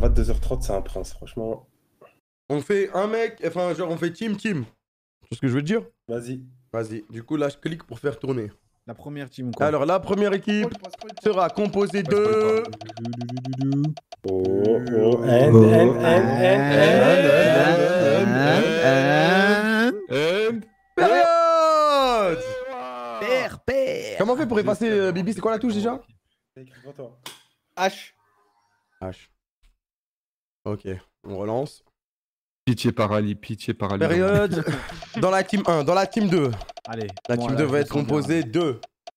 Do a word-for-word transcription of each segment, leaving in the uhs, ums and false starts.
vingt-deux heures trente, c'est un prince, franchement. On fait un mec, enfin, genre, on fait team, team. Tu vois ce que je veux dire? Vas-y. Vas-y. Du coup, là, je clique pour faire tourner. La première team, quoi. Alors, la première équipe sera composée de... Oh, oh, and, and, and, and, and, Période. Père, père. Comment on fait pour effacer euh, Bibi? C'est quoi la touche déjà? H. H. Ok, on relance. Pitié paralyse, pitié paralyse. Période dans la team un, dans la team deux. Allez. La bon, team là, deux je va me être sens bien. composée de...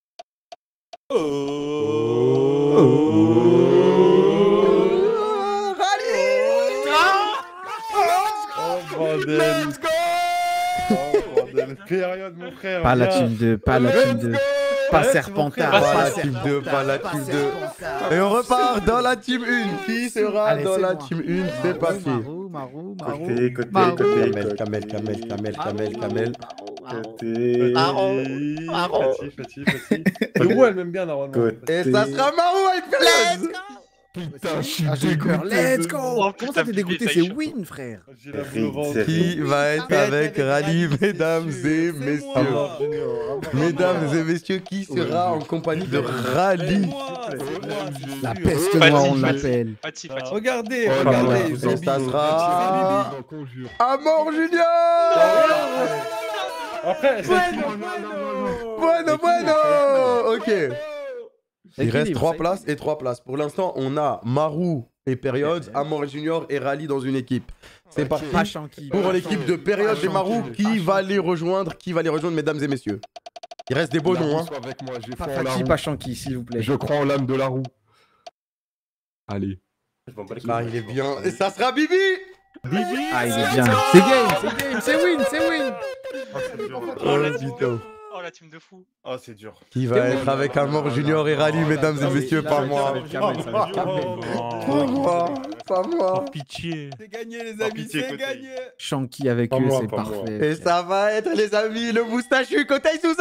Oh bordel. Let's go. Oh bordel. Période, mon frère. Pas la viens. team deux, pas la team deux. Pas Ouais, Serpentard. c'est mon Pas frère. la team deux, pas la team deux. Et on repart dans la team un. Qui sera Allez, dans c'est la moi. team un? C'est parti. Marou, Marou, Marou. Côté, côté, Marou. côté. Kamel, Kamel, Kamel, Kamel, Kamel, Kamel. Côté. Marron. Fatih, Fatih, Fatih. Le roux, elle m'aime bien, normalement. Et ça sera Marou avec Période. Putain, je suis Ah, j'ai eu peur. dégoûté. Let's go. Oh, Comment putain, ça t'es dégoûté? putain, C'est il win, frère. J'ai la boule au ventre. C'est Qui va être avec Rally, mesdames et messieurs? Ah, Junior. Mesdames et messieurs, qui sera en compagnie de Rally? La peste Fatih, noire, on Fatih. l'appelle. Fatih, Fatih. Regardez, Oh là regardez. là, Et vous ça en- sera... J'en conjure. Amor Junior. Après, c'est Bueno, bueno. Ok. Il reste Équilibre, trois ça places et trois places. Pour l'instant, on a Marou et Période, Amor Junior et Rally dans une équipe. C'est Ok. parti Pas Shanky. pour l'équipe de Période et Marou. Qui va les rejoindre? Qui va les rejoindre, mesdames et messieurs? Il reste des beaux La noms, roue hein. soit avec moi, j'ai Pas foi en la Fatih, roue. pas Shanky, s'il vous plaît. Je crois en l'âme de la roue. Allez. Ah, il est bien. Et ça sera Bibi. Ah, il est bien. C'est game, c'est game, c'est win, c'est win. Oh, la Oh, team putain. de... oh, la team de fou. Oh, c'est dur. Qui va être avec Amor Junior et Rally, mesdames et messieurs, pas moi. Pas moi. Pas moi. Pitié. C'est gagné les Par amis, pitié, c'est côté. gagné. Shanky avec Pas eux, moi, c'est pas moi. parfait. Et ça va être, les amis, le moustachu côté Souza.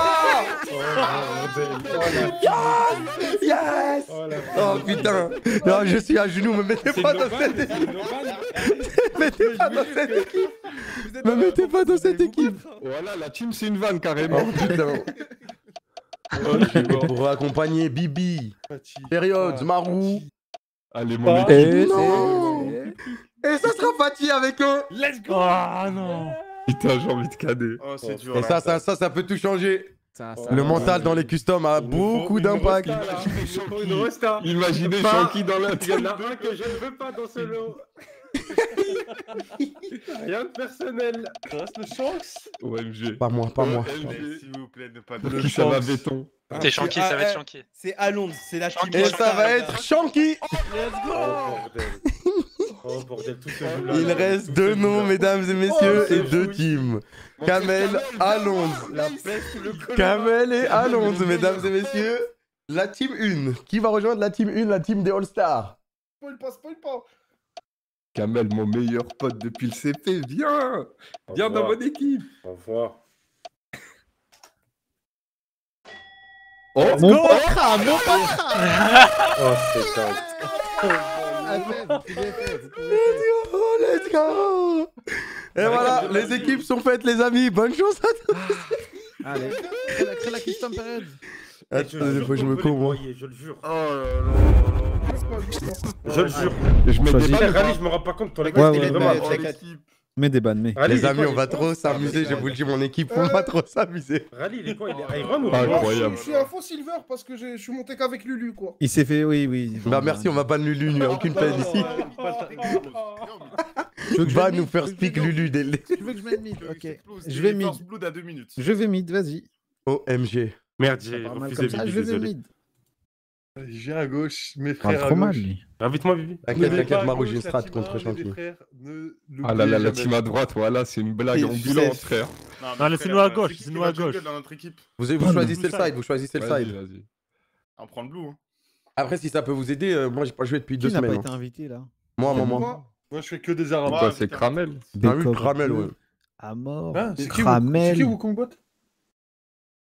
Yes. Oh putain. Non, je suis à genoux, me mettez pas dans cette équipe. Me mettez pas dans cette équipe. Me mettez pas dans cette équipe. Voilà, la team, c'est une vanne carrément. Oh putain. Pour accompagner Bibi, Période, Marou. Allez, mon Pas. équipe. Et Non. Et ça sera Fatih avec eux. Let's go. Ah non. Putain, j'ai envie de cader. Oh, c'est dur. Et là. ça, ça, ça, ça peut tout changer. ça, ça. Le mental dans les customs a beaucoup d'impact. Il faut une resta. Imaginez Pas- Shanky dans Il y en l'intérieur. a un que je ne veux pas dans ce lot. Rien de personnel. Ça reste le chance. O M G. Pas moi, pas moi. O M G. S'il vous plaît, ne pas Pour qui ça va béton? T'es Shanky, ça va être Ah, Shanky. C'est à Londres, c'est la team. Et ça va être Shanky. Oh bordel. Oh bordel, tout ce jeu-là. Il reste deux noms, mesdames et messieurs, et deux teams. Kamel à Londres. La peste ou le choléra. Kamel et à Londres, mesdames et messieurs. La team un. Qui va rejoindre la team un, la team des All-Stars? Spoil pas, spoil pas. Kamel, mon meilleur pote depuis le C P, viens. Viens dans mon équipe. Au revoir. Oh, Mon patron, mon patron. Oh, c'est dingue. Oh, let's go. Et voilà, les équipes sont faites, les amis. Bonne chance à tous. Allez, crée la, crée la custom période. Attendez, faut que je me cours, moi. Je le jure. Oh là Je le jure. là. Je mets des Choisis. Putain, balles. Rally, je me rends pas compte. Ton Ouais, équipe, ouais, il est ouais, vraiment. ouais. Rally, Mets des bannes, mais. il Les est amis, quoi, on va il est trop quoi s'amuser. Je vous le dis, mon équipe, on va trop s'amuser. Rally, il est quoi? Il est Iron ou Incroyable. Je suis un faux silver parce que je je suis monté qu'avec Lulu quoi. Il s'est fait, oui, oui. Bah merci, on va pas de Lulu, il n'y a aucune peine ici. Tu veux que je Va mette nous mid faire speak Lulu dès le... Tu veux que je mette mid? Ok. Je vais mid. Blood à deux minutes. Je vais mid, vas-y. O M G. Merde, Ça j'ai part mal refusé comme ça, Bibi, je vais désolé. mid. J'ai à gauche, mes Parle frères à trop mal, gauche. lui. Invite-moi, Bibi. T'inquiète, t'inquiète, Marou, j'ai une strat contre Shanky. Ah là là, la team à droite, voilà, c'est une blague Et ambulante, c'est- frère. Non, laissez-nous à gauche, laissez-nous à gauche. Dans notre équipe. Vous, vous choisissez le side, vous choisissez le Vas-y, side. vas-y. On prend le blue. Hein. Après, si ça peut vous aider, euh, moi j'ai pas joué depuis deux Qui n'a pas semaines. été hein. invité là? Moi, moi, moi. Moi, Moi, je fais que des arabes. Quoi, c'est Kramel? Ah oui, Kramel, ouais. À mort. Hein, c'est qui, Kramel. c'est qui Wukong Bot?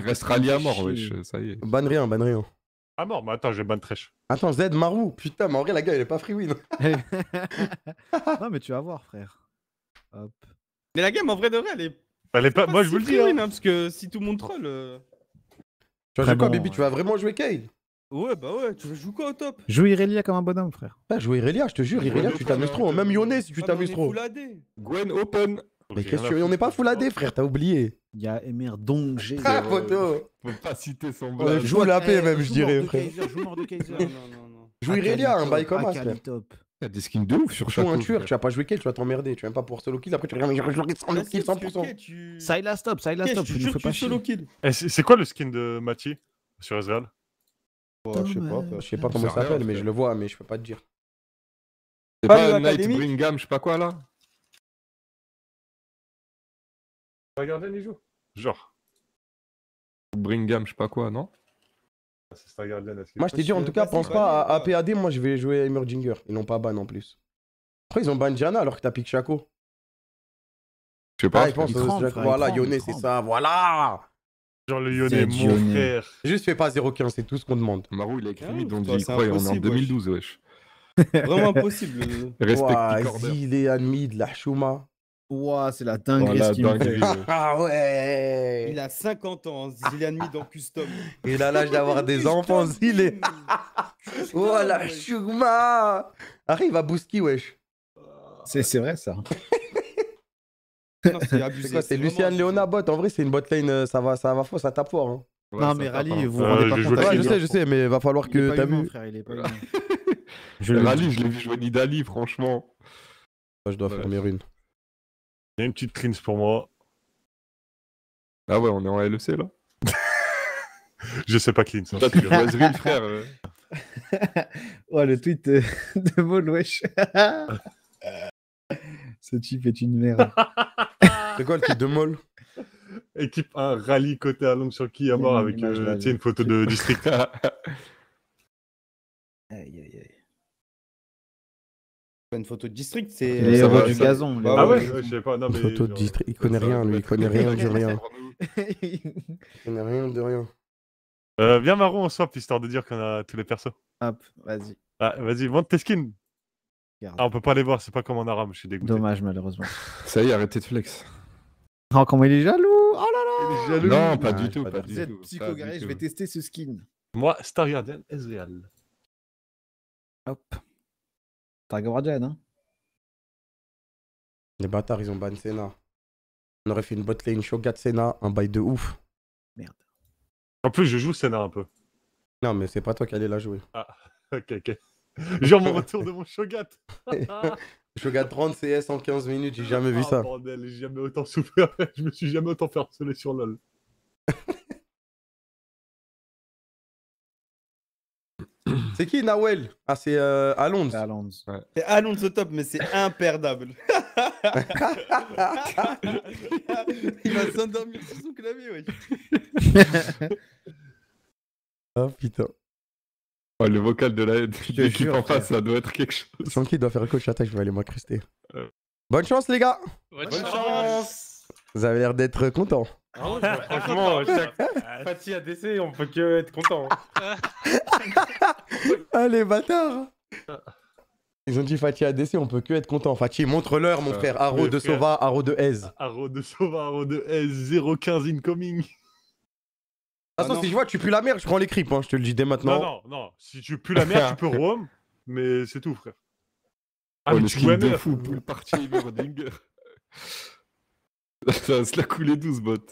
Il reste rallié à mort, chier. wesh, ça y est. Ban rien, ban rien. Ah mort, mais attends, j'ai ban trèche. Attends, Z, Marou. Putain, mais en vrai, la gars, il est pas free win. Non, mais tu vas voir, frère. Hop. Mais la game, en vrai de vrai, elle est. Elle est pas... pas Moi, je si vous le dis. free win, Hein. hein, parce que si tout le monde troll. euh, Tu vas Très jouer quoi, bon, Bibi? ouais. Tu vas vraiment jouer Kale? Ouais, bah ouais, tu joues quoi au top? Joue Irelia comme un bonhomme, frère. Putain, jouer Irelia, je te jure, Irelia, tu t'amuses trop. Même Yone, si tu Ah, mais on t'amuses est trop. full A D. Gwen open. Mais qu'est-ce que tu... On n'est pas full A D, frère, t'as oublié. Il y a Emer Dongé. Ah, poteau. Faut pas citer son On blague. est full A P, même, je Joue dirais, mort de frère. Kaiser, joue mort de Kaiser. Non, non, non, non. Joue Irelia, un bail comme ça, frère. top. Il y a des skins de ouf sur Joue chaque un tueur, tu vas pas jouer Kale, tu vas t'emmerder. Tu vas même pas pouvoir solo kill, après tu regardes, je regarde sans le kill cent pour cent. Syla stop, Syla stop, tu nous fais pas chier. solo kill. Eh, c'est c'est quoi le skin de Mati sur Ezreal? Je sais pas. Je sais pas comment il Ça rien, s'appelle, mais frère. je le vois, mais je peux pas te dire. C'est Pas pas le Night académique Bringham, je sais pas quoi là. Regardez les jours. Genre. Bringham, je sais pas quoi, non? C'est Star Guardian, est-ce que- Moi, je t'ai dit, en je tout sais cas, pas pense si pas ban, à quoi. A P A D, moi je vais jouer Emerginger. Ils l'ont pas ban en plus. Après, ils ont ban Diana alors que t'as pick Chaco. Je sais pas. Ah, ils pensent il aux tremble, Jaco. frère, Voilà, il tremble, Yone, il c'est tremble. ça, voilà. Genre le C'est Yone, mon Yone. frère. Juste fais pas zéro quinze, c'est tout ce qu'on demande. Marou, il a écrit Ah, oui, donc putain, j'y c'est crois, et on est en impossible, deux mille douze, wesh. Vraiment impossible. Respect Ouah, Picorder. Zilean Mid, la Chouma. Ouah, c'est la dinguerie Voilà, ce qu'il me dinguerie, fait. ouais. Ah ouais. Il a cinquante ans, Zillian mis dans custom. Il a l'âge d'avoir des enfants, Zile. Oh la Chouma. Arrête, il va booski, wesh. C'est c'est vrai ça. Non, c'est abusé. C'est quoi, c'est vraiment Lucian abusé. Leona bot. En vrai, c'est une bot lane, euh, ça va, ça va fort, ça tape fort. Hein. Ouais, Non ça mais tape, Rally, hein. vous vous Euh, rendez pas j'ai compte. joué Ouais, Kale, je sais, je sais, mais va falloir Il est que pas t'as humain, vu. frère, il est pas humain. Je le Rally, je l'ai vu jouer Nidali, franchement. Je dois Ouais. fermer une. Il y a une petite cleanse pour moi. Ah ouais, on est en L E C là. Je sais pas cleanse. hein, Toi, c'est tu sûr. Wazril, frère. euh. Oh le tweet de, de Maul, wesh. Ce type est une merde. C'est quoi le truc de molle? Équipe un, rallye côté à longue sur qui à mort Une avec image, euh, là, tu sais, une photo de district. Aïe aïe aïe. Pas une photo de district, C'est c'est. les ça héros va, du ça- gazon. les Ah Ah héros ouais, du ouais, gazon. je sais pas. Non, mais. Photo de genre, district. Il connaît Ça rien, va lui, il être connaît très rien bien, du rien. pour nous. Il connaît rien de rien. Euh, viens Marron, on swap histoire de dire qu'on a tous les persos. Hop, vas-y. Ah, vas-y, monte tes skins. Regarde. Ah, on peut pas les voir, c'est pas comme en arabe, je suis dégoûté. Dommage malheureusement. Ça y est, arrêtez de flex. Oh comment il est jaloux. Oh là là. Non, pas Ah, du j'ai tout, pas pas de- du Vous êtes tout. pas psychogaré, du je tout. vais tester ce skin. Moi, Star Guardian, Ezreal. Hop. T'as Guardian, hein. Les bâtards, ils ont ban Senna. On aurait fait une bot lane Shogat Senna, un bail de ouf. En plus, je joue Senna un peu. Non, mais c'est pas toi qui allais la jouer. Ok, ok. Genre mon retour de mon Shogat. Shogat trente C S en quinze minutes, j'ai jamais vu Ah, ça. bordel, j'ai jamais autant souffert. Je me suis jamais autant fait harceler sur LoL. C'est qui Nawel? Ah, c'est euh, Alonso. Alonso. C'est Alonso top, mais c'est imperdable. Il va s'endormir sur son clavier, ouais. Ah putain. Oh, le vocal de la de te l'équipe jure, en face, frère. ça doit être quelque chose. Sans qui doit faire un coach attaque, je vais aller m'incruster. Euh. Bonne chance, les gars! Bonne Bonne chance. Ah Vous avez l'air d'être contents. Ah ouais, franchement, chaque Fatih A D C, on peut que être content. Ah, les bâtards! Ils ont dit Fatih A D C, on peut que être content. Fatih, montre-leur, mon Euh, frère. Haro oui, de frère. Sova, Haro de Aise. Arrow de Sova, Arrow de S, zéro quinze incoming. De toute façon, Ah non. si je vois tu pues la merde, je prends les creeps, hein, je te le dis dès maintenant. Non, non, non. Si tu pues la merde, tu peux roam. Mais c'est tout, frère. Ah, Oh, mais le tu skin joues de M F. fou, pool party Everdinger. Ça va se la couler douce, bot.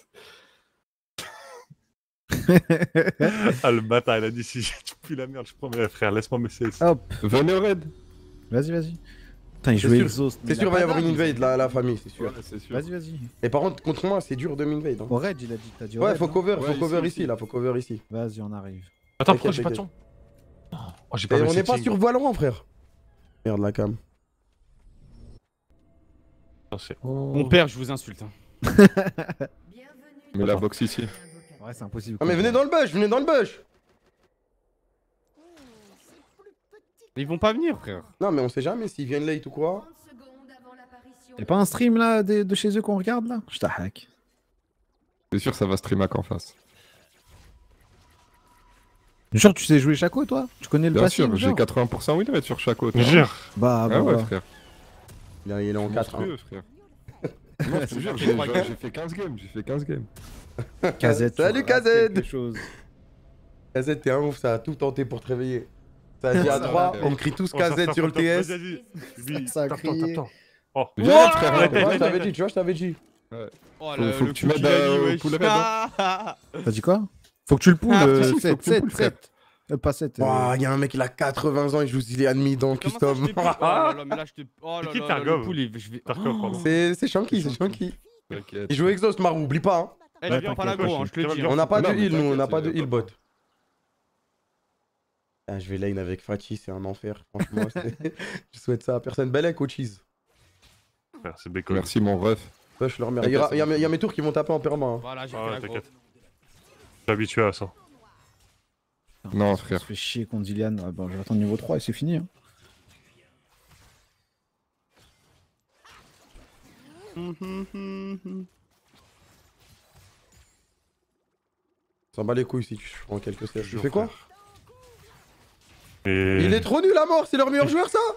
Ah, le bâtard, il a dit si tu pues la merde, je prends mes frères, laisse-moi mes C S. Hop. Venez au raid. Vas-y, vas-y. Putain, il C'est joue sûr, exhaust. mais C'est il sûr, a il va y pas avoir une d'armes. invade, la, la famille, c'est sûr. Ouais, c'est sûr. Vas-y, vas-y. Et par contre, contre moi, c'est dur de m'invade. Hein. Au raid, il a dit. T'as dit au Ouais, raid, faut non cover, Ouais, faut ici, cover ici. ici, là, faut cover ici. Vas-y, on arrive. Attends, T'inquiète, pourquoi j'ai pas de t'inquiète. son Oh, j'ai pas Et mes on n'est pas settings. sur Valorant, frère. Merde, la cam. Attends, c'est- Mon père, je vous insulte. Hein. Mais la box ici. Ouais, c'est impossible. Ah, mais venez dans le bush, venez dans le bush. Ils vont pas venir, frère. Non, mais on sait jamais s'ils viennent late ou quoi. Y'a pas un stream là de, de chez eux qu'on regarde là? Je hack. C'est sûr, C'est sûr, ça va stream hack en face. Genre, tu sais jouer Shaco, toi? Tu connais le Bien passif sûr, j'ai genre quatre-vingts pour cent win rate sur chaque autre. Jure. Bah, bah, Ah ouais, bah. frère. Il est en quatre. Monstrueux, frère. Non, je te jure, j'ai j'ai- j'ai fait quinze games, j'ai fait quinze games. Kazette. tu Salut, rates Kazette. quelque chose. Kazette, t'es un ouf, ça a tout tenté pour te réveiller. Ça a dit à trois, on me crie tous Oh, ça, Kazette ça, sur le ça, T S. Vas-y, vas-y. Lui, Ça a tape-toi, crié. tape-toi. Oh. J'arrête, frère. Arrête, Ouais, arrête, je t'avais arrête. dit, tu vois, je t'avais dit. Faut- Oh faut que tu m'aides à- au pull raid, Ah T'as dit quoi? Faut que tu le poules. Ah, euh, si, si, faut sept, que tu le sept, poules, frère. sept. Euh, pas sept. euh, Ouah, y a un mec, il a quatre-vingts ans, il joue il est admis dans Custom. Oh là là, mais là je te. Oh là C'est qui là, Targov le pool, il- je vais. Tarkov, pardon. C'est c'est Shanky, c'est Shanky. T'inquiète. Il joue Exhaust, Marou, oublie pas. Hein. Eh, je viens pas la go, hein, je te le dis. On n'a pas de Non, mais heal, nous, on n'a t'inquiète, pas de c'est- heal bot. Ah, je vais lane avec Fatih, c'est un enfer, franchement. c'est- je souhaite ça à personne. Belle avec au cheese. Frère, C'est béco. Merci, mon ref. Ouais, je le remets. Il y, aura- il y a mes- il y a mes tours qui vont taper en perma. hein. Voilà, j'ai Ah fait ouais, la go. t'inquiète. Je suis habitué à ça. Non, On frère. se fait chier contre Dillian. Ah, bon, je vais attendre niveau trois et c'est fini. Hein. S'en bat les couilles si tu prends quelques sèches. Tu Jure, fais quoi? frère. Et... Il est trop nul à mort, c'est leur meilleur joueur ça?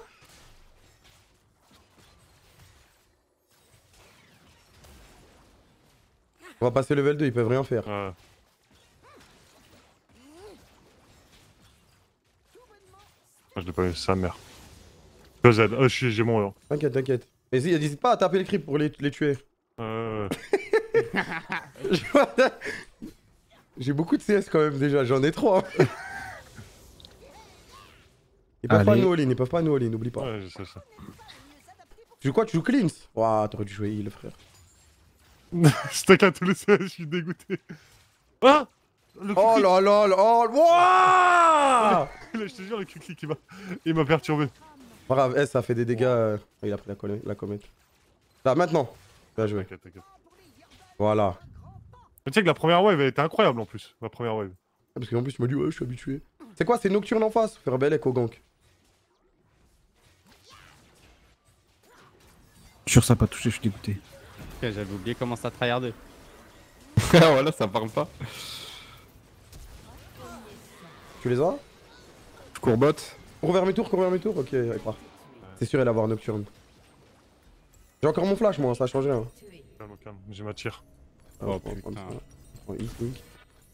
On va passer level deux, ils peuvent rien faire. Ouais. Moi, je l'ai pas eu, sa mère. deux Z. Oh, je suis- j'ai mon là. T'inquiète, t'inquiète. Mais si, n'hésite pas à taper les creeps pour les, les tuer. Euh... J'ai beaucoup de C S quand même déjà, j'en ai trois. Ils peuvent pas Allez. nous all-in, ils peuvent pas nous all-in, n'oublie pas. Ouais, je sais ça. Tu joues quoi? Tu joues cleans? Ouah, t'aurais dû jouer heal, frère. Je t'inquiète, tous les C S, je suis dégoûté. Ah le Oh clic-clic. là là là, oh, wouah! Je te jure, le clic-clic, il m'a... il m'a perturbé. Pas grave, S, ça fait des dégâts. euh, Il a pris la, colle- la comète. Là, maintenant. Bien joué. T'inquiète, t'inquiète. Voilà. Mais tu sais que la première wave, elle était incroyable en plus. Ma première wave. Ah, parce qu'en plus, tu m'as dit, ouais, je suis habitué. C'est quoi? C'est Nocturne en face? Faire Belek au gank. Jure, ça a pas touché, je suis dégoûté. Ok, j'avais oublié comment ça tryhardait. Ah, voilà, ça parle pas. Tu les as? Je courbotte. Cours vers mes tours, cours vers mes tours. Ok, allez, part. C'est sûr, elle va avoir Nocturne. J'ai encore mon flash, moi, ça a changé. Hein. Calme, calme, j'ai ma tire. Ah, Oh, je prends- putain. prends ça. Je prends hit, link.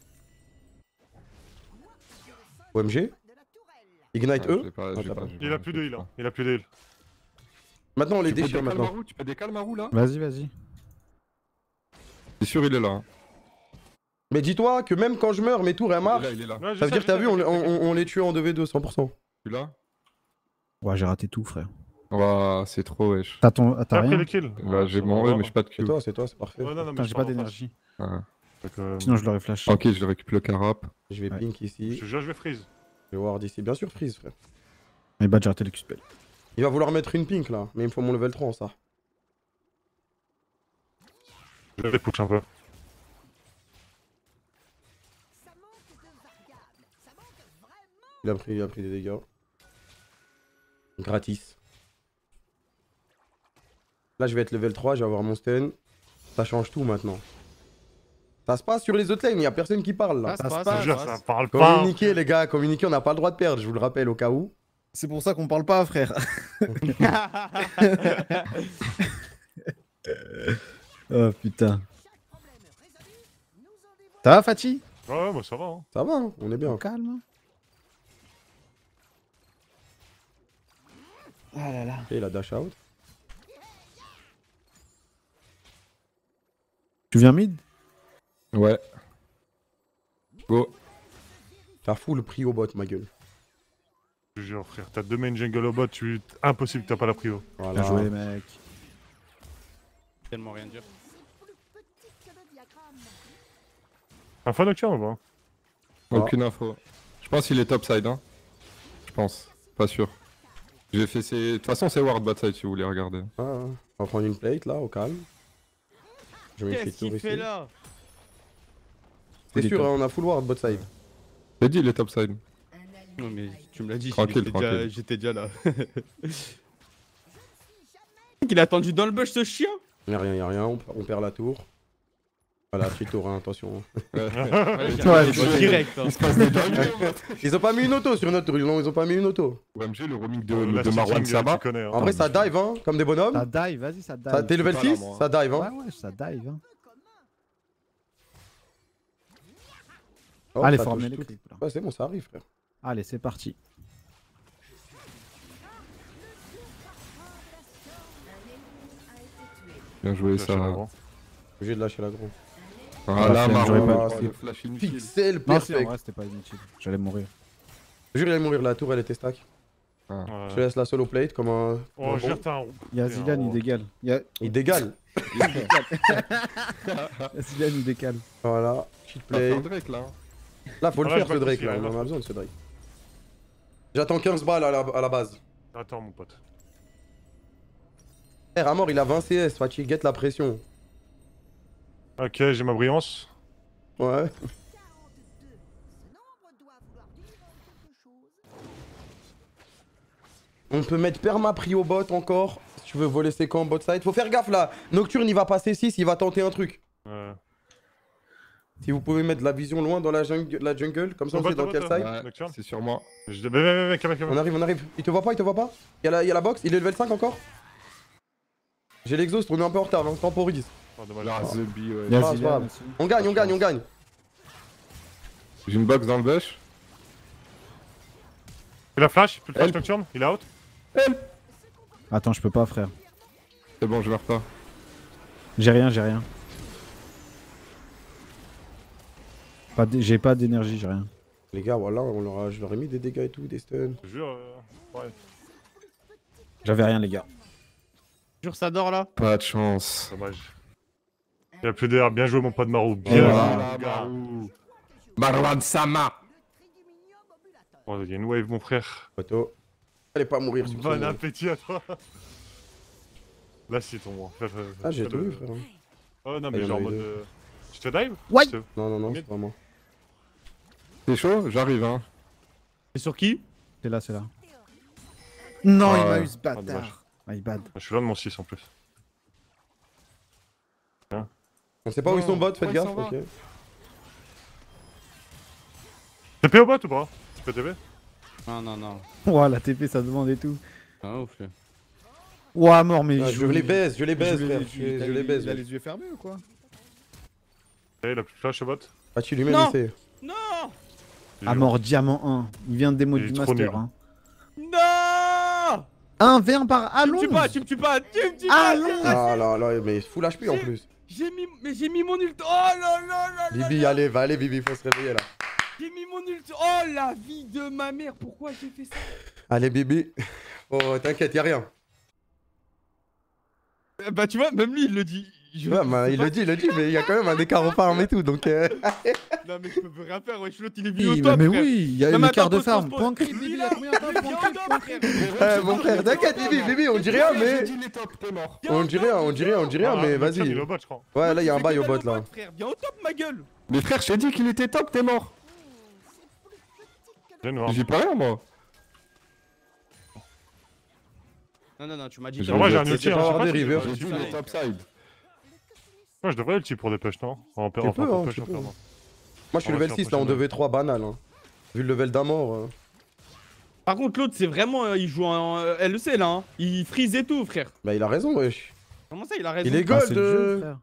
O M G? Ignite Ah, E? j'ai pas- Ah, j'ai t'as pas- pas. j'ai Il pas- a plus de heal, hein. Il a plus de heal. Maintenant, on les Tu peux déchire décaler maintenant. Marou? Tu peux décaler Marou là? Vas-y, vas-y. C'est sûr, il est là. hein. Mais dis-toi que même quand je meurs, mes tours elles Il est marchent. là, il est là. Ouais, je Ça veut sais, dire, t'as je vu, sais, on, t'inquiète, on- on les tue en deux v deux, cent pour cent. Tu là? Ouais, j'ai raté tout, frère. Ouah, c'est trop, wesh. T'as ton... ah, T'as t'as pris rien? les kills. Bah, j'ai mon E, mais j'ai pas de C'est Q. toi, c'est toi, c'est parfait. Ouais, non, non, mais Putain, je j'ai pas parle en face. d'énergie. Ah. Donc, euh, Sinon, je l'aurais flash. Ok, je récupère le carap. Je vais Ouais. pink Je ici. te jure, je vais freeze. Je vais ward ici. Bien sûr, freeze, frère. Mais bah, j'ai raté l'expel. Il va vouloir mettre une pink là, mais il me faut mon level trois en ça. Je vais push un peu. Il a pris, il a pris des dégâts. Gratis. Là, je vais être level trois, je vais avoir mon stun. Ça change tout maintenant. Ça se passe sur les autres lanes, il n'y a personne qui parle là. Ça se Ça se passe, Je te ça se jure, passe. ça parle pas. Communiquez les gars, communiquez, on n'a pas le droit de perdre, je vous le rappelle au cas où. C'est pour ça qu'on parle pas, frère. Oh putain. Ça va, Fatih? Ouais, ouais, moi ça va. Hein. Ça va, hein, on est bien. Calme. Ah là là. Ok, il a dash out. Tu viens mid? Ouais. Go. T'as full prix au bot, ma gueule. Je te jure, frère. T'as deux main jungle au bot, tu... impossible que t'as pas la prio. Voilà. Bien joué, mec. Tellement rien dire. Un fan nocturne ou pas? Aucune info. Je pense qu'il est topside, hein. Je pense. Pas sûr. J'ai fait ses... De toute façon, c'est ward botside si vous voulez regarder. Ah, on va prendre une plate là, au calme. Je mets une Qu'est-ce petite tour qu'il fait ici. là? C'est Il sûr, est hein, on a full ward bot side. J'ai dit, il est topside. Non mais tu me l'as dit, Tranquille, j'étais déjà- tranquille. j'étais déjà là. Il a attendu dans le bush ce chien. Y'a rien, y'a rien, on, on perd la tour. Voilà, petit tour, hein, attention. Ouais. Ouais, Ouais, j'arrive direct. hein. Il se passe des dingueries. Ils ont pas mis une auto sur notre rue, non, ils ont pas mis une auto. O M G, le roaming de, La de Marwan Sting, Sama. tu connais, hein. En vrai, ça dive, hein, comme des bonhommes. Ça dive, vas-y, ça dive. Ça- T'es level pas là, six, moi. ça dive, Ouais, hein. ouais, ça dive. Hein. Oh, Allez, ça forme touche électrique. là. tout. Ouais, c'est bon, ça arrive, frère. Allez, c'est parti. Bien joué, Lâcher la ça. grand. Obligé de lâcher la grande. Voilà, Ah, j'aurais Marwan. pas- le flash inutile. Pixel Non, si, en perfect. vrai, c'était pas inutile. J'allais mourir. Je jure, il allait mourir, la tour, elle était stack. Je te Ouais. laisse la solo plate comme un. Oh, un je bon. t'as un. Il y a T'es un Zilan, il roi. dégale. Il y a Il dégale. il y a Zilan, il décale. Voilà, cheat On va faire play. Drake là. Là, faut le Ah, faire je ce vois Drake qu'il là, y a on en un a besoin de ce Drake. J'attends quinze balles à la, à la base. Attends, mon pote. Eh, Ramor, il a vingt C S, Fatih, get la pression. Ok, j'ai ma brillance. Ouais. On peut mettre perma prio bot encore. Si tu veux voler ses camps bot side. Faut faire gaffe là. Nocturne, il va passer six, il va tenter un truc. Ouais. Si vous pouvez mettre la vision loin dans la jungle, la jungle comme ça on Bot, sait dans bot, quel bot. side. Ouais, Nocturne. c'est sur moi. Je... Mais, mais, mais, mais, On arrive, on arrive. Il te voit pas, il te voit pas. Il y a la, il y a la box, il est level cinq encore. J'ai l'exhaust, on est un peu en retard, hein. Temporise. Oh, dommage. Là, The Bee, ouais. Il y a Ah, c'est pas Zilan grave. aussi. On gagne, on gagne, on gagne. J'ai une box dans le bush. Il a flash, plus de flash Help. Nocturne, il est out. Attends, je peux pas, frère. C'est bon, je meurs pas. J'ai rien, j'ai rien. Pas d- J'ai pas d'énergie, j'ai rien. Les gars, voilà, on leur a... je leur ai mis des dégâts et tout, des stuns. Je te jure. euh, Ouais, J'avais rien, les gars. Jure, ça dort là. Pas de chance. dommage. Il a plus d'air, bien joué mon pote Marou. Bien Et joué, voilà, mon gars. Marou. Marwan Sama. Oh, il y a une wave, mon frère. Photo. Allez pas mourir sur Bon ce- appétit à toi. Là, c'est ton moi. Fais- fais- Ah, j'ai fais tout le- vu, frère. Oh non, Ah, mais il y en genre a en eu mode. deux. euh, Je te dive Ouais. C'est- Non, non, non, Mais- c'est pas moi. C'est chaud? J'arrive, hein. Et sur qui? C'est là, c'est là. Non, Ah il m'a ouais. eu ce Ah, dommage. bâtard. My bad. Je suis loin de mon six en plus. On sait pas où ils sont bots, faites Ouais, gaffe, ça va. ok. T P au bot ou pas? Tu peux T P? Non, non, non. Ouah, la T P, ça demande et tout. Ah, ouf. là. Ouah, mort, mais Ah, je les baise, je les mais baise, je frère. les- Je t'as je les baise. Il a ouais. les yeux fermés ou quoi? Eh, il a plus de flash au bot. Ah, tu lui-même, Non. il sait. Non. Ah, mort, diamant un. Il vient de démo Il est du trop master. nul. Hein. Non. un v un par Tu me Allons. tues pas, tu me tues pas, tu me tues Ah, pas. non. j'ai- Ah là là, mais full H P en plus. J'ai mis, mais j'ai mis mon ult. Oh là là là là. Bibi, allez, va, allez, Bibi, faut se réveiller là. J'ai mis mon ult. Oh la vie de ma mère. Pourquoi j'ai fait ça? Allez, Bibi. Oh, t'inquiète, y'a rien. Euh, Bah tu vois, même lui il le dit. Je- Ouais, bah, je sais il pas le dit, il le dit, mais il y a quand même un écart au farm et tout, donc. euh, Non mais je peux rien faire, wesh, l'autre il est venu au Oui, top, mais frère. oui, il y a Non, une mais quart attends, de pause, farm. pause, Point pause. crit, Lui, Bibi, là, à combien de temps? lui, il Point est crit, au top, point frère. Eh, mon frère, t'inquiète, Bibi, Bibi, on dit rien, J'ai mais. dit les top, t'es mort. On dit rien, on dit rien, on dit rien, Ah, mais Nocturne, vas-y. Il est au bot, je crois. Ouais, là, il y a un Tu fais bail que au bot dalle là. frère. Viens au top ma gueule. Mais frère, je t'ai dit qu'il était top, t'es mort. Viens nous voir. J'ai pas rien, moi. Non non non, tu m'as dit. Je- En vrai, j'ai un C'est ulti. pas hein, je sais avoir pas des si- rivers. J'ai si- vu les top side. Ouais, je devrais ulti pour des push, non? En Tu enfin, peux, pour hein, push, tu en peux. perdant. Moi, je suis On va level faire six, là, on prochaine devait trois banal. Hein. Vu le level d'un mort. euh. Par contre l'autre c'est vraiment, euh, il joue en euh, L E C là, hein. Il freeze et tout frère. Bah, il a raison, wesh. Comment ça il a raison? Il est Ah, gold. c'est le jeu, euh. frère.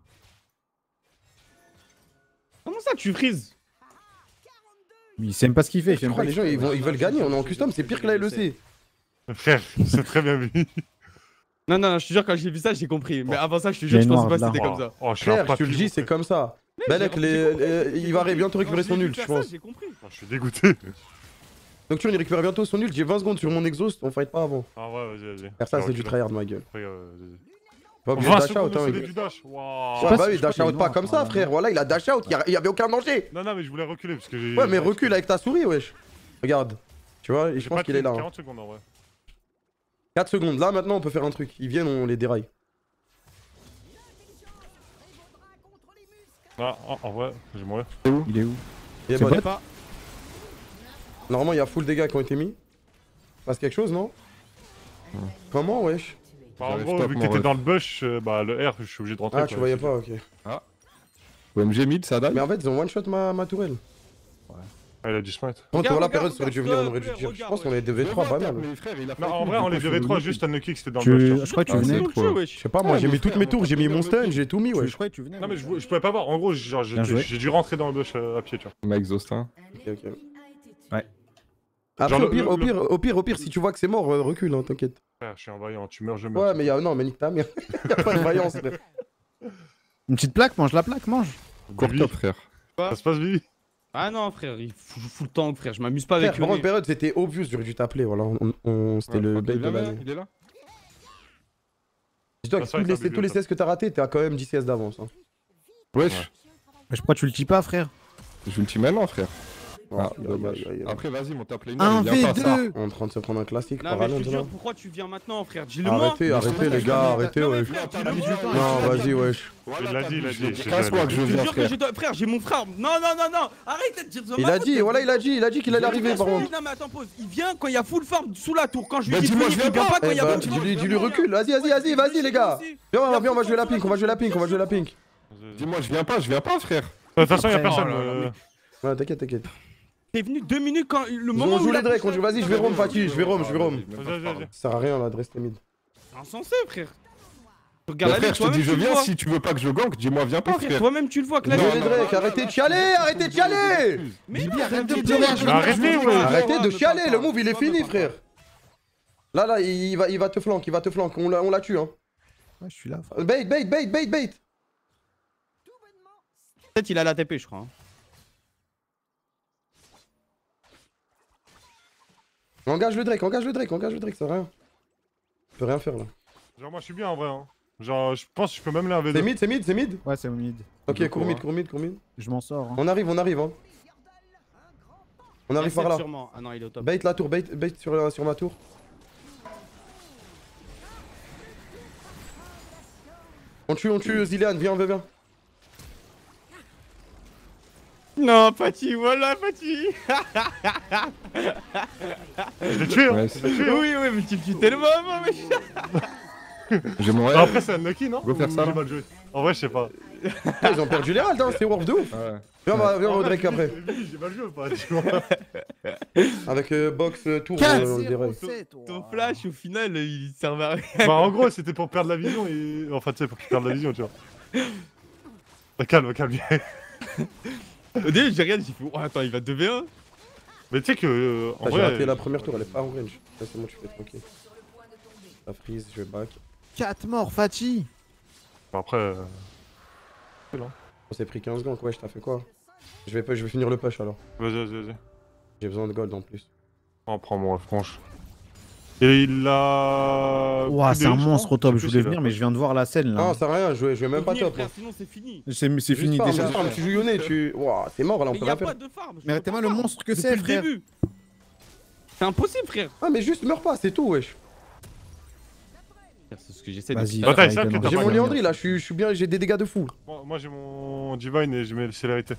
Comment ça tu freeze? Mais il sait même pas ce qu'il fait. Il fait Je même crois pas les gens, ils, vont, ils veulent gagner. On est en custom, c'est pire que la L E C. Frère, c'est très bien vu. Non non non, je te jure quand j'ai vu ça j'ai compris. Mais avant ça je te Il y jure a je une pensais pas noire, que c'était là. comme ça. Oh, je suis un Frère, je te le papy, dis, mon c'est frère. comme ça. Mais Balek, j'ai- les- j'ai compris. les- il va J'ai bientôt récupérer Quand son j'ai vu ult, je faire ça, pense. J'ai compris. Oh, je suis dégoûté. Nocturne, il récupère bientôt son ult. J'ai vingt secondes sur mon exhaust, on fight pas avant. Ah ouais, vas-y, vas-y. Faire ça, Je c'est du recule. tryhard, ma gueule. Après, euh, vas-y. Pas obligé de vingt dash secondes out, de hein. sauter il- du dash. Waouh. Ouais, pas bah si oui, je dash crois qu'il out est pas noir, comme ça, apparemment. frère. Voilà, il a dash out, il y a- il y avait aucun danger. Non, non, mais je voulais reculer parce que j'ai. Ouais, mais recule avec ta souris, wesh. Regarde. Tu vois, et je J'ai pense pas qu'il est là. tenu hein. quarante secondes en vrai. quatre secondes. Là, maintenant, on peut faire un truc. Ils viennent, on les déraille. Ah, ah, en vrai, je vais mourir. Il est où? Il est C'est bon. bot Pas. Normalement, il y a full dégâts qui ont été mis. Passe quelque chose, non Comment, wesh Bah, en J'arrive gros, top, vu que mon t'étais ref. dans le bush, euh, bah le R, je suis obligé de rentrer. Ah, tu quoi, voyais c'est- pas, ok. O M G mid, ça die. Mais en fait, ils ont one shot ma, ma tourelle. Ah, il a du smite. Bon, Regarde, la regarde, période, ça aurait dû venir, on aurait dû regarde, dire. Je regarde, pense qu'on est deux v Je trois, vois, pas mal. mais frère, il a Non, fait en le vrai, on coup, est deux v trois, juste Unlucky que c'était dans Tu- le bush. Je crois que tu Ah, venais. c'est trop. Je sais pas, moi Ouais, j'ai mon mis toutes frère, mes mon tours, j'ai mis frère, mon mon stun, frère. j'ai tout mis, Je wesh. croyais que tu venais. Non, mais je, je pouvais pas voir. En gros, genre, Bien j'étais- joué. j'ai dû rentrer dans le bush euh, à pied, tu vois. Mec, Zostin. Ok, ok. Ouais. Après, Genre, au le- pire, au le- pire, au pire, au pire, si tu vois que c'est mort, euh, recule, hein, t'inquiète. Frère, je suis un vaillant, tu meurs, je meurs. Ouais, mais y'a, non, mais nique ta mère. Y'a pas de vaillance, frère. Une petite plaque, mange la plaque, mange. Court Bibi, top, frère. ça se passe, Bibi. Ah non, frère, il fout, je fous le temps, frère. Je m'amuse pas Frère, avec pendant eux. une période, c'était obvious, j'aurais dû t'appeler, voilà. On, on- c'était Ouais, le je crois bait qu'il de est là, l'année. Il est là. Dis-toi Ah, que c'est vrai tous que les, ça tous les bug, C S que t'as raté, t'as quand même dix C S d'avance. Hein. Wesh. Mais je crois que tu le dis pas, frère. Je le tue maintenant, frère. Ah, Aïe, aïe, dommage. aïe, aïe, aïe. Après, vas-y, mon top lane. un il vient v pas, ça. deux. On est en train de se prendre un classique Non, par mais je te Alonso, jure, là. pourquoi tu viens maintenant, frère? Dis-le moi. Arrêtez, arrêtez, les gars, arrêtez, Non, mais wesh. frère, dis-le mis moi. du temps, Non, Voilà, vas-y, wesh. Il l'a dit, il a dit. j'ai- Casse-toi que je Je te viens, jure que frère. j'ai. Frère, j'ai mon frère. Non, non, non, non. Arrête de dire The Il a dit, voilà, il a dit, il a dit qu'il allait arriver, par contre. Non, mais attends, pause. Il vient quand il y a full farm sous la tour. Quand je lui Bah, dis de dis-moi, venir, je il viens vient pas quand Eh il y a bah, full tu farm. lui, tu lui recules, vas-y, vas-y, vas-y, vas-y, les gars. Viens, viens, on va jouer la pink, on va jouer la pink, on va jouer la pink. Dis-moi, je viens pas, je viens pas, frère. De toute façon, y'a Après, personne. oh là là, euh, Ouais, t'inquiète, t'inquiète. T'es venu deux minutes quand le moment On où joue il a les Drake, poussé- on joue, vas-y, je vais Rome, Fatih, je vais Rome, je vais Rome. Vas-y, vas-y, vas-y. Ça sert à rien, là, de rester mid. Insensé, frère. Bah, Regarde la frère, ligne, je te dis, toi-même, je tu le viens. vois. Si tu veux pas que je gank, dis-moi, viens Mais pas, frère, frère. toi-même tu le vois que la Jouez Non, les non, Drake, non, arrêtez non, de chialer, arrêtez de chialer. Bibi, arrête de Mais pleurer. arrêtez, je- Mais arrêtez, ouais. Arrêtez de me chialer, parle le pas. move il est Toi, me fini, parle frère. Là, là, il va, il va te flanquer, il va te flanquer, on la, on la tue, hein. Ouais, je suis là. frère. Bait, bait, bait, bait, bait. Peut-être il a la T P, je crois. hein. Engage le Drake, engage le Drake, engage le Drake, ça sert à rien. Je peux rien faire, là. Genre, moi, je suis bien en vrai. hein. Genre, je pense que je peux même aller un v deux. C'est mid, c'est mid, c'est mid. Ouais, c'est au mid. Ok, cours mid, cours mid, cours mid. Je m'en sors. hein. On arrive, on arrive, hein. On arrive Il y a par là. sept sûrement. Ah non, il est au top. Bait la tour, bait, bait sur, la- sur ma tour. On tue, on tue Zilean, viens, viens, viens. Non, Fatih, voilà, Fatih. Je l'ai tué, hein. Ouais, Je l'ai tué, hein. Oui, oui, mais tu me tues tellement, mais. J'ai mon Ah, rêve. Après, c'est unlucky, non Go faire ça, Ou j'ai là. mal joué. En vrai, je sais pas. Ah, ils ont perdu les ralds, hein, c'est Worf de ouf. Ouais. Viens, va- viens, En au vrai, Drake Bibi, après. Bibi, j'ai mal joué ou pas dis-moi. Avec euh, box, euh, tour, quatre euh, on le zéro dirait. sept, Ton ouah. flash, au final, il servait à rien. Bah, en gros, c'était pour perdre la vision et. Enfin, tu sais, pour qu'il perde la vision, tu vois. Bah, calme, calme. Au début, j'ai regardé, j'ai fait, oh, attends, il va deux v un. Mais tu sais que. euh, en Ah, j'ai vrai. raté la première tour, elle est pas en range. Là, c'est bon, tu fais tranquille. Ça freeze, je vais back. quatre morts, Fatih. Bah, après. euh, On s'est pris quinze ganks, wesh, t'as fait quoi? Je vais, pas- je vais finir le push alors. Vas-y, vas-y, vas-y. J'ai besoin de gold en plus. On prend mon franche. Et il a. Ouah, plus c'est un de- monstre au top. sais Je plus voulais s'il a- venir, mais je viens de voir la scène Non, là. ça sert à rien, je vais, je vais même pas Venir, top. frère, hein. sinon c'est fini. C'est c'est Juste fini farm, déjà. juste farm, tu joues Yone, tu. Ouah, t'es mort là, on Mais peut y a rien pas faire. de farm. je Mais peux arrêtez-moi pas le farm. monstre que Depuis c'est, le frère. début. C'est impossible, frère. Ah, mais juste meurs pas, c'est tout, wesh. C'est ce que j'essaie de Vas-y. faire. Bah, t'as Raiden, ça que on t'as J'ai va mon pas gagner. Liandry là, je suis, je suis bien, j'ai des dégâts de fou. Moi, moi, j'ai mon Divine et je mets le célérité.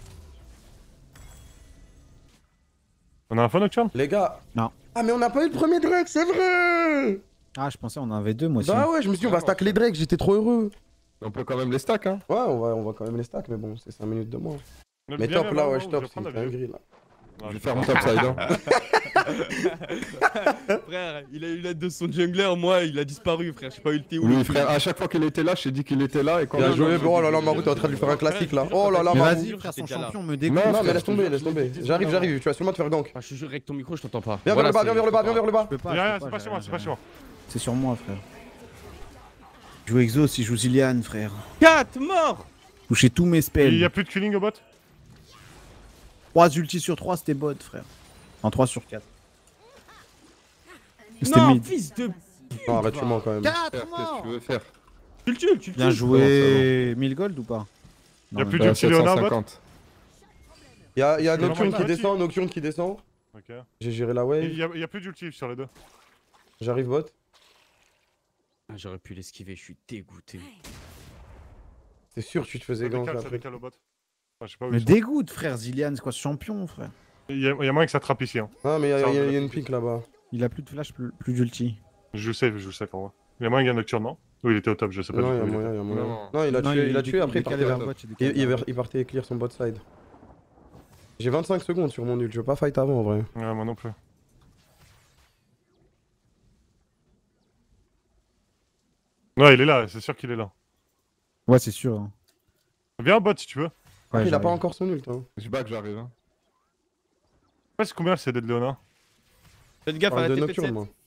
On a un fun nocturne? Les gars. Non. Ah, mais on n'a pas eu le premier Drake, c'est vrai! Ah, je pensais on en avait deux, moi aussi. Bah ouais, je me suis dit, on va stack les Drake, j'étais trop heureux. On peut quand même les stacks, hein. Ouais, on va, on va quand même les stack, mais bon, c'est cinq minutes de moins. Viens, Mais viens, top viens, là, viens, wesh, je top, vais c'est prendre une la vue. dinguerie là. Non, Je vais je faire vais mon pas. top side, hein. Frère, il a eu l'aide de son jungler, moi, il a disparu, frère. J'ai pas eu le T O. Oui, frère, à chaque fois qu'il était là, je t'ai dit qu'il était là et quand Bien même- joué, oh là là, Marou, t'es en train de lui faire un classique là. Oh là là, Mais Marou. vas-y, frère, son J'étais déjà là. champion me dégoûte. Non, Non, frère, mais laisse je te tomber, jure, laisse je l'ai tomber. dit J'arrive, avant. j'arrive, tu vas sûrement te faire gank. Ah, je te jure, avec ton micro, je t'entends pas. Viens vers Voilà, le bas, c'est- viens vers le bas, viens vers le bas. Je peux pas. Y'a je rien, peux c'est pas j'ai chez moi, rien, c'est pas j'ai chez moi. rien. C'est sur moi, frère. Je joue Exos, il joue Zillian, frère. quatre morts. Toucher tous mes Il y spells. a plus de killing au bot? trois ultis sur trois, c'était bot, frère. En trois sur quatre. C'était Non, mid. fils de. Non, arrête-moi quand même. Frère, qu'est-ce que tu veux faire? Tu le tues, tu le Bien tues. joué. mille gold ou pas? Y'a Non, plus mais- de Euh, killing au bot? sept cent cinquante. Y'a y a Je vais Nocturne qui l'envoyer. descend, Nocturne qui descend. Ok. J'ai géré la wave, Il y a, il y a plus d'ulti sur les deux. j'arrive bot. Ah, j'aurais pu l'esquiver, je suis dégoûté. C'est sûr que tu te faisais Ça gank décale, ça après. décale au bot. Enfin, je sais pas où Me ils sont. dégoûte, frère. Zillian, c'est quoi ce champion, frère? Il y, a, il y a moyen que ça trappe ici. Hein. Ah, mais y'a Ça, y a, on y a l'a une fait. pique là-bas. Il a plus de flash, plus, plus d'ulti. Je joue safe, je joue safe en vrai. Il y a moyen qu'il y a Nocturne, non? Oui, il était au top, je sais pas Non, du il y a tout. où il moyen, il y a moyen. Non. Non, il a Non, tué, il a tué, après il décalé partait. vers bot, il décalé Il, il, vers bot. il partait clear son bot side. J'ai vingt-cinq secondes sur mon ult, je veux pas fight avant en vrai. était. Ouais, moi non plus. Ouais, il est là, c'est sûr qu'il est là. Ouais, c'est sûr. hein. Viens, bot, si tu veux. Ouais, il a j'arrive. pas encore son ult. Hein. Je back, j'arrive. Hein. Je sais pas combien le C D de Léona. Faites gaffe à Parle la de T P nocturne, sept. moi.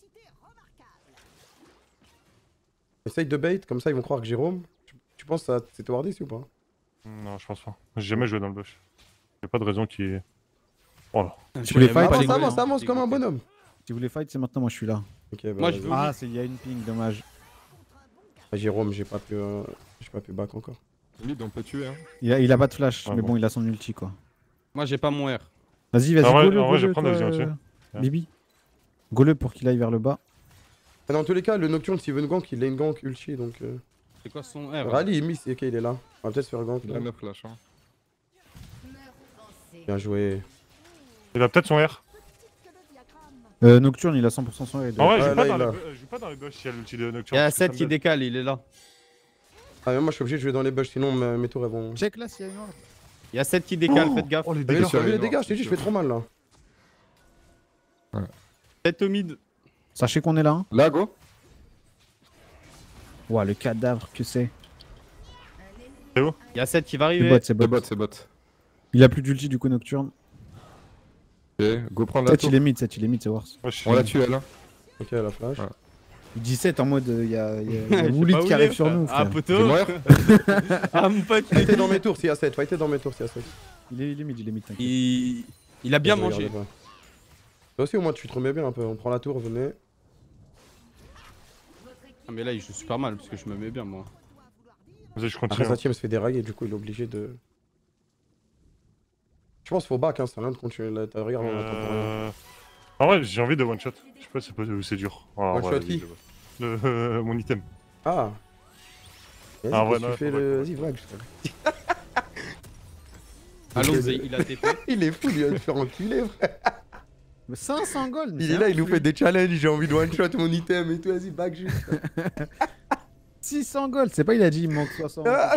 Essaye de bait, comme ça ils vont croire que Jérôme. Tu, tu penses que ça- c'est toward ici ou pas? Non, je pense pas. J'ai jamais joué dans le bush. Y'a pas de raison qu'il. Oh là. Si vous voulez fight, Avance, c'est- avance, avance comme un bonhomme. si vous voulez fight, c'est maintenant, moi je suis là. Ok, bah, Moi, je vas-y. veux- Ah, c'est il y a une ping, dommage. Ah, Jérôme, j'ai pas pu. euh, J'ai pas pu back encore. Mid, on peut tuer. Hein. Il a, il a pas de flash, Ah mais bon. bon, il a son ulti quoi. Moi, j'ai pas mon R. Vas-y, vas-y, En vrai- go-le, en vrai, je vais go-le, prendre la toi, vision euh, dessus. Ouais. Bibi. Go-le pour qu'il aille vers le bas. Ah, dans tous les cas, le nocturne, s'il veut une gank, il a une gank ulti donc. Euh... C'est quoi son R? Rally, il miss, ok, il est là. On va peut-être se faire gank. Il là. a neuf flash. Hein. Bien joué. Il a peut-être son R. Euh, Nocturne, il a cent pour cent son R. il doit- En vrai, je Ouais, joue pas là, dans il les a. bu- je joue pas dans les bush s'il y a l'ulti de Il Nocturne. y a parce que ça sept me qui donne- décale, il est là. Ah, mais moi je suis obligé de jouer dans les bush, sinon mes, mes tours elles vont. Check là s'il y a une ward. Il y a sept qui décale, Oh faites gaffe. Oh les Mais dégâts. non, sur t'as vu les les dégâts, noirs, je t'ai dit, je c'est fais trop mal là. sept au mid. Sachez qu'on est là. Hein. Là, go. Ouah, le cadavre que c'est. Il y a sept qui va C'est arriver. bot, c'est C'est bot. bot, c'est bot. Il a plus d'ulti du coup Nocturne. Ok, go prendre la sept tour. il est mid, sept il est mid, c'est worse. Ouais, je suis- On l'a tué, elle. Hein. Ok, la flash. Ouais. Il dit sept en mode, il y a, y a, y a Je sais Woolit pas où qui il arrive est, sur frère. nous Ah, frère. J'ai poteau. mon R. Ah, mon pote. Fightez dans mes tours s'il y a sept, fightez dans mes tours s'il y a sept. Il est, il est mid, il est mid, t'inquiète. Il... il a bien Je mangé. regardais pas. Toi aussi au moins tu te remets bien un peu, on prend la tour, venez. Ah, mais là, il joue super mal parce que je me mets bien, moi. Vas-y, je Après continue. sa team se fait dérailler, du coup il est obligé de... Je pense qu'il faut back, hein, ça rien de continuer là, t'as- regarde, on attend pour rien. Euh... En vrai, j'ai envie de one shot. Je sais pas si c'est pas- c'est dur. Ah, One ouais, shot vas-y, qui je vois. Le... euh, Mon item. Ah Vas-y, Ah, ouais, qu'est-ce que non, tu fais faut le... back. Vas-y, vague. Allons-y, il a T P. Il est fou, il vient de faire enculer, frère. Mais cinq cents gold. Il est là, il nous fait des challenges, j'ai envie de one shot mon item et tout, vas-y, back juste. six cents gold, c'est pas il a dit il me manque soixante. Ah.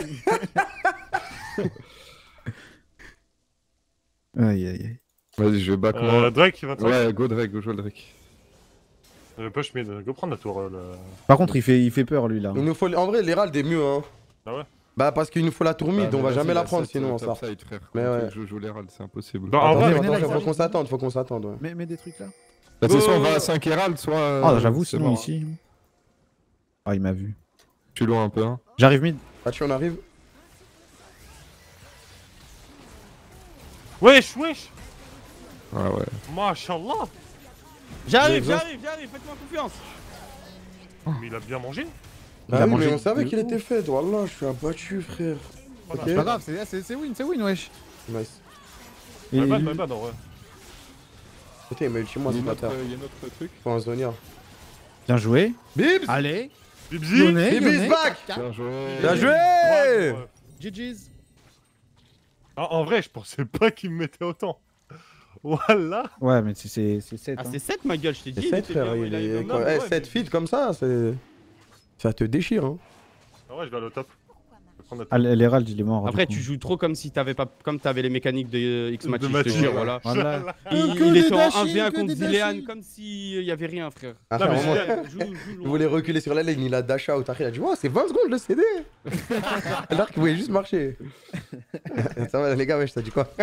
Aïe aïe aïe. Vas-y, je vais back Euh, moi. Drake, vingt-cinq. Ouais, go Drake, go jouer le Drake. Euh, push mid. Go prendre la tour. euh, le... Par contre, il fait, il fait peur lui là. Il nous faut... En vrai, l'Herald est mieux, hein. Ah ouais. Bah parce qu'il nous faut la tour mid, Bah, on va mais jamais vas-y, la la prendre sept, sinon euh, on top sort. side, frère. Mais Comment ouais. tu veux que Je joue l'Herald, c'est impossible. Non, en Attendez, vrai, venez attends, là, faut venez qu'on là. s'attende, faut qu'on s'attende, ouais. Mets, mets des trucs là. Bah, c'est soit on Oh. va à cinq Herald, soit. euh, Ah, j'avoue, c'est sinon mort. ici. Ah, il m'a vu. Je suis loin un peu. Hein. J'arrive mid. Patchy, on arrive. Wesh, wesh. Ah ouais. Mashallah. J'arrive, Exhaust. j'arrive, j'arrive, faites-moi confiance. Mais il a bien mangé. Bah a oui, mangé mais on savait de qu'il ouf. était fait, wallah, je suis abattu, frère. Voilà. Ok. C'est pas grave, c'est c'est- c'est win, c'est win, wesh. Nice. Et My bad, lui- my bad en vrai. Putain, il m'a ulti moi Il y ce a notre- bâtard. il y a notre truc. Faut un zonia. Bien joué. Bibs Allez. Bibzi. Lyonnais, Bibis Lyonnais. back. Bien joué. Bien joué. Ouais, ouais. G G's. Ah, en vrai, je pensais pas qu'il me mettait autant. Voilà. Ouais, mais c'est- c'est c'est sept. Ah, hein. c'est sept ma gueule, je t'ai dit. C'est il sept, était frère, bien, il a eu est... le quand- nom, eh, ouais, sept mais- feet comme ça, c'est... Ça te déchire, hein. Ah ouais, je vais aller au top. Je vais prendre la Ah, tour. l'Herald, il est mort. Après, du tu coup. joues trop comme si t'avais pas, comme t'avais les mécaniques de euh, X-Match, De je te Mathieu, jure, ouais. voilà. Voilà. Il, Que il des était en dashing, un v un que contre des Zilean dashing. comme s'il y avait rien, frère. Ah, Non, mais vraiment, j'ai- Joue, joue il loin. voulait reculer sur la ligne, il a dash out. Après, il a dit, oh, c'est vingt secondes le C D. Alors qu'il voulait juste marcher. Ça va, les gars, wesh, t'as dit quoi?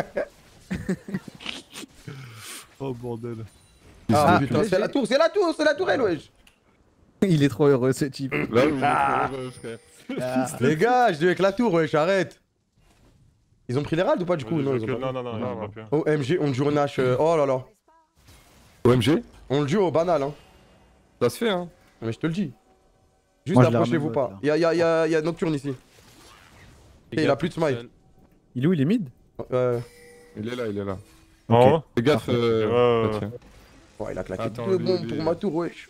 Oh bordel. Ah se putain, c'est la tour, c'est la tour, c'est la tourelle, wesh. Il est trop heureux ce type. Là, il est trop heureux, frère. Les gars, je dis avec la tour, wesh, arrête. Ils ont pris l'Herald ou pas du coup? Non, ils ont pas. Non, non, non, Non, ils ont non. pas pu. Oh, M G, on le joue au Nash. euh, Oh là là. O M G On le joue au banal, hein. Ça se fait, hein. Mais je te le dis. Juste Moi, je l'ai approchez-vous ramené, pas. là. Y'a y a, y a, y a Nocturne ici. Les il gars, a plus de smite. Il est où, il est mid? Euh, Il est là, il est là. En haut. Fais gaffe. euh, Ouais, ouais, Mathieu. oh, il a claqué Attends, deux lui, bombes lui. pour ma tour, wesh.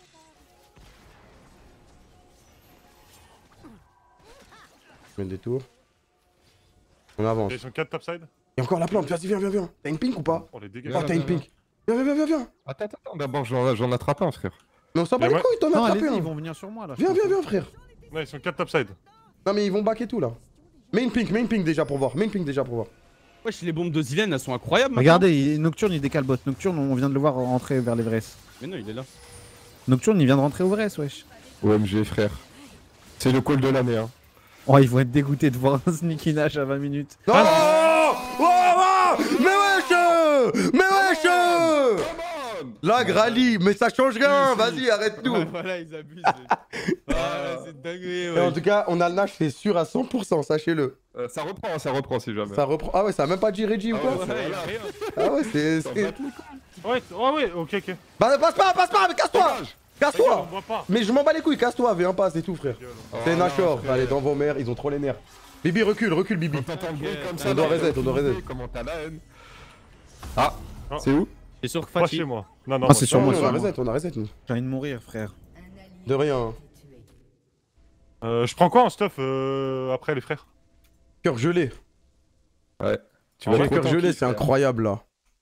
Je mets des tours. On avance. Ils sont quatre topside. Et encore la plante, vas-y, viens, viens, viens. T'as une pink ou pas? Oh les dégâts. Oh, Viens, t'as une viens, pink. Viens, viens, viens, viens. Attends, attends, attends. D'abord, j'en j'en attrape un, frère. Mais on s'en bat Mais les ouais. couilles, t'en Non, as allez-y, attrapé ils un. vont venir sur moi là. je Viens, pense. viens, viens, frère. Ouais, ils sont quatre topside. Non, mais ils vont back et tout là. Main pink, main pink déjà pour voir. Main pink déjà pour voir. Wesh, les bombes de Zilean, elles sont incroyables. maintenant. Regardez, il- Nocturne il décale bot. Nocturne, on vient de le voir rentrer vers l'Everest. Mais non, il est là. Nocturne il vient de rentrer au Everest, wesh. O M G, frère. C'est le call de l'année, hein. Oh, ils vont être dégoûtés de voir un Sneaky Nash à vingt minutes. Oh, oh, oh, mais wesh, mais wesh. Lag, rallye, mais ça change rien. Vas-y, arrête tout. Ouais, voilà, ils abusent. Ah, c'est dinguerie, Et en ouais. tout cas, on a le Nash, c'est sûr à cent pour cent, sachez-le. Euh, ça reprend, hein, ça reprend si jamais. Ça reprend. Ah ouais, ça a même pas dit Reggie ou Ah quoi ouais, Ouais, y a rien. Ah ouais, c'est. Ça c'est- bat les couilles. Ouais, oh ouais, ok, ok. Bah, passe pas, passe pas, mais casse-toi. Regarde, on Casse-toi. voit pas. Mais je m'en bats les couilles, casse-toi, viens pas, c'est tout, frère. C'est Oh, Nashor, non, allez, dans vos mères, ils ont trop les nerfs. Bibi, recule, recule, Bibi. Quand t'entends le bruit comme On ça, doit là, reset, on doit reset. Comment t'as la haine. Ah, Oh. c'est où? C'est sûr que Pas Fatih. chez moi. Non, non, Ah, c'est sur Non, moi, on sur a moi. reset, on a reset, nous. J'ai envie de mourir, frère. De rien. Euh, je prends quoi en stuff euh, après les frères? Cœur gelé. Ouais. Tu Ouais, vas Le cœur content gelé, qui, c'est frère. incroyable là.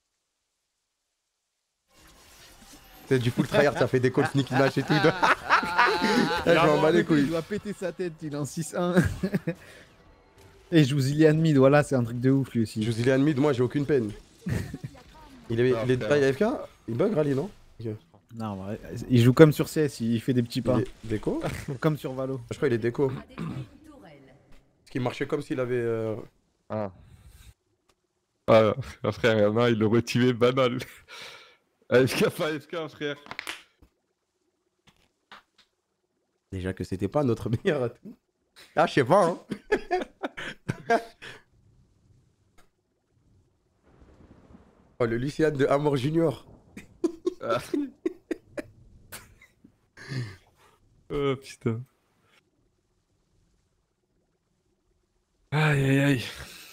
C'est du full tryhard, ça fait des calls sneaky match et tout. Eh, je m'en bats les Il couilles. doit péter sa tête, il est en six un. Et je vous Ilian mid, voilà, c'est un truc de ouf lui aussi. Je vous ai un mid, moi j'ai aucune peine. Il est, Ah, il est frère. taille A F K. Il bug rallye, non? Non, en vrai, il joue comme sur C S, il fait des petits Il pas. est déco? Comme sur Valo. Je crois qu'il est déco. Parce qu'il marchait comme s'il avait. euh, Ah. Ah, ah, frère, il y en a un, il l'aurait tué banal. A F K, pas A F K, frère. Déjà que c'était pas notre meilleur atout. Ah, je sais pas, hein. Oh, le Lucian de Amor Junior. Ah. Oh putain. Aïe aïe aïe.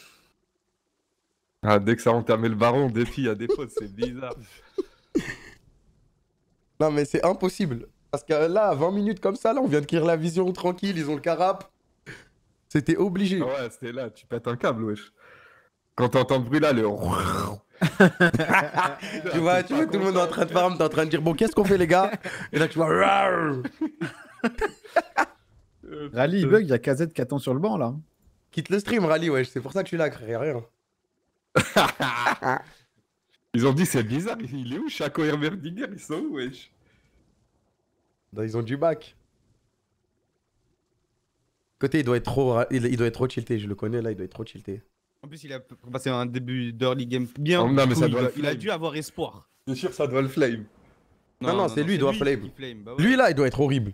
Ah, dès que ça a entamé le baron, défi à des fautes, c'est bizarre. Non, mais c'est impossible. Parce que là, à vingt minutes comme ça, là, on vient de cuire la vision tranquille, ils ont le carap. C'était obligé. Ah ouais, c'était là, tu pètes un câble, wesh. Quand t'entends le bruit là, le. Tu vois, tu vois, tout le monde est en train de farm, t'es en train de dire, bon, qu'est-ce qu'on fait, les gars? Et là, tu vois, Rawr Rally, il bug, il y a K Z qui attend sur le banc là. quitte le stream, Rally, wesh, c'est pour ça que je suis là, frère, y'a rien. Ils ont dit c'est bizarre, il est où Chaco et Merdinger, ils sont où, wesh? Bah, ils ont du back. Côté, il doit être trop, ra- il, il doit être trop tilté, je le connais là, il doit être trop tilté. En plus, il a passé un début d'early game bien. Oh, non, mais Du coup, ça il, doit doit- le il a flame. dû avoir espoir. C'est sûr, ça doit le flame. Non, non, c'est lui, il doit flame. qui flame, bah ouais. Lui là, il doit être horrible.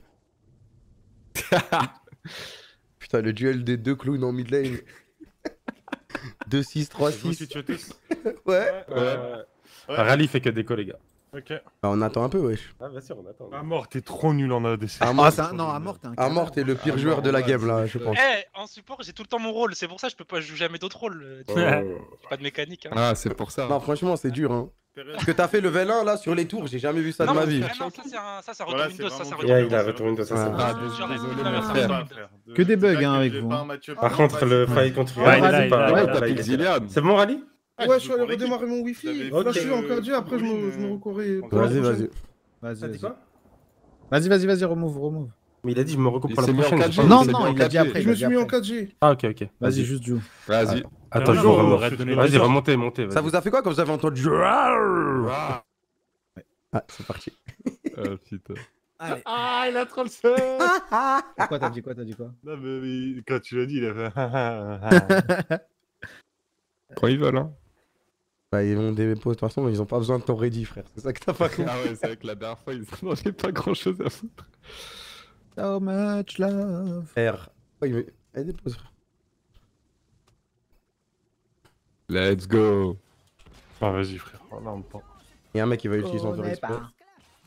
Putain, le duel des deux clowns en mid lane. deux six, trois Vous six. aussi, tu veux tous? Ouais. Ouais. Ah, Rally fait que déco, les gars. Ok. Bah, on attend un peu, wesh. Ah, bien sûr, on attend. Ah, mort, t'es trop nul en A D C. Ah, Ah, mort, c'est un... non, à mort, t'es un Amor, t'es le pire Ah, joueur mort, de la ouais, game c'est là, des je choses. pense. Eh, en support, j'ai tout le temps mon rôle, c'est pour ça que je peux pas jouer jamais d'autres rôles. euh, Oh. J'ai pas de mécanique. Hein. Ah, c'est pour ça. Non, franchement, c'est dur, hein. Ce que t'as fait level un là sur les tours, j'ai jamais vu ça de Non, ma mais- vie. ah non, ça c'est un, ça, ça Voilà, retourne c'est Windows, ça, ça vraiment retourne Yeah, Windows. il a retourné de ça. Ouais. c'est Ah, bon. désolé, Sur la- désolé, la mon version frère. Windows. Que des bugs, C'est là hein, que avec j'ai vous, pas hein. un match-up Par avant, contre, vas-y, le vas-y. fight contre Ouais, il est là, Rally, il est pas- là, Ouais, il là, t'as il plus est de là. Zillian. C'est bon, Rally? Ah, Ouais, tu je suis allé joues pour redémarrer l'équipe. mon wifi. J'avais Là, je suis en Ok. quatre G, après je me, je me recorrai. pour la Vas-y, prochaine. vas-y. Vas-y, T'as dit vas-y. quoi? Vas-y, vas-y, vas-y, remove, remove. Mais il a dit, je me recoupe Il pour la s'est mis en prochaine. quatre G, j'ai pas- Non, c'est non, bien il a dit quatre G. après. Je il me a suis dit mis en après. quatre G. Ah, ok, ok. Vas-y, juste joue. Vas-y. Attends, je non, vous non, remonte. arrête de donner Vas-y, le remontez, montez. Ça vous a fait quoi quand vous avez entendu Ah, c'est parti. Ah, putain. Allez. Ah, il a trop le seum. Quoi, t'as dit quoi, t'as dit quoi? Non, mais mais quand tu l'as dit, il a fait. Quand ils veulent, hein. Bah, ils vont des pauses, de toute façon, ils ont pas besoin de ton ready, frère. C'est ça que t'as pas compris. Ah ouais, c'est vrai que la dernière fois, ils n'en avaient pas grand chose à foutre. So much love. R. Oh, il met... Eh, des pauses, frère. Let's go. Ah, vas-y, frère. Oh, non, pas. Il y a un mec qui va utiliser son On est respect. pas.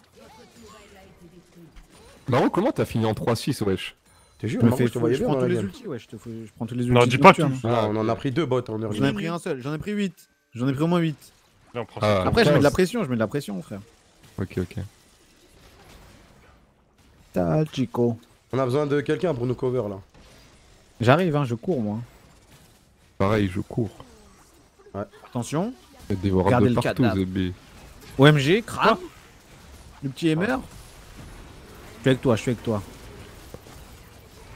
Marron, comment t'as fini en trois six, wesh? Je te jure, Je me Marco, fais je te fou, voyais je bien prends dans tous la les game. ultis, ouais, je te fous- je prends tous les ultis. Non, dis pas nocturnes. tous. Ah, on en a pris deux bots en early. J'en ai pris un seul, j'en ai pris huit. J'en ai pris au moins huit. Viens, on prend Ah. ça. Après, je mets de la quinze. pression, je mets de la pression, frère. Ok, ok. Ta chico. On a besoin de quelqu'un pour nous cover là. J'arrive, hein, je cours, moi. Pareil, je cours. Attention. Il y a des wards Regardez de le partout, cadavre. Zébé. O M G, crame. Le petit Hammer. Je suis avec toi, je suis avec toi.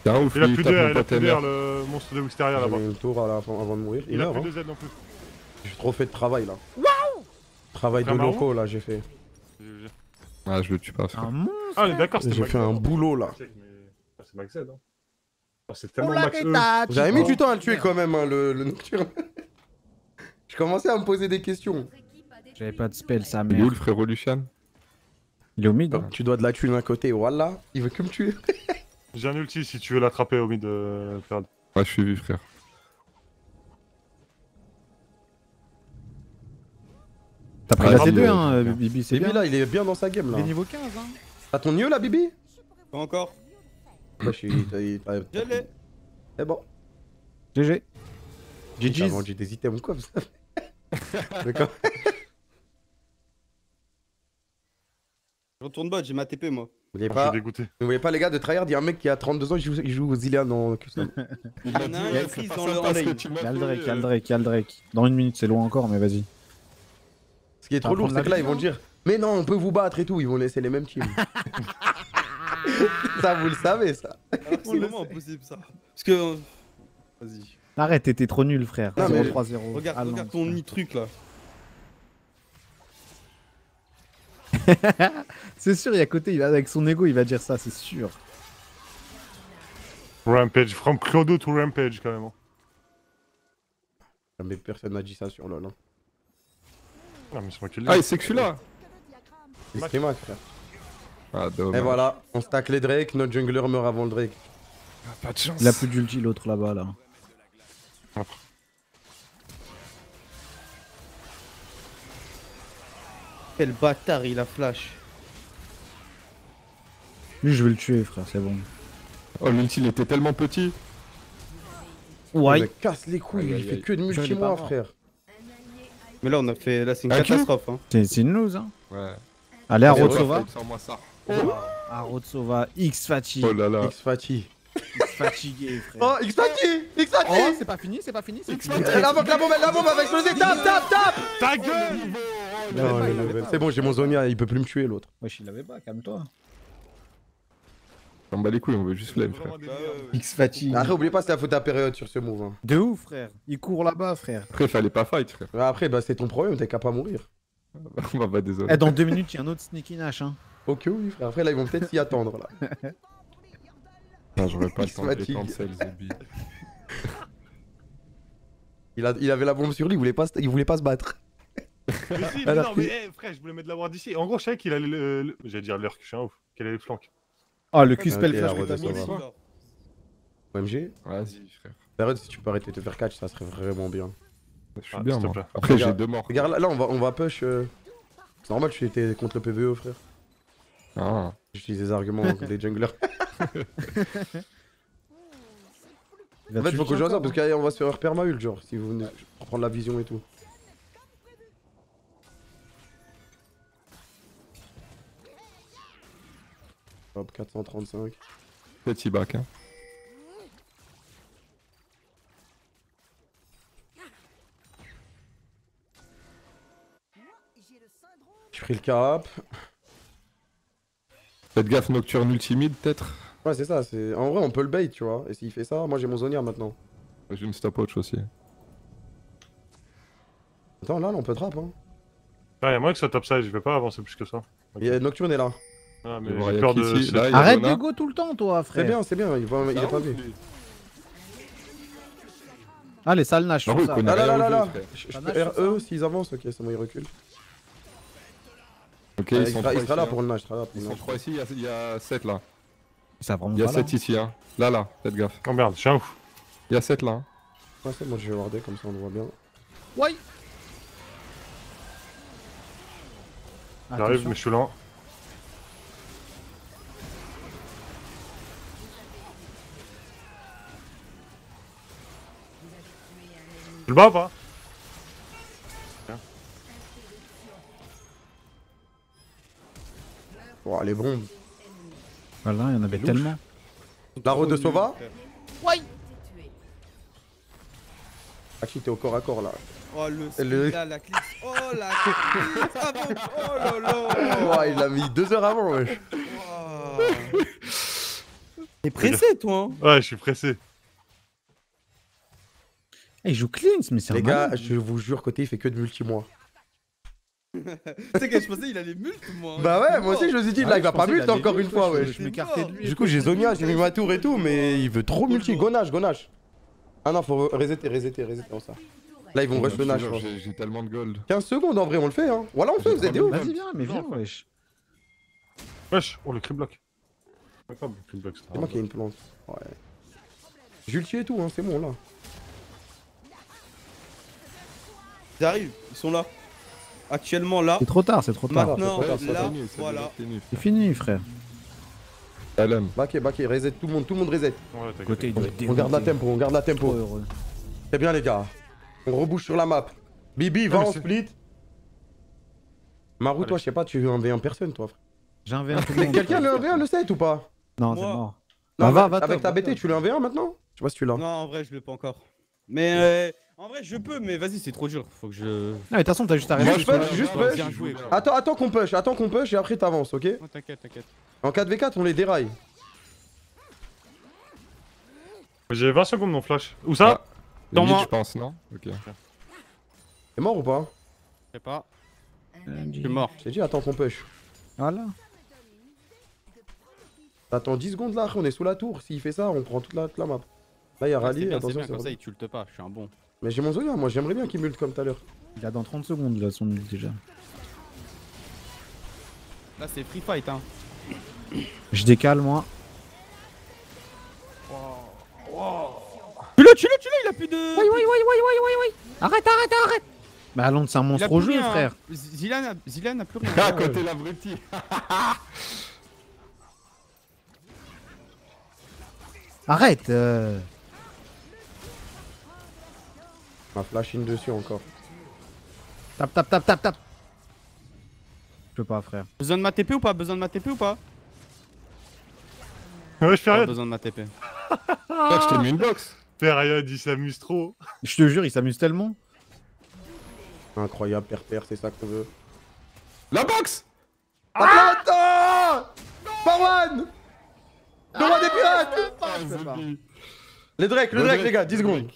C'est un ouf, Il a lui, plus tape d'air, mon il a pote plus M d'air, R. le monstre de Wisteria là-bas. J'ai eu une tour à la- avant de mourir. Il Il a meurt, plus hein. de Z non plus. J'ai trop fait de travail là. Travail de Frère Marou locaux là, j'ai fait. Ah, je le tue pas, frère. Un monstre. Ah, on est d'accord, c'était J'ai fait un boulot là. C'est Max Z. Hein. Oh, c'est tellement Max E. Vous avez mis du temps à le tuer quand même, hein, le, le nocturne. Je commençais à me poser des questions. J'avais pas de spell, sa Il est où mère. le frérot Lucian? Il est au mid. Oh, tu dois de la tuer d'un côté, voilà. Il veut que me tuer. J'ai un ulti si tu veux l'attraper au mid de Ferd. Ouais, je suis vu, frère. T'as pris Ouais, la vas-y, T deux, euh, hein, bien. Bibi, c'est Bibi bien. là, il est bien dans sa game Il là. est niveau quinze, hein. T'as ton nœud là, Bibi? Pas encore. Bah, je suis. t'as- t'as- Je l'ai. C'est bon. G G. J'ai G G's. vendu des items ou quoi ça. D'accord. Je retourne bot, j'ai ma T P moi. N'oubliez Je pas, suis dégoûté. n'oubliez pas les gars de tryhard, il y a un mec qui a trente-deux ans, il joue, il joue aux Zillian en custom. Il y en a un, il freeze dans le en lane. Y'a le Drake, y'a le Drake, y'a le Drake. Dans une minute, c'est loin encore, mais vas-y. Ce qui est trop Va lourd, prendre c'est que la là, ils vont dire mais non, on peut vous battre et tout, ils vont laisser les mêmes teams. Ça, vous le savez, ça. C'est vraiment impossible ça. Parce que. Vas-y. Arrête, t'étais trop nul, frère. Non, mais- zéro trois zéro. Regarde, Ah, non, regarde ton frère. nid truc là. C'est sûr, il y a côté, il va, avec son ego, il va dire ça, c'est sûr. Rampage, from Clodo to Rampage quand même. hein. Mais personne n'a dit ça sur LoL. Hein. Non, mais c'est moi qui l'ai. Ah, et c'est que celui-là. C'est Streamac, frère. Ah, dommage. Et voilà, on stack les Drake, notre jungler meurt avant le Drake. Pas de chance. Il a plus d'ulti, l'autre là-bas, là. Quel bâtard, il a flash. Lui, je vais le tuer, frère, c'est bon. Oh, l'ulti, il était tellement petit. Ouais. Il me casse les couilles, Aïe, il aïe, fait aïe. que de Je l'ai multi-moi, pas frère. Mais là, on a fait. Là, c'est une Ah, tu catastrophe. Hein. C'est c'est une lose, hein. Ouais. Allez, Allez, Arotsova. Sors-moi ça. Arotsova, X fatigue. Oh là là. X Fati. X fatigué, frère. Oh, X Fati X Oh, Fati c'est pas fini, c'est pas fini, c'est La bombe, la bombe, la bombe va exploser, tape, tape, tape. Ta gueule! Non, le level. C'est bon, j'ai mon Zonia, il peut plus me tuer l'autre. Wesh, il l'avait pas, calme-toi. On bat les couilles, on veut juste flemme, frère. X fatigue. Après, oubliez pas, c'est la faute à période sur ce move. Hein. De ouf, frère. Il court là-bas, frère. Après, fallait pas fight, frère. Après, bah, c'est ton problème, t'es capable de mourir. On va désolé. Eh, dans deux minutes, il y a un autre Sneaky Nash, hein. Ok, oui, frère. Après, là, ils vont peut-être s'y attendre, là. Non, j'aurais pas le temps de Fatigue. les cancel, Zebi. Il, a, il avait la bombe sur lui, il voulait pas, se- il voulait pas se battre. Mais si, mais Alors non, mais eh, frère, je voulais mettre la ward d'ici. En gros, je savais qu'il allait le. le- J'allais dire l'heure que je suis un ouf. Qu'il allait le flank. Oh, le Q-spell Ok, flash la que t'as redescend, mis. va. quoi. O M G. Vas-y, frère. Période, si tu peux arrêter de te faire catch, ça serait vraiment bien. Je suis Ah, bien, s'il te moi. plaît. Après, j'ai Regarde. deux morts. Regarde, là, là, on va, on va push. euh, C'est normal, tu étais contre le P V E, frère. Ah. J'utilise des arguments contre les junglers. Il va En fait, tuer faut que je encore, joue ça parce hein. qu'on va se faire permahul, genre, si vous venez prendre la vision et tout. Hop, quatre cent trente-cinq. Petit bac, hein. J'ai pris le cap. Faites gaffe, Nocturne ultimide, peut-être. Ouais, c'est ça. C'est en vrai, on peut le bait, tu vois. Et s'il fait ça, moi j'ai mon Zonia maintenant. J'ai une stopwatch aussi. Attends, là, là, on peut trap, hein. Ah, y'a moyen que ça top side, je vais pas avancer plus que ça. Il y a Nocturne est là. Ah, mais Je vois j'ai Yak peur de. ici, se- là, il y a Arrête Zona. de go tout le temps, toi, C'est frère. bien, c'est bien. Il, va- il a pas vu. Allez, sale Nash, Non, sur il ça. connaît Ah là là rien là au là. jeu, frère. Je je Ça peux nage sur R E s'ils avancent, ok, c'est bon, ils reculent. Ok, Euh, ils il sont sera, il trois sera là ici, pour hein. le nage, il sera là pour Ils le sont nage. trois ici, il y a- il y a sept là. Ça vraiment Il y a pas sept là. ici, hein. Là, là, faites gaffe. Oh merde, je suis un ouf. Il y a sept là. hein. Ouais, c'est bon, je vais warder comme ça on le voit bien. Ouais. J'arrive, Attention. mais je suis lent. Tu le bats ou pas? Bon, les bombes. Voilà, il y en avait tellement. La route de Sova. Ouais. Aki, t'es au corps à corps là. Oh le Et le- speed là, la clip. Oh la clip. Ah bon. Oh là là. Ouais, il l'a mis deux heures avant, wesh. Wow. T'es pressé, toi hein. Ouais, je suis pressé. Eh, il joue cleans, mais c'est un Les gars, malade. je vous jure, côté il fait que de multi-moi. Tu sais que je pensais il allait mult, moi. Bah ouais, moi aussi je me suis dit, Ah là ouais, il va je pas pensais mult qu'il allait encore mult, une fois, ouais, ouais. je- je m'écartais de lui. Du coup, j'ai Zonia, j'ai mis ma tour et tout, mais il veut trop multi. Gonage, gonage. Ah non, faut resetter, resetter, resetter ça. Là, ils vont rush le Nash, je pense. J'ai j'ai tellement de gold. quinze secondes en vrai, on le fait, hein. Voilà, on le fait, vous êtes des ouf. Vas-y, viens, mais viens, wesh. Wesh, oh le crib block. D'accord, le crib block, C'est moi qui ai une plante. Ouais. J'ulti et tout, hein, c'est bon là. Ils arrivent, ils sont là. Actuellement là. C'est trop tard, c'est trop tard. Maintenant, c'est trop tard, c'est là, fini, c'est voilà. déjà fini. C'est fini, frère. Alan. Backé, backé, reset tout le monde, tout le monde reset. Ouais, t'inquiète. Côté, il doit être On garde la dégoûté. tempo, on garde la Trop tempo. heureux. C'est bien les gars. On rebouche sur la map. Bibi, va mais en c'est- split. Marou, toi, je sais pas, tu veux un V un personne, toi. frère. J'ai un V un tout le Mais monde. quelqu'un le un V un le sait ou pas? Non, c'est Moi. mort. Non, Bah, va, avec- va, avec top, ta va, B T, top. tu l'as un V un maintenant? Je sais pas si tu l'as. Non, en vrai, je l'ai pas encore. Mais euh, en vrai, je peux, mais vas-y, c'est trop dur. Faut que je. Non, mais de toute façon, t'as juste à Moi, rester. je push, juste push. Bien joué. quoi. Attends, attends qu'on push, attends qu'on push et après t'avances, ok? Oh, t'inquiète, t'inquiète. En quatre v quatre, on les déraille. J'ai vingt secondes mon flash. Où ça? Dans Mid, moi. je pense, non? Ok. T'es mort ou pas? Je sais pas. Je suis mort. Je t'ai dit, attends qu'on push. Voilà. T'attends dix secondes là, on est sous la tour. S'il fait ça, on prend toute la, toute la map. Là, il y a Ouais, c'est rallye, bien, c'est attention. bien, c'est comme ça, rallye. il tulte pas. Je suis un bon. Mais j'ai mon Zoya, moi j'aimerais bien qu'il mute comme tout à l'heure. Il a dans trente secondes, là, son ult déjà. Là, c'est free fight, hein. Je décale, moi. Tue-le, tue-le, tue-le, il a plus de. Oui, oui, oui, oui, oui, oui, oui. Arrête, arrête, arrête. Bah, Londres, c'est un Il a monstre plus au jeu, rien. frère. Zilan a... Zilan a plus rien. Ah, côté l'abruti. Arrête. euh. Ma flash in dessus encore. Tape, tape, tape, tape, tape. Je peux pas, frère. Besoin de ma T P ou pas? Besoin de ma T P ou pas? Ouais, je fais Pas rien. besoin de ma T P. Ah, je t'ai mis une box. Period, il s'amuse trop. Je te jure, il s'amuse tellement. Incroyable, père père, c'est ça qu'on veut. La box. Ah Attends Parwan Le roi des pirates Ah, Zombie. Les Drake, le Le Drake, Drake, les gars, dix le secondes.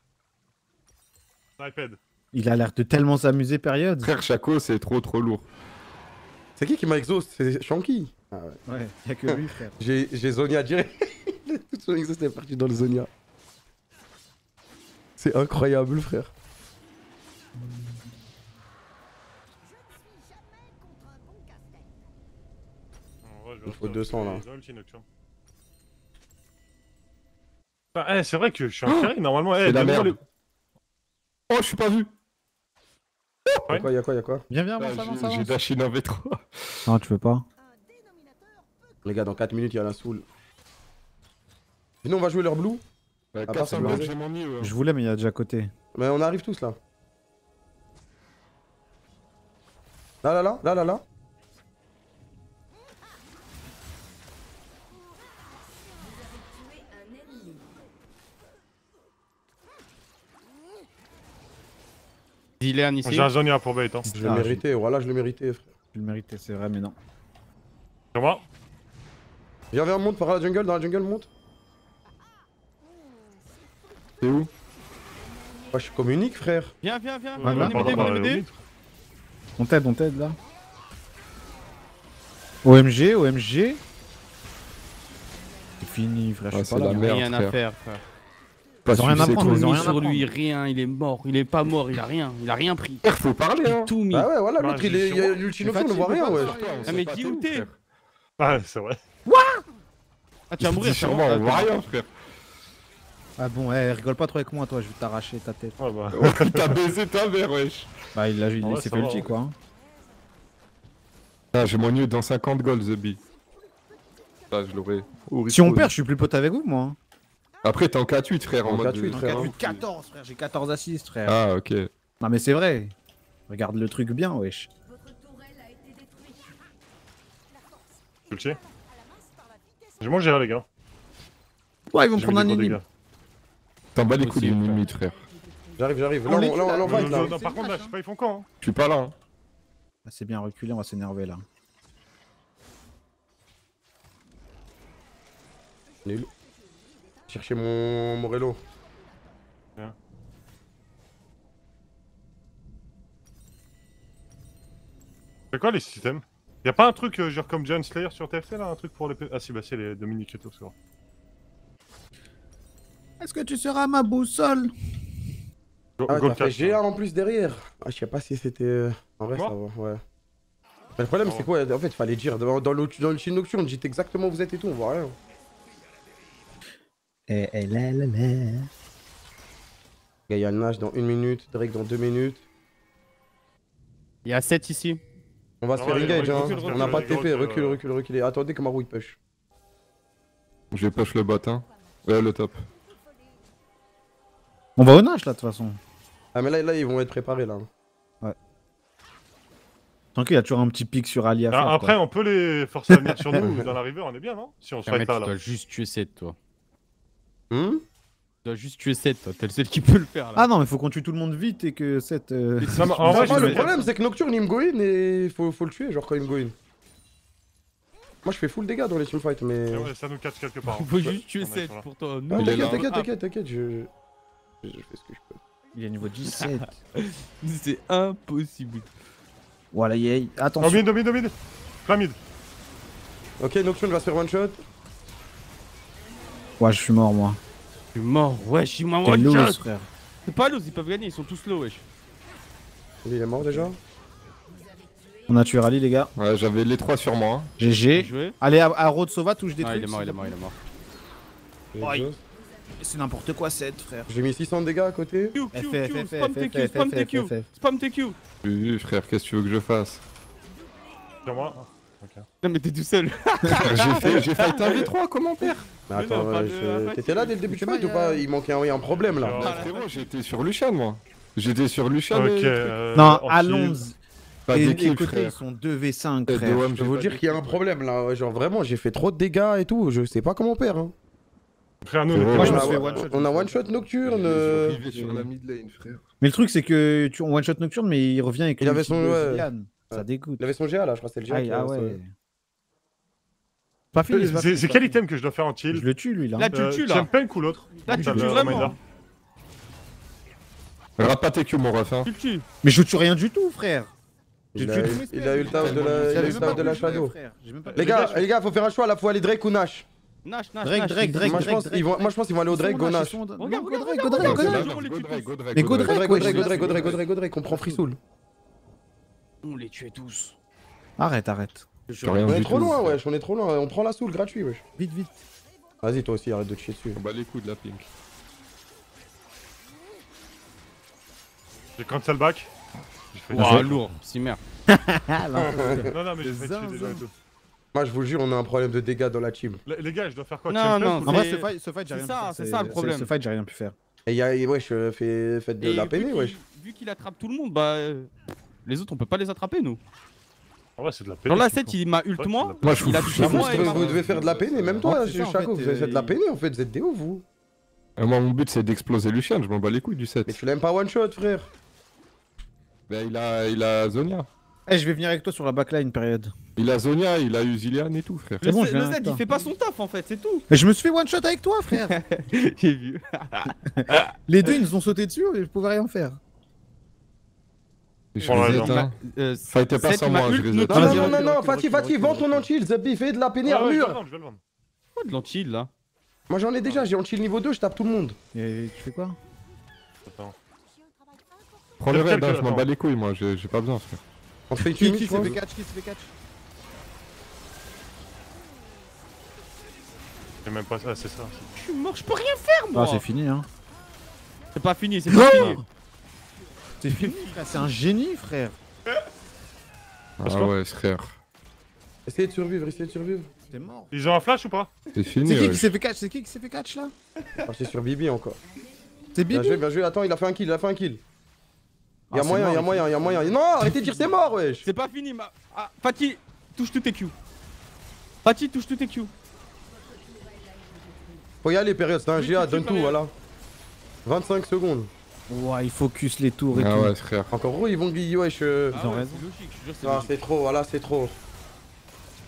iPad. Il a l'air de tellement s'amuser, période. Frère, Chaco, c'est trop trop lourd. C'est qui qui m'a exhaust? C'est Shanky. Ah ouais. Ouais, y'a que lui, frère. J'ai j'ai Zonia direct. Tout son exhaust est parti dans le Zonia. C'est incroyable, frère. Il faut deux cents, là. Ah, eh, c'est vrai que je suis un carry normalement. Eh, C'est la donne-moi merde. Oh, je suis pas vu. Y'a quoi, y'a quoi, y'a quoi? Viens, viens, Ah, avance, avance, j'ai- J'ai avance. dash in un V trois. Non, tu veux pas. Les gars, dans quatre minutes, il y a la soul. Sinon, on va jouer leur blue. Ouais, part, quatre c'est cents le gold, rosé. j'ai mon nid. ouais. Je voulais, mais il y a déjà à côté. Mais on arrive tous là. Là, là, là, là, là, là. Zilan ici. J'ai un Zonia pour bait. Hein. Je l'ai Ah, mérité, voilà, je l'ai mérité, frère. Tu le méritais, c'est vrai, mais non. Sur moi. Viens, viens, monte par la jungle, dans la jungle, monte. C'est où? Moi, je suis communique, frère. Viens, viens, viens. Ouais, Venez ouais, m'aider, bah, venez bah, m'aider. On t'aide, on t'aide, là. O M G, O M G. C'est fini, frère, je Ah, suis c'est pas là. la merde, Rien à frère. faire, frère. Pas Ils ont rien à succès, prendre, quoi. ils ont Mis rien à sur prendre. lui, rien, il est mort, il est pas mort, il a rien, il a rien pris. Frère, faut parler, Il hein. a tout mis. Ah ouais, voilà, Bah, l'autre, il est. j'ai Il y a sûrement- l'ultinoxo, on ne voit rien, ouais. Ah, mais dis où t'es? Ah, c'est vrai. Ah, tu vas mourir, sur sûrement. moi, on voit rien, frère. Ah bon, eh, rigole pas trop avec moi, toi, je vais t'arracher ta tête. Ouais, bah. Oh, T'as baisé ta mère, wesh. Bah, il, a, il, Ah ouais, s'est ça fait va, ulti, ouais. quoi. hein. Ah, j'ai mon nid dans cinquante gold, The Bee. Ah, je l'aurais. Si on perd, je suis plus pote avec vous, moi. hein. Après, t'es en quatre huit, frère. En, En mode. quatre huit, de- frère. hein. quatorze, frère, j'ai quatorze assists, frère. Ah, ok. Non, mais c'est vrai. Regarde le truc bien, wesh. Ulti. J'ai mon géré, les gars. Ouais, ils vont J'ai prendre mis un des gros inhib. dégâts. T'en bats les Aussi, couilles d'une frère. limite, frère. J'arrive, j'arrive. Là, On on, les là, kill, on, là. là, on fight, là. Non, par contre, là, je sais pas, ils font quand. Hein. Je suis pas là, hein. Ah, c'est bien reculé, on va s'énerver là. Nul. Chercher mon Morello. Bien. C'est quoi les systèmes? Y'a pas un truc euh, genre comme Giant Slayer sur T F T là? Un truc pour les... Ah si bah c'est les Dominique Eto, c'est vrai. Est-ce que tu seras ma boussole? Go, Ah, go t'as fait cash, G un en plus derrière. Ah, je sais pas si c'était... euh, En vrai, ça va, ouais. Mais le problème, c'est quoi? En fait, fallait dire, dans, dans le dans le chill nocturne, dites exactement où vous êtes et tout, on voit rien. Eh, eh, là, là, là. Il y a Nash dans une minute, Drake dans deux minutes. Il y a sept ici. On va se Ah faire ouais, engage, recule, hein. recule, On n'a pas de T P, recule, recule, euh. recule, recule. Attendez que Marou il push. Je vais push le bot, hein. Ouais, le top. On va au Nash là de toute façon. Ah, mais là, là, ils vont être préparés là. Tranquille, il y a toujours un petit pic sur Ali à faire. Ah, après, on peut les forcer à venir sur nous dans la river, on est bien, non? Si on se Mec, fight là, tu là. dois juste tuer sept, toi. Hmm Tu dois juste tuer sept, toi. T'es le seul qui peut le faire là. Ah non, mais faut qu'on tue tout le monde vite et que cette. Euh... Non, mais en Moi, vrai, je le me- problème, c'est que Nocturne il me go in et faut, faut le tuer, genre quand il me go in. Moi, je fais full dégâts dans les teamfights, mais. Ouais, ça nous catch quelque part. hein. Faut juste tuer On est sept sur là. pour toi. Ah, Nous, Il est t'inquiète, là. t'inquiète, t'inquiète, t'inquiète, je... je... je fais ce que je peux. Il est niveau dix-sept. c'est impossible. Voilà, yay. Oh, Attention. mid, mid, mid. Plein mid. Ok, Nocturne va se faire one shot. Ouais, je suis mort moi. Je suis mort. Ouais, je suis mort. T'es one loose, shot. frère. C'est pas loose, ils peuvent gagner, ils sont tous low, wesh. Il est mort déjà. On a tué Rally, les gars. Ouais, j'avais les trois sur moi. hein. G G. Joué. Allez, à, à Road Sova, touche des Ah, trucs. il est mort, il s'il est te mort, il plaît. est mort. J'ai Aïe. C'est n'importe quoi, sept, frère. J'ai mis six cents de dégâts à côté. Q, Q, F, Q, F, F, spam F, T Q, F, spam F, T Q, F, F. spam T Q. Oui, frère, qu'est-ce que tu veux que je fasse? Sur moi. Ah, ok. Non, mais t'es tout seul. J'ai fait, j'ai fight un v trois, comment faire? Mais Mais attends, non, pas ouais, de- je- pas de- t'étais là dès le début du C'est fight pas, ou pas? y a- Il manquait un, il y a un problème là. Genre, Bah, frérot, j'étais sur Lucian, moi. J'étais sur Lucian. Ok, et- euh, Non, en à shield. Londres. Pas Et les d'équipe, côtés, ils frère. sont deux v cinq, Et frère. de O M, Je j'ai peux vous pas dire qu'il y a un d'équipe. problème là. ouais, Genre vraiment, j'ai fait trop de dégâts et tout. Je sais pas comment faire. Hein. Frère, nous, on Frérot, était Moi, je on, me a, suis fait one shot. on a one shot nocturne. euh, J'arrivais sur la mid lane, frère. Mais le truc, c'est que tu on one shot nocturne, mais il revient avec Il une avait petite son- de ouais. Zillian. Ça Ouais. dégoûte. Il avait son G A là, je crois que c'est le G A. Aïe, qui ah avait ouais. son- Pas fini, c'est pas C'est fini, c'est c'est quel pas item que je dois faire en fini. chill? Je le tue, lui, là. Là, tu le tues, là. J'aime Punk ou l'autre? Là, tu Ça, le tues le vraiment. reminder. Rate pas tes Q, mon ref. Hein. Tu le tues. Mais je tue rien du tout, frère. J'ai Il tué a, tous eu- mes il spells. a eu le taf de la, il a eu J'avais le même taf pas de la pu jouer, Shadow. frère. J'ai même pas- Les gars, les gars, faut faire un choix là, faut aller Drake ou Nash. Nash, Nash, Drake, Nash. Drake, Drake, Moi je pense Drake, qu'ils vont, moi je pense qu'ils vont aller au Drake, go Nash. Non, Regarde, go regarde, Drake, regarde, go Drake, regarde, go regarde. Drake. on les Go tue Drake, tous. go Drake, Mais go go Drake. Drake, Go Drake, go ouais, Drake, go je Drake, go sais. Drake, go Drake, go Drake, on prend free soul. On les tue tous. Arrête, arrête. J'ai rien On est du trop tout. loin, wesh, on est trop loin, on prend la soul gratuit, wesh. Vite, vite. Vas-y, toi aussi, arrête de te chier dessus. On bat les coups de la pink. J'ai cancel back. J'ai fait- Ouah, lourd, si merde. Ah, là, Non, non, mais j'ai fait Zin, chill zin. et tout. Moi, je vous jure, on a un problème de dégâts dans la team. Les les gars, je dois faire quoi? Non, Champion non, ou- En C'est- vrai, ce fight, ce fight, j'ai c'est rien ça, pu faire. c'est ça, le problème. Ce fight, j'ai rien pu faire. Et y a, wesh, euh, fait, faites de Et la vu peine, qu'il- wesh. Vu qu'il attrape tout le monde, bah. euh, Les autres, on peut pas les attraper, nous. En vrai, c'est de la peine. Genre là, sept, il m'a ult Ouais, moi. Moi, je Il a vous touché Vous, moi et vous, m'a- vous devez faire de la peine, et même toi, Ouais, c'est ça, en Chaco, fait, vous faites de la euh, peine, en fait, vous êtes des ouf, vous. Euh, Moi, mon but, c'est d'exploser Lucian. Je m'en bats les couilles du Mais set. tu l'aimes pas one shot, frère. Bah, il a, il a Zonia. Eh, je vais venir avec toi sur la backline période. Il a Zonia, il a eu Zillian et tout, frère. Le bon, Z, je viens le avec Z, toi. il fait pas son taf en fait, c'est tout. Mais je me suis fait one shot avec toi, frère. J'ai vu. Les deux, ils nous ont sauté dessus et je pouvais rien faire. Je Bon, ouais, reset, non. hein. Euh, Fightez pas sept, sans il m'a moi, je ult, reset. ne Non, te non, dis non, rien. non, non, Fatih, Fatih, vends ton anti-heal, Zabi, fais de la peine et Ah ouais, je vais le armure. vendre, je vais le vendre. Quoi de l'anti-heal là? Moi, j'en ai déjà, j'ai anti niveau deux, je tape tout le monde. Et tu fais quoi? Attends. Prends le Quel- raid, quel- hein, je m'en attends. bats les couilles, moi, j'ai j'ai pas besoin, frère. On se fait Qui, une qui je s'est pense. fait catch? Qui s'est fait catch? J'ai même pas ça, c'est ça. Je suis mort, je peux rien faire moi. Ah, c'est fini, hein. C'est pas fini, c'est pas fini. C'est fini, frère. C'est un génie, frère. Parce Ah que- ouais, frère. Essayez de survivre, essayez de survivre. T'es mort. Ils ont un flash ou pas? C'est fini, C'est qui ouais. qui s'est fait catch? C'est qui qui s'est fait catch là? Partez sur Bibi encore. C'est Bien Bibi? joué, bien joué. Attends, il a fait un kill, il a fait un kill. Ah, Y'a c'est moyen, mort, y'a il moyen, y'a moyen. Non, arrêtez de dire c'est mort, wesh. C'est pas fini, ma. Ah, Fatih, touche tous tes Q. Fatih, touche tous tes Q. Faut y aller, période, c'est un Oui, G A, tu donne peux tout, aller. voilà. vingt-cinq secondes. Ouah, il focus les tours et Ah tout. ouais, frère. Encore gros, ils vont guiller, wesh. euh. Ils ont Ah ouais, raison. c'est logique, je te jure, c'est Ah, logique. c'est trop, voilà, c'est trop.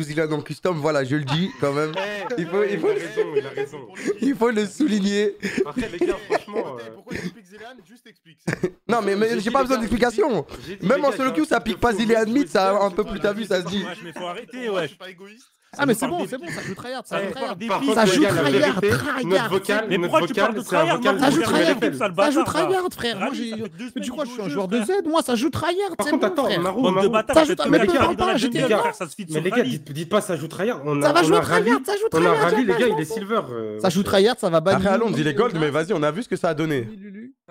joue Zilean en custom, voilà, je le dis quand même. Il faut, il faut, Il a raison, il a raison. il faut le souligner. Après, les gars, franchement. euh, Pourquoi tu expliques Zilean? Juste explique. Non, mais, mais J'ai j'ai dit, pas les besoin gars, d'explication. j'ai dit, Même les en gars, solo j'ai queue, ça un pique truc pas de fou, Zilean mais mid, ça Zilean, un peu c'est plus pas t'as la vu, vie, ça se c'est dit. pas Wesh, mais faut arrêter, Je wesh. suis pas égoïste. Ah, mais c'est bon, c'est bon, ça joue tryhard, ça Eh, joue tryhard. Par Des contre, Ça les joue gars, la tryhard, vérité, tryhard. notre vocal, Mais notre pourquoi tu parles vocal, de c'est un tryhard, vocal non, Ça de joue Vous Jeremy tryhard, Lefebvre. sale ça joue bâtard, tryhard, frère. Moi, Rallye, j'ai. ça fait deux Mais semaines tu crois que qu'il je suis un joue joueur au de jeu, Z? Moi, ça joue tryhard, Par c'est contre, bon, attends, frère. Marou, Bande de Marou. bâtards, Ça vous joue- faites mais que me la parle dans pas, la j'étais jungle, là. frère, ça se fit Mais sur les gars, Rallye. dites, dites pas ça joue tryhard. On Ça a, va on jouer a Rally, tryhard, ça joue on a tryhard. Rally, les gars, je il m'en est fous. silver. euh, Ça joue tryhard, ça va bannir. Après, à Londres, il est gold, mais vas-y, on a vu ce que ça a donné.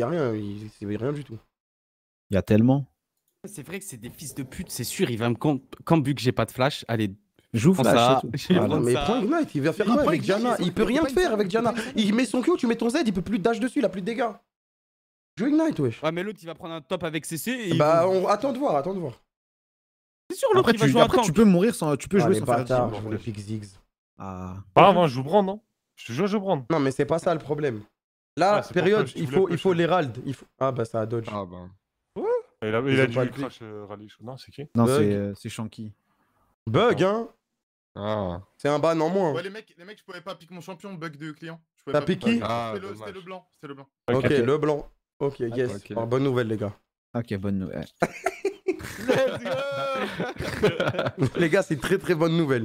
y a rien, il... c'est rien du tout. Il y a tellement. C'est vrai que c'est des fils de pute, c'est sûr, il va me camp, camp vu que j'ai pas de flash. Allez, joue prends flash. ça. c'est tout. Je vais Voilà, prendre mais ça. prends Ignite, il va faire Il quoi prend avec Ignite, Diana? il Il peut peut rien pas te faire Ignite, avec il peut Diana. pas Ignite. Il met son Q, tu mets ton Z, il peut plus de dash dessus, il a plus de dégâts. Joue Ignite, wesh. Ouais, mais l'autre il va prendre un top avec C C. Et Bah, il... on... attends de voir, attends de voir. C'est sûr, l'autre Après, il va tu, jouer un après tank. tu peux mourir sans. Tu peux Ah, jouer les sans faire de bâtards, team. je voulais pick Ziggs. Ah. Pas avant, je joue Brand, non? Je te jure, je joue Brand. Non, mais c'est pas ça le problème. Là, Ah, c'est pour période, push, tu il voulais faut, il push. faut l'Herald. Il faut... Ah bah ça a dodge. Ah bah. Il a, il Ils a ont dû pas lui le crash euh, rallye. Non, c'est qui? Non, Bug. c'est euh, c'est Shanky. Bug, hein. Ah. C'est un ban en moins. Ouais, les mecs, les mecs, je pouvais pas piquer mon champion, bug de client. Je pouvais T'as pas piqué piquer. Ah, C'était le- dommage. C'était le blanc, c'était le blanc. Ok, le blanc. Ok, yes. ok. Alors, bonne nouvelle, les gars. Ok, bonne nouvelle. Let's go. Les gars, c'est très très bonne nouvelle.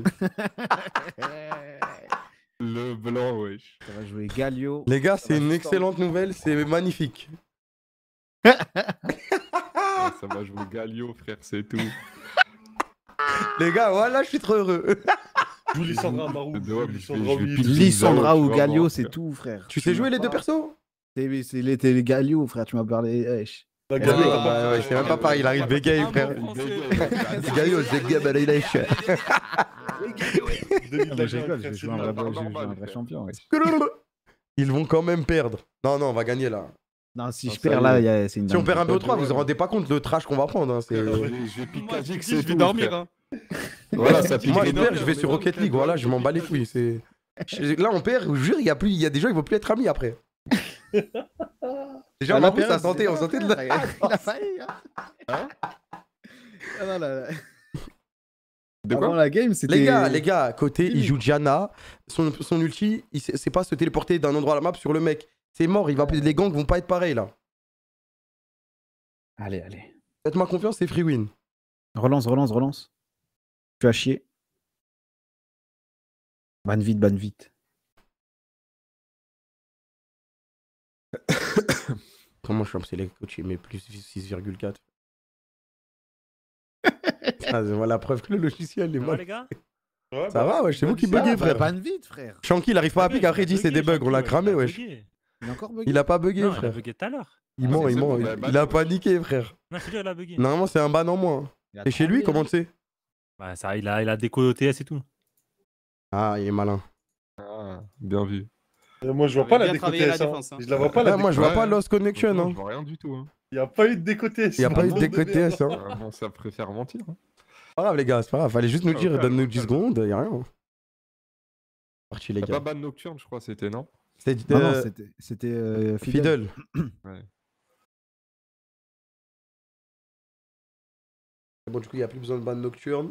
Le blanc, wesh. Ça va jouer Galio. Les gars, c'est va une juste excellente nouvelle, c'est magnifique. Ah, ça va jouer Galio, frère, c'est tout. Les gars, voilà, je suis trop heureux. Joue Lissandra Marou. Je dois- Joue je Lissandra vais- je vais Omi. piquer Lissandra Zao, ou tu vas Galio, voir, c'est frère. tout, frère. Tu sais jouer les deux persos? C'est c'est les, les Galio, frère, tu m'as parlé. wesh. Bah, Ah, Galio, t'as bah, pas- ouais, c'est même pas pareil, il arrive bégaye, Un frère. mot français. Galio, c'est le gars, bah, là, il est cher. Denis Ah, de la mais je rigole, je Jungle, vais c'est jouer un nul. vrai, normal, je vais jouer un vrai frère. champion. wesh. Ils vont quand même perdre. Non, non, on va gagner là. Non, si Non, je ça perds y là, est. y a- c'est une Si on perd un dinguerie. B O trois, vous vous rendez pas compte le trash qu'on va prendre. Hein, c'est- Je vais- je vais piquer Moi, je Kazik, dis, c'est je vais tout, dormir. frère. Hein. Voilà, ça pique. Moi, je les perds, deux. je vais sur Rocket League. Voilà, je m'en bats les couilles. c'est- Je- Là, on perd, je vous jure, il y a plus, il y a des gens, ils vont plus être amis après. Déjà, Ah, on la a plus, ça période, sentait, c'est on pas sentait de vrai, la. frère. Il a failli, hein. Ah non, là, là. De Avant quoi la game, c'était. Les gars, les gars, côté, il Limite. joue Diana. Son, son ulti, il sait- c'est pas se téléporter d'un endroit à la map sur le mec. C'est mort, il va, les gangs vont pas être pareils là. Allez, allez. Faites-moi confiance, c'est free win. Relance, relance, relance. Tu as chier. Banne vite, banne vite. Comment je suis c'est les coachs, mais plus six virgule quatre. Ah, voilà la preuve que le logiciel est Ça va, mal. les gars? Ouais, Ça bah, va, ouais, c'est vous qui Ah, buguez, bah, frère. banne vite, frère. Shanky, il arrive pas à piquer, après il dit c'est des bugs, on l'a cramé, wesh. Il est encore bugué. Il a pas bugué, Non, il a frère. bugué tout à l'heure. Il Ah, ment, c'est il bon, ment. bah, il- bah, Il a bah, paniqué, frère. Non, je te dis, il a bugué. Normalement, c'est un ban en moins. Il a Et chez tremblé, lui, comment hein. tu sais? Bah, ça, il a, il a déco T S et tout. Ah, il est malin. Ah, bien vu. euh, Moi, je vois J'avais pas la bien déco travaillé T la S. hein. défense, hein. Je la vois pas la Ah, moi, je vois Ouais. pas Lost Connection. Non, Hein. je vois rien du tout. Hein. Il y a pas eu de déco T S. Il y a pas eu de Monde déco T S. Hein. Ah, bon, ça préfère mentir. Hein. Pas grave, les gars, c'est pas grave. Fallait juste nous Ah, dire, ok, donne-nous ok, dix ok. secondes, y a rien. Parti, les T'as gars. pas ban nocturne, je crois, c'était, non? C'était Non, non, euh, c'était- c'était euh, Fidel. Fidel. Ouais. Bon, du coup, il n'y a plus besoin de ban nocturne.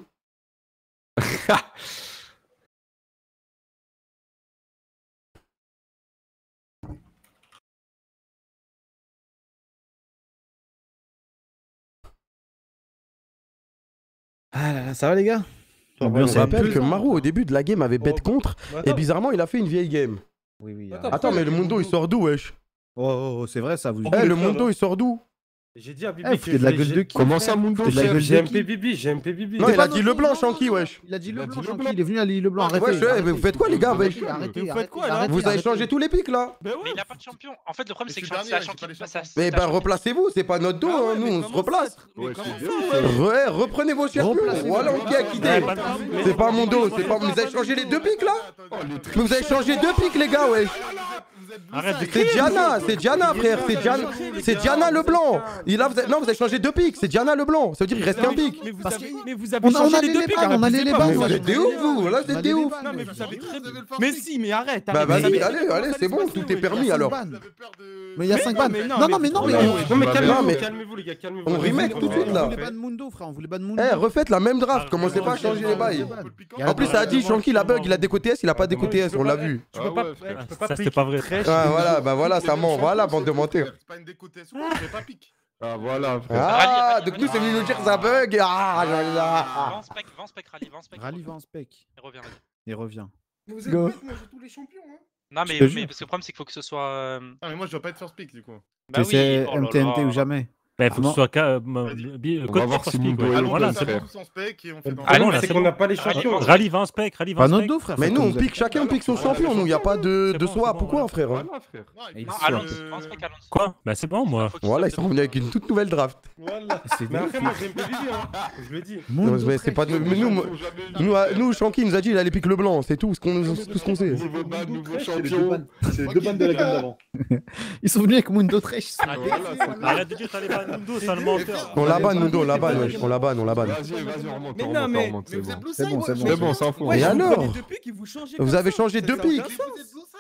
Ah là là, ça va les gars? On Ambiance se rappelle que pesant. Marou, au début de la game, avait bet Oh, contre. Et bizarrement, il a fait une vieille game. Oui, oui. Attends, arrête. Attends, mais le Mundo, il sort d'où, wesh? Oh, oh, oh, c'est vrai ça, vous. Oh, Eh, mais le frère, Mundo, là. il sort d'où? J'ai dit à Bibi Eh, que foutez de la je- gueule de j'ai- qui? Comment ça, Mundo, C'est de la chef? gueule J'ai de M P qui? Bibi, j'ai M P Bibi. Non, C'est il a pas dit notre- le blanc, non, Shanky, non, non, wesh. Il a dit Il le a blanc, dit le Shanky, blanc. il est venu à l'île le blanc. Ouais, Arrêtez. ouais, arrêtez. mais vous faites quoi, les gars, wesh? Arrêtez, Vous faites arrêtez, quoi, là arrêtez, Vous avez arrêtez. changé tous les pics, là? Ben Mais il ouais. a pas de champion. En fait, le problème, Mais c'est que je suis Shanky, dernier, c'est à j'ai pas les Shanky. champions. c'est à- Mais c'est à ben, Shanky. replacez-vous, c'est pas notre dos, Ah ouais, hein, nous, mais on se comment replace. ça, mais Ouais, comment c'est ça, bien, ouais. Ouais, reprenez vos circuits. Replacez-vous. Voilà, on qui a quitté. Ouais, pas de- C'est pas mon dos, c'est pas. Vous avez changé les deux pics, là? Mais vous avez changé deux pics, les gars, wesh. Arrête de C'est Diana, c'est Diana, frère, c'est Diana, c'est Diana le blanc. Il a, vous avez- non, vous avez changé deux pics, c'est Diana le blanc. Ça veut dire qu'il reste qu'un pic. Mais vous Parce avez, que- mais vous avez On a- on changé allait les deux les pics. ban, on allait les ban, Mais vous moi, êtes des ouf, vous, là, vous êtes des ouf. Non, mais vous savez très bien. Mais Mais si, mais arrête. Bah, arrête, vas-y, vous savez allez, comment allez, ça c'est se bon, passe, tout ouais, est ouais. permis Il y a alors. cinq bannes. J'avais peur de. Mais il y a Mais cinq non, bannes. mais non, Non, mais non, mais non, mais voilà, on- ouais. Non, mais Non, calmez-vous, mais- calmez-vous, les gars, calmez-vous. On remake tout de suite, là. on voulait ban Mundo, frère, on voulait ban Mundo. Eh, refaites la même draft, Ah, commencez pas à changer les bails. Il y a En plus, ça a dit, Shanky, il a bug, il a déco T S, il a pas déco T S, on l'a vu. Tu peux pas, Ah ouais, tu peux pas Ça, c'était pas vrai. Ah, voilà, bah voilà, ça ment, voilà, bande de mentir. C'est pas une déco T S ou quoi, je fais pas pique. Ah, voilà, frère. Ah, de coup, c'est venu nous dire que ça bug. Ah, là, là. Vans spec, Vans spec, rallye, Vans spec. Rallye Van Spec. Il revient, rallye. Il revient. Vous êtes Go. bête, moi j'ai tous les champions. Hein. Non, Je mais, te mais jure. parce que le problème, c'est qu'il faut que ce soit. euh, Ah, mais moi je dois pas être first pick du coup. Bah oui, C'est oh là M T N T là. ou jamais. Bah, il faut que Non. ce soit ca- euh, bi- On code va voir for si speak, Mundo ouais. est Allons, Voilà, on c'est fait bon. tous en spec et on fait Le dans problème, là, c'est c'est qu'on bon. n'a pas les Rallye, champions. Vans- Rallye Van Spec, Rallye Pas Van notre Spec. dos, frère. Mais c'est nous, comme on vous pique, êtes- chacun pique son champion, nous, il n'y a pas de, C'est de bon, swap c'est ou bon, quoi, voilà. frère. Voilà, frère. Non, il Non, faut que- Alonso, Vans spec, Alonso. Quoi? Bah, c'est bon, moi. Faut qu'il Voilà, ils soit sont revenus avec une toute nouvelle draft. Voilà. C'est Mais de après, ouf. moi, j'ai M P Bibi, hein. Je le dis. Non, Mundo, mais c'est pas de- frère. mais nous, nous, à- nous, Shanky nous a dit il allait pique le blanc, c'est tout ce qu'on tout ce qu'on sait. Nouveau ban, nouveau C'est les deux champion. bandes- c'est les deux bandes de la game d'avant. Ils sont venus avec Mundo Tresh. Ah, voilà, c'est- Arrête de dire t'as les bandes Mundo, sale menteur. On la banne, Mundo, on la banne, wesh, on la banne, on la banne. Vas-y, vas-y, on remonte, Mais on non, remonte, mais- on remonte, Mais c'est vous êtes bon. blue C'est side, bon, ouais. c'est bon. C'est bon, ça Ouais, fout. je Et vous alors prenez deux pics, ils vous changez Vous comme avez ça. changé Ça deux n'a pics. aucun sens. Vous êtes blue side,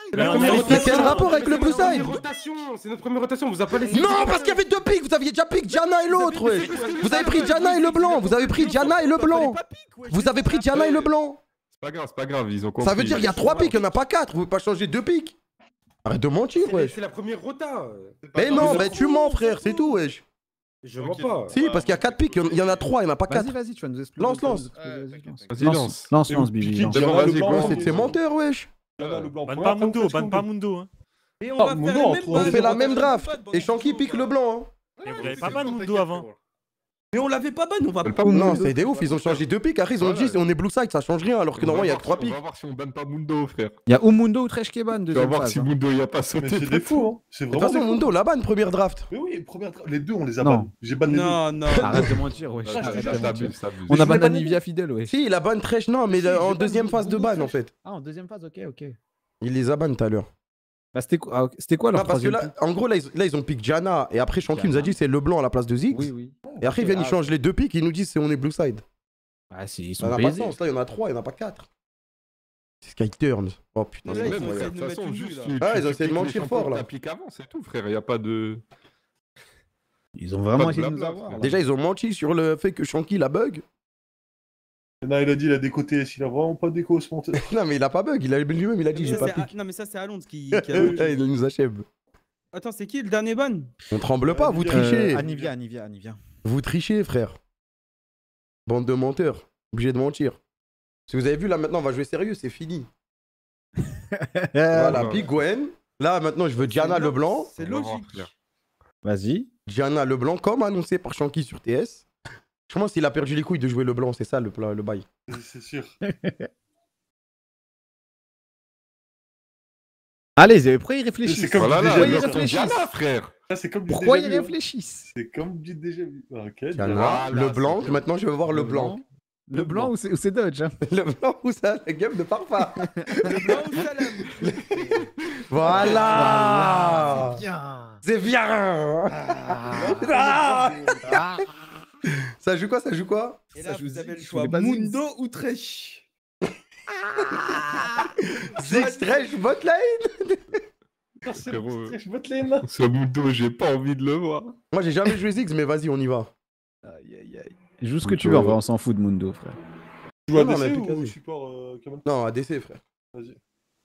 C'est la Mais première on est- rotation. Quel rapport avec le blue C'est notre side? première rotation, c'est notre première rotation, on vous a pas laissé. Non, parce qu'il y avait deux pics, vous aviez déjà pick Diana et l'autre, wesh. Vous avez pris Diana et le blanc, vous avez pris Diana et le blanc. Vous avez pris Diana et le blanc. C'est pas grave, c'est pas grave, ils ont compris. Ça veut dire qu'il y a trois pics, il n'y en a pas quatre. Vous pouvez pas changer deux pics. Arrête de mentir, C'est wesh. c'est la première rota. Mais non, mais tu mens, frère, c'est tout, wesh. Je mens pas. Si, parce qu'il y a quatre pics, il y en a trois, il n'y en a pas Vas-y, quatre. vas-y, tu vas nous expliquer. Lance, lance. Vas-y, Lance, lance. lance, lance, Bibi. lance. D'abord, vas-y, go. C'est c'est menteur, wesh. Ban pas Mundo, ban pas Mundo. Hein. Et on va Ah, Mundo, faire en la même trois, On base, fait la on même va draft. faire la même Et Shanky pique le blanc, hein. Et vous l'avez pas ban Mundo avant. Mais on l'avait pas ban, on va Ban pas Non, Mundo. c'est des ouf, ils ont changé deux pics. Après, ils ont dit on est blue side, ça change rien, alors que On va normalement, il y a voir que trois si- pics. On va voir si on banne pas Mundo, frère. Il y a Umundo ou Tresh Keban, Tu vas deuxième voir phase. si hein. Mundo il a pas Mais sauté. c'est des fous, hein. C'est De toute vraiment façon, des fous. Mundo, la ban, première draft. Mais oui, première tra- les deux, on les a Non. ban. J'ai ban les deux. Non, non. Arrête de mentir, wesh. Ah, Arrête je de te mentir. T'abuses, t'abuses. On a je ban l'ai pas Anivia fidèle, wesh. Si, la ban Tresh, non, mais Si, la- j'ai en ban deuxième les phase de deux ban, Tresh. en fait. Ah, en deuxième phase, ok, ok. Il les a ban tout à l'heure. Bah, c'était quoi, ah, ok. C'était quoi leur Non, parce que troisième là, en gros, là, ils, là, ils ont pick Diana. Et après, Shanky Diana. nous a dit c'est le blanc à la place de Ziggs. pick? Oui, oui. Et après, ils viennent, ils Ah, changent les deux picks. Ils nous disent c'est on est blue side. Ah, si, ils Ça sont n'a pas de baisés. sens. Là, il y en a trois, il n'y en a pas quatre. C'est Sky Turns. Oh putain, Là, c'est ils incroyable. ont essayé de De nous toute mettre façon, une juste. bulle, tu- Ah, tu- ils ont tu essayé de piques mentir les fort, champions là. que t'appliques avant, c'est tout, frère. Y a pas de. Ils ont vraiment Pas de essayé de nous blabla, avoir. frère. là. Déjà, ils ont menti sur le fait que Shanky la bug. Non, il a dit il a décoté, il a vraiment pas déco ce monteur. Non, mais il a pas bug. Il a lui-même, il a dit Mais j'ai ça, pas c'est- pick. Non, mais ça, c'est Alonso qui. qui Ouais, a- il nous achève. Attends, c'est qui le dernier ban? On tremble pas, vous Euh, trichez. Euh, Anivia, Anivia, Anivia. Vous trichez, frère. Bande de menteurs. Obligé de mentir. Si vous avez vu, là, maintenant, on va jouer sérieux, c'est fini. Voilà, ouais. pick Gwen. Là, maintenant, je veux Diana Leblanc. C'est On va voir, logique. frère. Vas-y. Diana Leblanc, comme annoncé par Shanky sur T S. Je pense qu'il a perdu les couilles de jouer Leblanc, c'est ça le, pla- le bail. C'est sûr. Allez, pourquoi ils réfléchissent C'est comme Voilà, déjà là, Pourquoi vu. ils leur ton réfléchissent Diana, frère. Ça, c'est comme du Pourquoi déjà ils vu, hein. réfléchissent C'est comme du déjà vu. Ok. Diana, Voilà, le blanc, c'est- maintenant je veux voir le blanc. Le blanc ou c'est ou c'est Dodge hein. Le blanc ou ça, la game de parfum. Le blanc ou Salam? Voilà. Bien. C'est bien. Ah. Ça joue quoi, ça joue quoi? Et Ça, là, je vous vous avez dis, le je choix. voulais pas Mundo ou Tresh? Ziggs Trash Botlane. Frérot, Je botte les mains. ce Mundo, j'ai pas envie de le voir. Moi j'ai jamais joué Ziggs, mais vas-y, on y va. Aïe, aïe, aïe. Joue ce que tu veux, en vrai, on s'en fout de Mundo, frère. Tu joues à Non, non, D C mais ou quasi. au support euh, Kamal? Non, A D C, frère. Vas-y.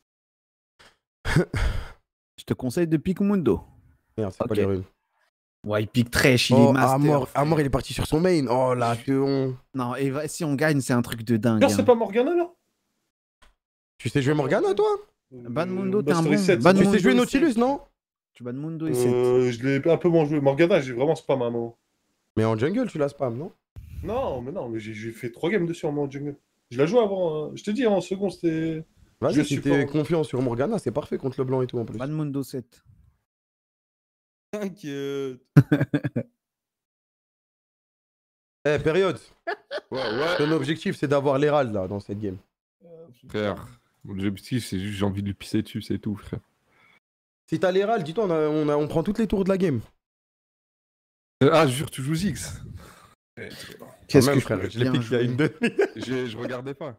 Je te conseille de pick Mundo. Merde, c'est Ok. pas les runes. Ouais, il pique Tresh, il Oh, est master. Amor, frère. Amor, il est parti sur son main. Oh là, que on. Non, et va- si on gagne, c'est un truc de dingue. Non, hein. c'est pas Morgana là? Tu sais jouer Morgana, toi? Ban Mundo, t'es Bah, un Story bon. sept, Ban c'est Tu Mundo sais jouer et Nautilus, sept. non? Tu bannes Mundo et sept. Euh, je l'ai un peu moins joué. Morgana, j'ai vraiment spam à un moment. Mais en jungle, tu la spam, non? Non, mais non, mais j'ai j'ai fait trois games dessus en mode jungle. Je la joue avant. hein. Je te dis, en second, c'était. Vas-y, Je si suis t'es pas- confiant sur Morgana, c'est parfait contre le blanc et tout en plus. Ban Mundo sept. T'inquiète. Eh, période. Ouais, ouais. Ton objectif, c'est d'avoir l'Hérald là dans cette game. Frère, mon objectif, c'est juste j'ai envie de lui pisser dessus, c'est tout, frère. Si t'as l'Hérald, dis-toi, on, a- on, a- on prend toutes les tours de la game. Euh, Ah, jure, tu joues Ziggs. Qu'est-ce Quand même, que frère, je je l'ai bien piqué il y a une demi. J'ai- Je regardais pas.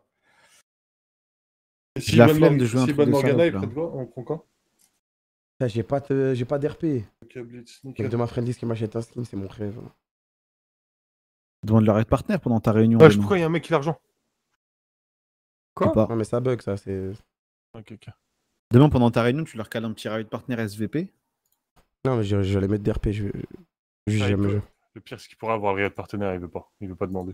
Et J'ai la ban flemme Mor- de jouer un si truc ban de Morgana, ils salope, là. prennent quoi? On prend quoi? Putain, J'ai pas, de- j'ai pas d'R P. Ok, Blitz, Mec nickel. de ma friendlist qui m'achète un skin, c'est mon rêve. Demande leur être partenaire pendant ta réunion. Ouais, je demain. pourquoi il y a un mec qui a l'argent. Ou pas. Non mais ça bug ça, c'est... Ok, ok. Demain, pendant ta réunion, tu leur cales un petit raid partenaire S V P. Non mais je, je vais les mettre d'R P, je... Juste Ah, j'aime il le peut- jeu. Le pire, c'est qu'il pourrait avoir un réel partenaire, il veut pas. Il veut pas demander.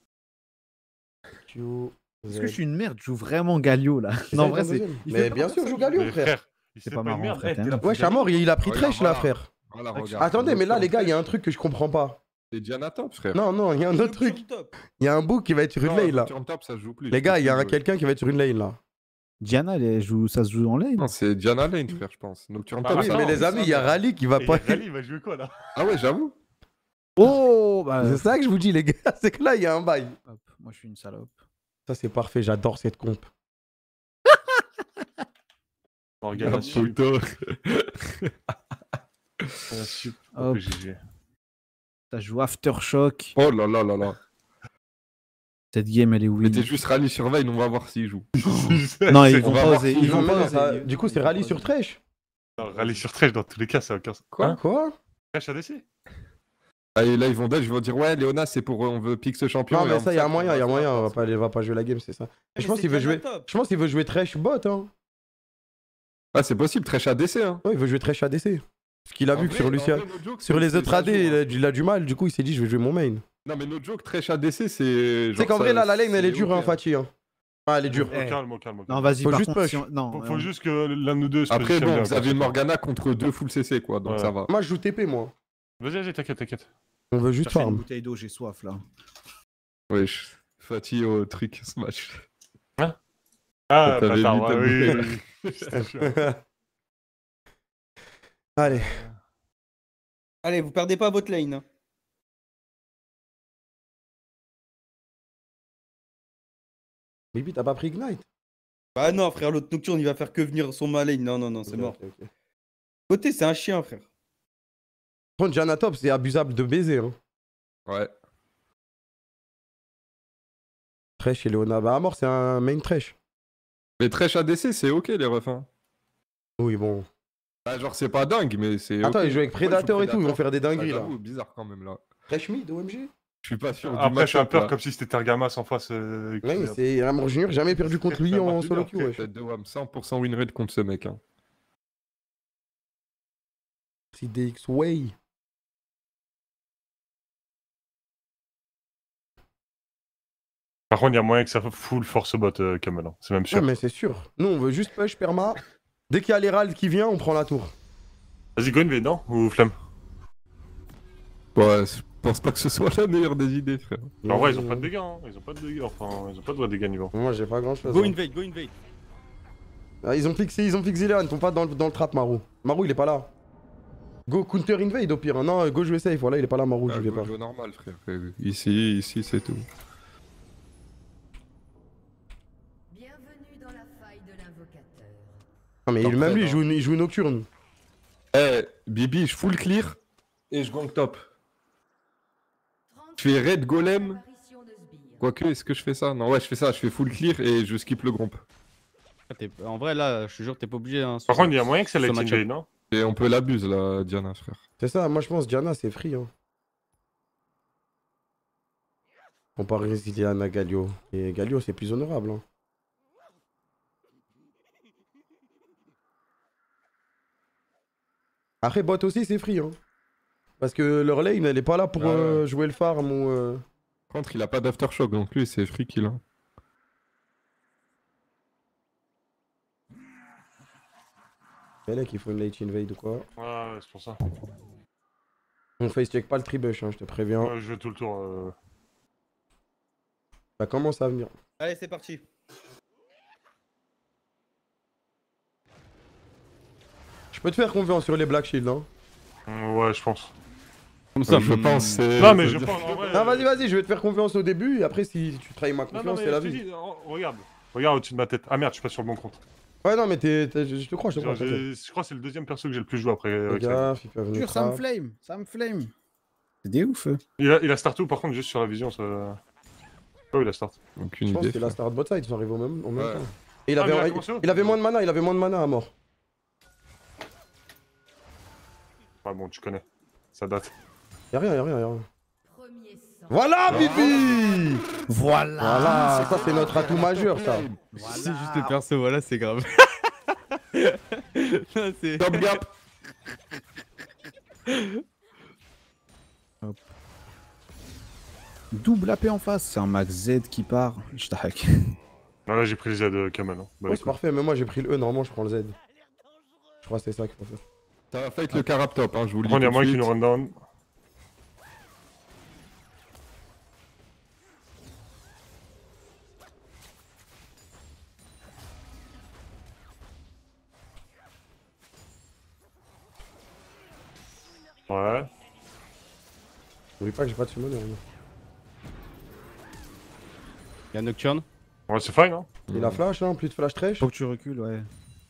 Est-ce que je suis une merde? Je joue vraiment Galio là. Non, en vrai, c'est. il Mais fait bien pas sûr, ça, je joue il- Galio, Mais frère. frère, il C'est sait pas une marrant, merde. en fait, Eh, t'es hein. là pour Ouais, Chamor, il, il a pris Regarde, Trèche là, voilà. frère. Voilà, regarde. Attendez, mais là les gars, il y a un truc que je comprends pas. C'est Diana top, frère. Non, non, il y a un autre truc. Il y a un book qui va être sur une Non, lane là. Turn top, ça se joue plus. Les gars, il y a un Ouais. quelqu'un qui va être sur une lane là. Diana, elle est- joue... ça se joue en lane. Non, c'est Diana Lane, frère, je pense. Nocturne Bah top, oui, ça mais va. les amis, il y a Rally qui va Et pas. Rally, il va jouer quoi là? Ah ouais, j'avoue. Oh bah. C'est ça que je vous dis les gars, c'est que là il y a un bail. Hop, moi je suis une salope. Ça c'est parfait, j'adore cette comp. Morgana, Ah, sup. putain. Ah, sup. Hop. Ok, G G. Ça joue Aftershock. Oh là là là là. Cette game, elle est win. Mettez juste rallye sur Vayne, on va voir s'il joue. Non, ils On vont va pas voir oser. s'ils Ils vont jouent. pas Mais, oser. euh, Du coup, c'est rallye sur Thresh. Non, Rallye sur Thresh, dans tous les cas, ça a aucun sens. Quoi Quoi Thresh A D C. Ah, et là, ils vont dash, ils vont dire ouais, Léona, c'est pour euh, on veut pick ce champion. Non, et mais en ça, il y a fait, un moyen, on il y a va moyen. faire On va ça. pas, il va pas jouer la game, c'est ça. Mais Je pense c'est qu'il veut Diana jouer. top. Je pense qu'il veut jouer Thresh bot. Hein. Ah, c'est possible, Thresh A D C. Hein. Ouais, il veut jouer Thresh A D C. Parce qu'il a En vu que vrai- sur en Lucia, vrai, no joke, sur c'est- les c'est autres A D, ça joue, il hein. a, il a du mal. Du coup, il s'est dit, je vais jouer mon main. Non, mais no joke, Thresh A D C, c'est. Tu sais qu'en vrai, là, la lane, elle est dure, hein, Fatih. Fatih. Hein. Ah, elle est dure. Au calme, au calme. au calme. Non, vas-y, Faut par juste contre, push. si on- non, Faut, euh, faut juste que l'un de nous deux se Après, positionne bon, bien, vous avez quoi. une Morgana contre deux full C C, quoi, donc Ouais. ça va. Moi, je joue T P, moi. Vas-y, vas-y, t'inquiète, t'inquiète. On veut juste chercher une farm. bouteille d'eau, j'ai soif là. Wesh, Fatih au truc Smash. Ah, T'avais bâtard, mis ta ouais, oui, bouteille, oui. C'était sûr. Allez. Allez, vous perdez pas votre lane. hein. Bibi, t'as pas pris Ignite? Bah non, frère, l'autre Nocturne, il va faire que venir son ma lane. Non, non, non, c'est Ok, mort. ok, ok. Côté, c'est un chien, frère. Par contre, Janna top, c'est abusable de baiser. Hein. Ouais. Thresh et Léona. Bah, à mort, c'est un main Thresh. Mais Thresh A D C, c'est ok les refs. Hein. Oui, bon. Bah, genre, c'est pas dingue, mais c'est. Attends, ok. ils jouent avec Ouais, Predator et tout, ils vont Predator. faire des Ah, dingueries là. j'avoue, bizarre quand même là. Thresh mid, O M G? Je suis pas sûr. du Après, je suis un match-up, peur là. comme si c'était Targamas en face. euh, Ouais, mais qui- c'est Amour Junior, jamais perdu contre lui Ça en marche solo bien, queue, ok. wesh. Tête de Wam, cent pour cent win rate contre ce mec. Hein. C D X Way. Par contre, il y a moyen que ça full force bot, euh, Kamel. hein. C'est même sûr. Ouais, mais c'est sûr. Nous, on veut juste push perma. Dès qu'il y a l'Herald qui vient, on prend la tour. Vas-y, go invade, non? Ou flemme? Ouais, je pense pas que ce soit la meilleure des idées, frère. En vrai, ils ont pas de dégâts. Hein. Ils ont pas de dégâts. Enfin, ils ont pas de vrais dégâts niveau. Moi, j'ai pas grand chose. Go invade, go invade. Ah, ils ont fixé, ils ont fixé Léon, ils sont pas dans, le- dans le trap, Marou. Marou, il est pas là. Go counter invade au pire. hein. Non, go jouer safe. Voilà, il est pas là, Marou, Ah, je vais pas. go normal, frère. Ici, ici, c'est tout. Bienvenue dans la faille de l'invocateur. Non, mais T'en il- même lui, il prennes, joue, il joue nocturne. Eh, Bibi, je full clear et je gang top. Je fais raid golem. Apparition de sbires. Quoique, est-ce que je fais ça? Non, ouais, je fais ça. Je fais full clear et je skip le groupe. Ah, t'es- En vrai, là, je te jure, t'es pas obligé. Hein, Par contre, il y a moyen que ça sur late ce match-up. invade, non? Et on peut l'abuse là, Diana, frère. C'est ça, moi je pense Diana, c'est free. Hein. Comparé à Diana Galio. Et Galio, c'est plus honorable. Hein. Après, bot aussi, c'est free. Hein. Parce que leur lane, elle est pas là pour Ouais, ouais. euh, jouer le farm ou. euh, Par contre, il a pas d'aftershock, donc lui, c'est free kill. Hein. Les mecs, il faut une late invade ou quoi. Ouais, c'est pour ça. On face check pas le tribush, hein, je te préviens. Ouais, je vais tout le tour. Euh... Ça commence à venir. Allez, c'est parti. Je peux te faire confiance sur les Black Shield. Hein. mm, Ouais, je pense. Comme ça, je pense. c'est- Non, mais ça je veut dire- pense. En vrai, Ah, vas-y, vas-y, je vais te faire confiance au début et après, si tu trahis ma Non, non, confiance, mais c'est la je te vie. dis, oh, regarde. Regarde au-dessus de ma tête. Ah merde, je suis pas sur le bon compte. Ouais, non, mais t'es, t'es- je je te crois, je te crois. Genre, j'ai- Je crois que c'est le deuxième perso que j'ai le plus joué après. Fais avec ça. gaffe, il peut venir. Jure, ça me trap. flame, ça me flame. C'est des ouf. eux. Il a, il a start où par contre, juste sur la vision ça. Oh, il a start. Aucune Je pense idée. qu'il a frère. start bot side, ils sont arrivés au même, au même Ouais. temps. Et il Ah, avait, mais il a il, commencé où il avait moins de mana, il avait moins de mana à mort. Ah bon, tu connais. Ça date. Y'a rien, y'a rien, y'a rien. Premier sang. Voilà, Bibi Voilà. Voilà, ça c'est notre atout majeur, ça. C'est juste le perso, voilà, c'est grave. Non, c'est- Top gap. Double A P en face, c'est un max Z qui part. Je t'hack. Non, là j'ai pris le Z de Kamel. Hein. Bah, Ouais, c'est écoute. parfait, mais moi j'ai pris le E, normalement je prends le Z. Je crois que c'est ça qu'il faut faire. Ça va fight le carap top, hein, je vous le dis. Par contre, il y a tout de moyen qu'il suite. nous run down. Ouais. N'oublie pas que j'ai pas de summoner. hein. Y'a Nocturne. Ouais, c'est fine, hein. Et la flash, hein, plus de flash trash. Faut que tu recules, ouais.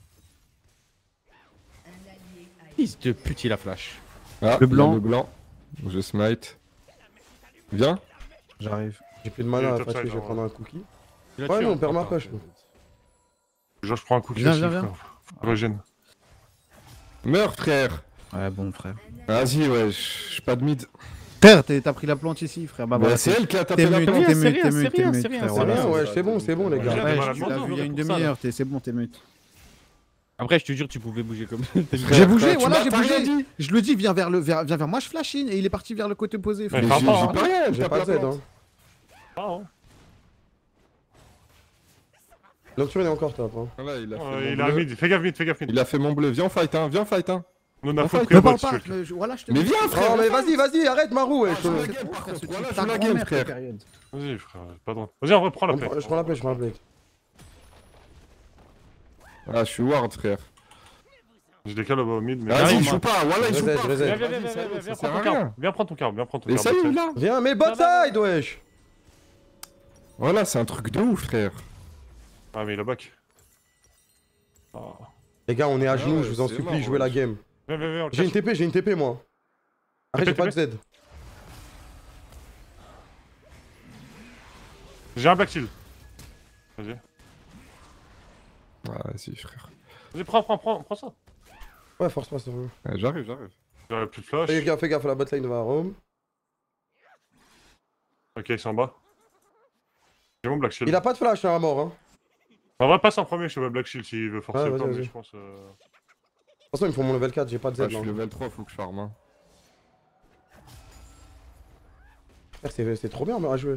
Fils de pute, il a flash. Ah, Le il y a blanc. Le blanc. Je smite. Viens. J'arrive. J'ai plus de mana, top fatigué, side, je vais hein. prendre un cookie. Tu l'as Ouais, tué, non, hein. on perd ma push. nous. Genre, je prends un cookie Viens, aussi, viens, viens. frère. Faut que je régène. Meurs, frère. Ouais, bon, frère. Vas-y, ouais, j'ai pas de mid. Frère, t'es- t'as pris la plante ici, frère. Bah, Bah, voilà, c'est elle qui a tapé T'es la mute, plante. t'es c'est mute, rien, t'es c'est mute, t'es rien, mute, c'est rien, frère. c'est C'est Voilà. rien, ouais, c'est bon, c'est bon, les gars. Viens, Ouais, t'es je malade tu l'as mental, vu il y a une pour ça, là. demi-heure, t'es- c'est bon, t'es mute. Après, je te jure, tu pouvais bouger comme ça. J'ai bougé, tu voilà, m'as j'ai pas bougé. rien dit. Je le dis, viens vers le, vers, viens vers moi, je flash in et il est parti vers le côté opposé, frère. Mais Mais enfin, j'ai pas, j'ai hein. pas rien, elle J'ai tape pas la de Z, plante. hein. Ah, hein. Nocturne est encore top, hein. Voilà, il a fait Ouais, mon il a bleu. mid, fais gaffe mid, fais gaffe mid. Il a fait mon bleu. Viens, on fight, hein. Viens, fight, hein. On a on full fight. pris Ne au parle bot, si pas, tu veux. mais je- voilà, je te Mais dis. viens, frère. Oh, mais vas-y, vas-y, arrête, Marou, ouais. Ah, je- joue la game, par contre. Voilà, Ta joue la game, grand-mère, frère. ta période. Vas-y, frère, pas drôle. Vas-y, en vrai, prends la On play. prend- Je prends la play, je prends la play. Ah, je suis ward, frère. Je décale au mid, mais. Vas-y, J'arrive, il moi. joue pas. Voilà, il Je joue reset, pas. je reset. Viens, viens, viens, Vas-y, viens, ça- viens, ça viens, sert prends à ton rien. carbe. Viens prendre ton carbe, viens prendre ton Et carbe. ça y est, bot là. Viens, mais bot side, wesh. Voilà, c'est un truc de ouf, frère. Ah, mais il a back. Ah. Les gars, on est à Ah genoux, ouais, je vous en c'est supplie, mort, jouez la wesh. game. Viens, viens, viens, on le J'ai une cache. T P, j'ai une T P, moi. Arrête, j'ai T P, pas de Z. J'ai un back shield. Vas-y. Ah, vas-y, frère. Vas-y, prends, prends, prends, prends ça. Ouais, force pas, c'est vrai. Ouais, J'arrive, j'arrive. J'aurais plus de flash. Fais gaffe, fais gaffe, la botlane va à Rome. Ok, ils sont en bas. J'ai mon black shield. Il a pas de flash, hein, à mort, hein. On va passer en premier chez Black Shield s'il veut forcer Ouais, le vas-y, temps, mais vas-y. je pense. euh, De toute façon, il me faut mon level quatre, j'ai pas de Z Ah, je là. suis level trois, faut que je farm. Hein. Frère, c'est c'est trop bien mais à jouer.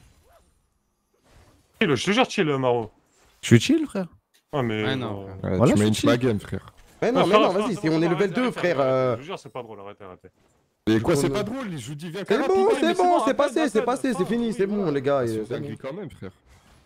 Chill, je te jure, chill, Maro. Je suis chill, frère. Ouais, mais. Ouais, non, euh, frère. Ouais, Voilà, tu je m'as suis une ma game, frère. Mais non, Ouais, mais frère, non, frère, vas-y, c'est si bon, on est c'est bon, level arrêtez, deux, arrêtez, frère. arrêtez. euh, Je vous jure, c'est pas drôle, arrêtez, arrêtez. Et quoi, qu'on c'est a- pas drôle, il joue divin C'est bon, c'est bon, c'est passé, c'est arrête, passé, c'est arrête, fini, oui, c'est bon, voilà. les gars. C'est euh, c'est bon. dingue quand même, frère.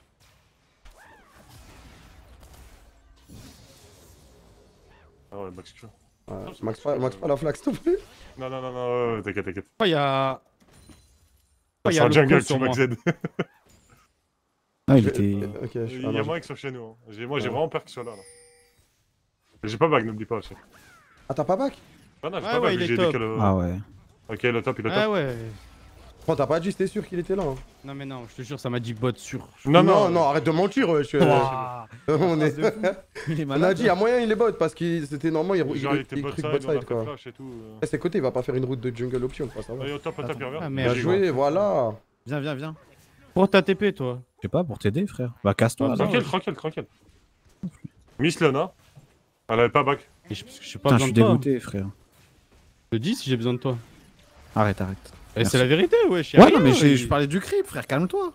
Ah ouais, Max, tu vois. Ouais, Max pas Max pas la flaque, s'il te plaît. Non, non, non, non, ouais, t'inquiète, t'inquiète. Il y a. Ça Il y sera a le jungle, coup tu sur moi. Max Z. Ah, il était. Ok, je Il suis y a un moyen qu'ils soient chez nous. hein. J'ai- Moi, j'ai Ouais. vraiment peur qu'ils soient là. là. J'ai pas back, n'oublie pas aussi. Ah, t'as pas back? Ah non, j'ai Ouais, pas ouais, back, il est j'ai top. décalé. Ah ouais. Ok, le top, il est top. Ah ouais. Bon, t'as pas dit, c'était sûr qu'il était là. hein. Non, mais non, je te jure, ça m'a dit bot sûr. Non, Non, non, non, arrête de mentir, wesh. euh, Ouah. On est. Il est On a malade. dit, il y a moyen, il est bot parce que c'était normal, il Genre, il il était il bot clique side, bot on a side fait quoi. flash et tout. euh. Eh, c'est côté, il va pas faire une route de jungle option, quoi, ça va. Allez, au top, au top, il revient. Ah, Bien merde. joué, voilà. Viens, viens, viens. Pour ta T P, toi. Je sais pas, pour t'aider, frère. Bah, casse-toi. là. Tranquille, tranquille, tranquille. Miss Lena. Elle avait pas back. Et je, je sais pas Putain, je besoin suis de toi. dégoûté, frère. Je te dis si j'ai besoin de toi. Arrête, arrête. Et Merci. c'est la vérité, wesh. Ouais, non, mais j'ai- je parlais du creep, frère, calme-toi.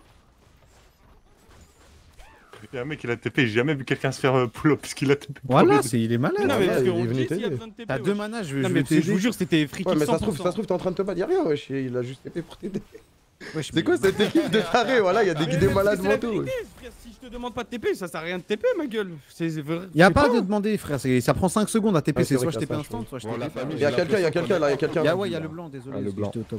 Il y a un mec, il a T P, j'ai jamais vu quelqu'un se faire euh, pull-up parce qu'il a T P. Voilà, c'est, il est malade. Non, mais Voilà, parce il est qu'on venu dit s'il y a t'aider. besoin de T P. T'as wesh. deux manas, je vais, Non, je mais vais parce que je vous t'aider. jure, c'était free Ouais, kill mais ça se trouve, cent pour cent. ça se trouve, t'es en train de te battre, y'a rien, wesh. Il a juste T P pour t'aider. Wesh, C'est quoi cette équipe de tarés? Voilà, il y a des Mais des parce que malades c'est la mentaux. vérité, frère, si je te demande pas de T P, ça sert à rien de T P, ma gueule. C'est vrai. Y a c'est pas de demander, frère. c'est- Ça prend cinq secondes à T P. Ouais, c'est c'est soit vrai je qu'il y T P a ça, instant, je soit je Bon, T la P. famille, Il y a quelqu'un, il y a quelqu'un là, il y a quelqu'un. Y'a ouais, y'a le blanc, désolé. Ah, le blanc. J'étais au top.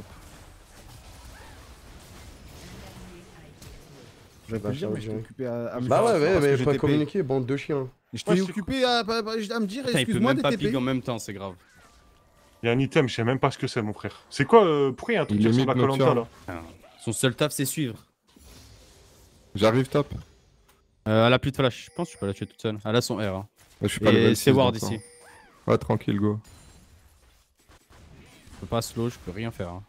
Je vais Bah, te le dire, mais je- je t'ai occupé à, à me Bah faire ouais, parce ouais, que mais j'ai faut T P. communiquer, bande de chiens. Je t'ai Ouais, c'est occupé à, à- à- à me dire, Putain, il peut excuse-moi même de pas T P. ping en même temps, c'est grave. Il y a un item, je sais même pas ce que c'est, mon frère. C'est quoi euh, Pourquoi il y a un truc Il qui est ressemble à mid Koh-Lanta nocturne. là Son seul taf, c'est suivre. J'arrive top. Euh, elle a plus de flash. Je pense que je peux la tuer toute seule. Elle a son R. Hein. Je suis pas Et level c'est six, ward donc, ici. hein. Ouais, tranquille, go. Je peux pas slow, je peux rien faire. Hein.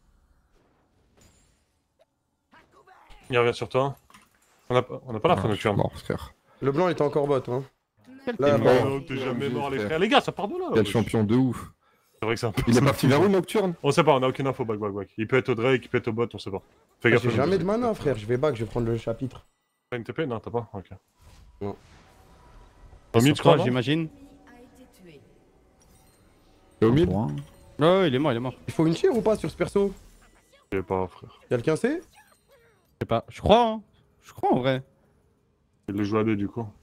Il revient sur toi. On a, pas- on a pas la fin Ah, je suis nocturne. mort, frère. Le blanc était encore bot, hein. Là, T'es bon. mort, t'es jamais mort, les frère. frères. Les gars, ça part de là. Quel wesh. champion de ouf. C'est vrai que c'est un peu. Il est parti vers où, Nocturne? On sait pas, on a aucune info, back, back, back. Il peut être au Drake, il peut être au bot, on sait pas. Fais gaffe. J'ai jamais de mana, frère. Je vais back, je vais prendre le chapitre. T'as une T P? Non, t'as pas. Ok. Non. Au mid, je Sur crois. toi, non j'imagine. A été tué. T'es au mid? Pour un. Ouais, ouais, il est mort, il est mort. Il faut une cheer ou pas sur ce perso? Je sais pas, frère. Quelqu'un sait? Je sais pas. Je crois, hein. Je crois en vrai. Il le joue à deux, du coup.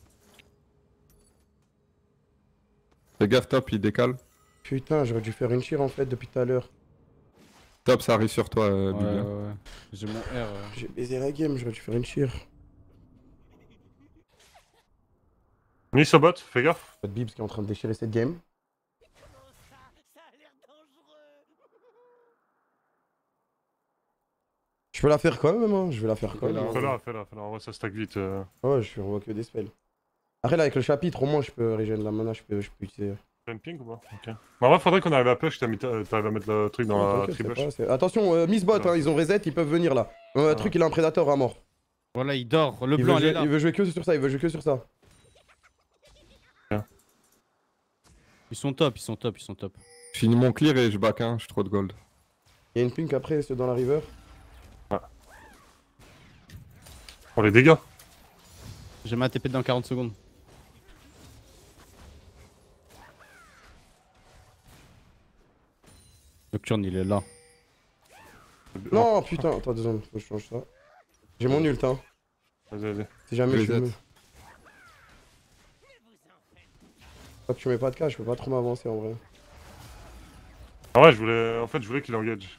Fais gaffe, top, il décale. Putain, j'aurais dû faire une cheer en fait depuis tout à l'heure. Top, ça arrive sur toi, euh, Ouais, Bibi. ouais, ouais. J'ai mon R. euh. J'ai baisé la game, j'aurais dû faire une cheer. Miss au bot, fais gaffe. Pas de Bibs qui est en train de déchirer cette game. Je peux la faire quand même, hein. Je vais la faire quand même. Fais-la, fais-la, fais-la. En vrai, ça stack vite. Euh... Ouais, je suis revois que des spells. Après, là, avec le chapitre, au moins, je peux régénérer la mana, je peux, je peux utiliser. T'as une ping ou pas? Ok. Bah, en vrai, faudrait qu'on arrive à push, t'arrives à mettre le truc dans la tribush. Attention, euh, Miss Bot, hein, ils ont reset, ils peuvent venir là. Euh, le truc, il a un prédateur à mort. Voilà, il dort. Le il blanc, veut il est jouer, là. il veut jouer que sur ça, il veut jouer que sur ça. Ils sont top, ils sont top, ils sont top. Je finis mon clear et je back un, j'ai trop de gold. Il y a une pink après, c'est dans la river. Ouais. Oh les dégâts. J'ai ma T P dans quarante secondes. Nocturne, il est là. Non, putain, attends deux secondes, faut que je change ça. J'ai mon ult, hein. Vas-y, vas-y. Si jamais je Reset. me... Quand tu mets pas de cas, je peux pas trop m'avancer en vrai. Ah ouais, je voulais. En fait, je voulais qu'il engage.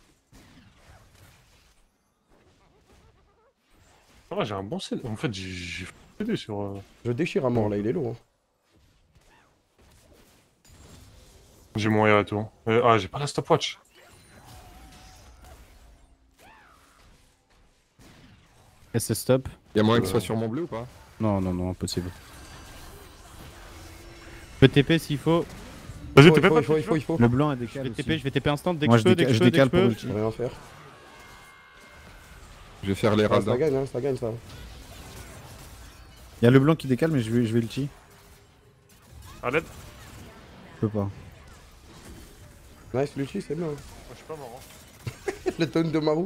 Ah ouais, j'ai un bon set. En fait, j'ai fait sur. Euh... Je déchire à mort là, il est lourd. Hein. J'ai mon R et tout. Euh, ah, j'ai pas la stopwatch. S S stop. Y'a moyen que Euh... ce soit sur mon bleu ou pas? Non, non, non, impossible. Je peux T P s'il faut. Vas-y, il T P faut, pas, il faut, il faut, il faut. Le blanc est Je décalé. vais T P, je vais T P instant dès que Moi, je peux, dès que je peux, dès que je décale pour peux. ulti. Je peux rien faire. Je vais faire les Ah, radas. ça gagne, hein, ça gagne ça. Il y a le blanc qui décale, mais je vais, je vais ulti. À l'aide. Je peux pas. Nice, l'ulti, c'est bien. Moi, je suis pas mort. Hein. Le taunt de Marou.